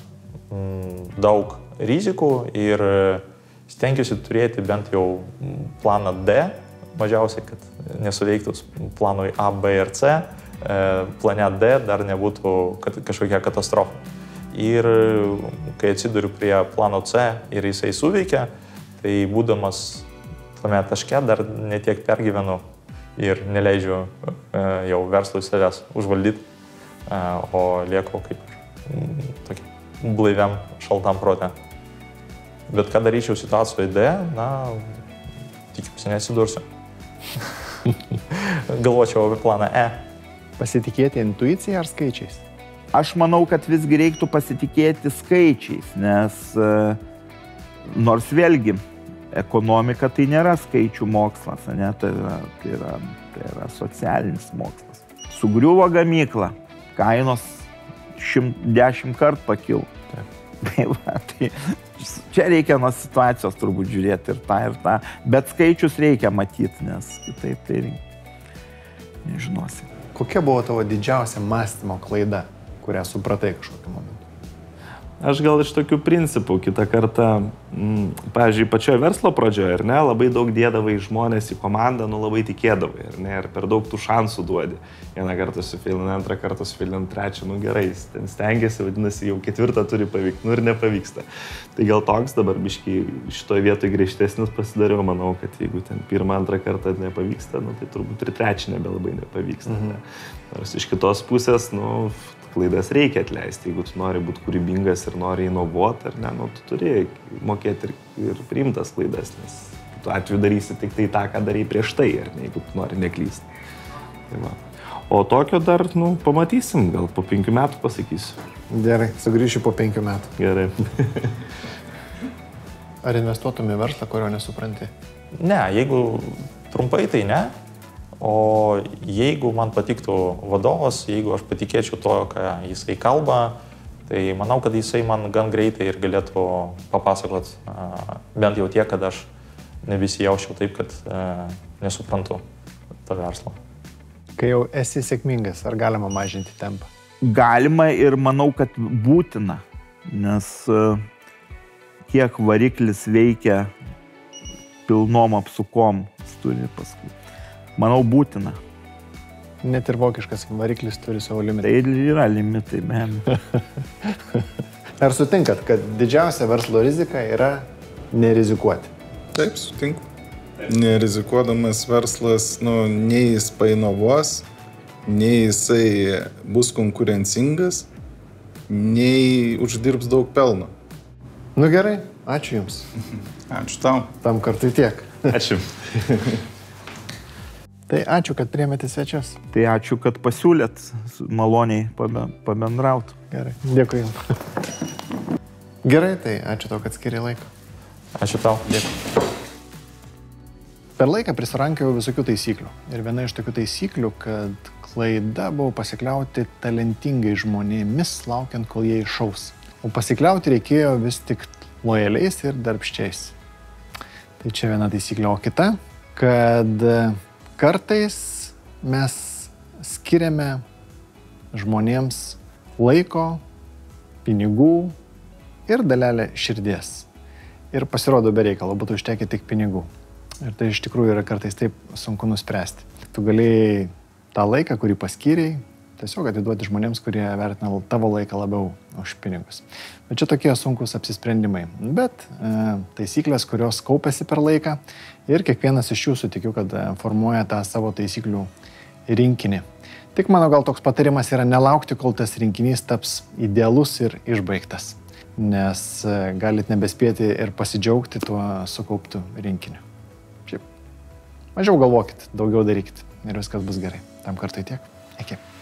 daug rizikų ir stengiuosi turėti bent jau planą D, mažiausiai, kad nesuveiktų planui A, B ir C, plane D dar nebūtų kažkokia katastrofa. Ir kai atsiduriu prie plano C ir jisai suveikia, tai būdamas tame taške dar netiek pergyvenu ir neleidžiu jau verslui savęs užvaldyti, o lieku kaip tokį blaiviam, šaltam prote. Bet ką daryčiau situacijoje D, tikiuosi neatsidursiu. Galvočiau apie planą E. Pasitikėti intuicija ar skaičiais? Aš manau, kad visgi reiktų pasitikėti skaičiais, nes nors vėlgi ekonomika tai nėra skaičių mokslas, ne? Tai yra socialinis mokslas. Sugriuvo gamykla, kainos 10 kartų pakilo. Tai čia reikia nuo situacijos turbūt žiūrėti ir tą, bet skaičius reikia matyti, nes kitaip tai nežinosi. Kokia buvo tavo didžiausia mąstymo klaida, kurią supratai kažkokiu momentu? Aš gal iš tokių principų kitą kartą, pavyzdžiui, pačioje verslo pradžioje, ar ne, labai daug dėdavai žmonės į komandą, nu labai tikėdavai, ar ne, ir per daug tų šansų duodi. Vieną kartą sufilini, antrą kartą sufilini, trečią, nu gerai, ten stengiasi, vadinasi, jau ketvirtą turi pavykti, nu ir nepavyksta. Tai gal toks dabar biškai šitoje vietoje griežtesnis pasidariau, manau, kad jeigu ten pirmą, antrą kartą nepavyksta, nu tai turbūt ir trečią nebelabai nepavyksta. Nors iš kitos pusės, nu, klaidas reikia atleisti, jeigu tu nori būti kūrybingas ir nori inovuoti, ar ne, nu, tu turi mokėti ir priimtas klaidas, nes tu atveju darysi tik tai tą, ką darai prieš tai, ar ne, jeigu tu nori neklysti. Tai va. O tokio dar, nu, pamatysim, gal po 5 metų pasakysiu. Gerai, sugrįšiu po 5 metų. Gerai. Ar investuotum į verslą, kurio nesupranti? Ne, jeigu trumpai, tai ne. O jeigu man patiktų vadovas, jeigu aš patikėčiau to, ką jisai kalba, tai manau, kad jisai man gan greitai ir galėtų papasakot bent jau tiek, kad aš nebesijaučiau taip, kad nesuprantu to verslo. Kai jau esi sėkmingas, ar galima mažinti tempą? Galima ir manau, kad būtina, nes kiek variklis veikia pilnom apsukom, jis turi paskui. Manau, būtina. Net ir vokiškas variklis turi savo limitą. Tai yra limitai, man. Ar sutinkat, kad didžiausia verslo rizika yra nerizikuoti? Taip, sutinku. Nerizikuodamas verslas, nu, nei jis painovuos, nei jisai bus konkurencingas, nei uždirbs daug pelno. Nu gerai, ačiū Jums. Ačiū tau. Tam kartui tiek. Ačiū. Tai ačiū, kad priėmėte svečius. Tai ačiū, kad pasiūlėt maloniai pabendrauti. Gerai, dėkui Jums. Gerai, tai ačiū tau, kad skiri laiką. Ačiū tau. Dėkui. Per laiką prisirankiau visokių taisyklių. Ir viena iš tokių taisyklių, kad klaida buvo pasikliauti talentingai žmonėmis, laukiant, kol jie iššaus. O pasikliauti reikėjo vis tik lojaliais ir darbščiais. Tai čia viena taisyklė, o kita, kad kartais mes skiriame žmonėms laiko, pinigų ir dalelę širdies. Ir pasirodo be reikalo, būtų užtekę tik pinigų. Ir tai iš tikrųjų yra kartais taip sunku nuspręsti. Tu galėjai tą laiką, kurį paskyrei, tiesiog atiduoti žmonėms, kurie vertina tavo laiką labiau už pinigus. Bet čia tokie sunkus apsisprendimai. Bet taisyklės, kurios kaupėsi per laiką ir kiekvienas iš jūsų tikiu, kad formuoja tą savo taisyklių rinkinį. Tik mano gal toks patarimas yra nelaukti, kol tas rinkinys taps idealus ir išbaigtas. Nes galit nebespėti ir pasidžiaugti tuo sukauptu rinkiniu. Šiaip, mažiau galvokit, daugiau darykit ir viskas bus gerai. Tam kartui tiek. Iki.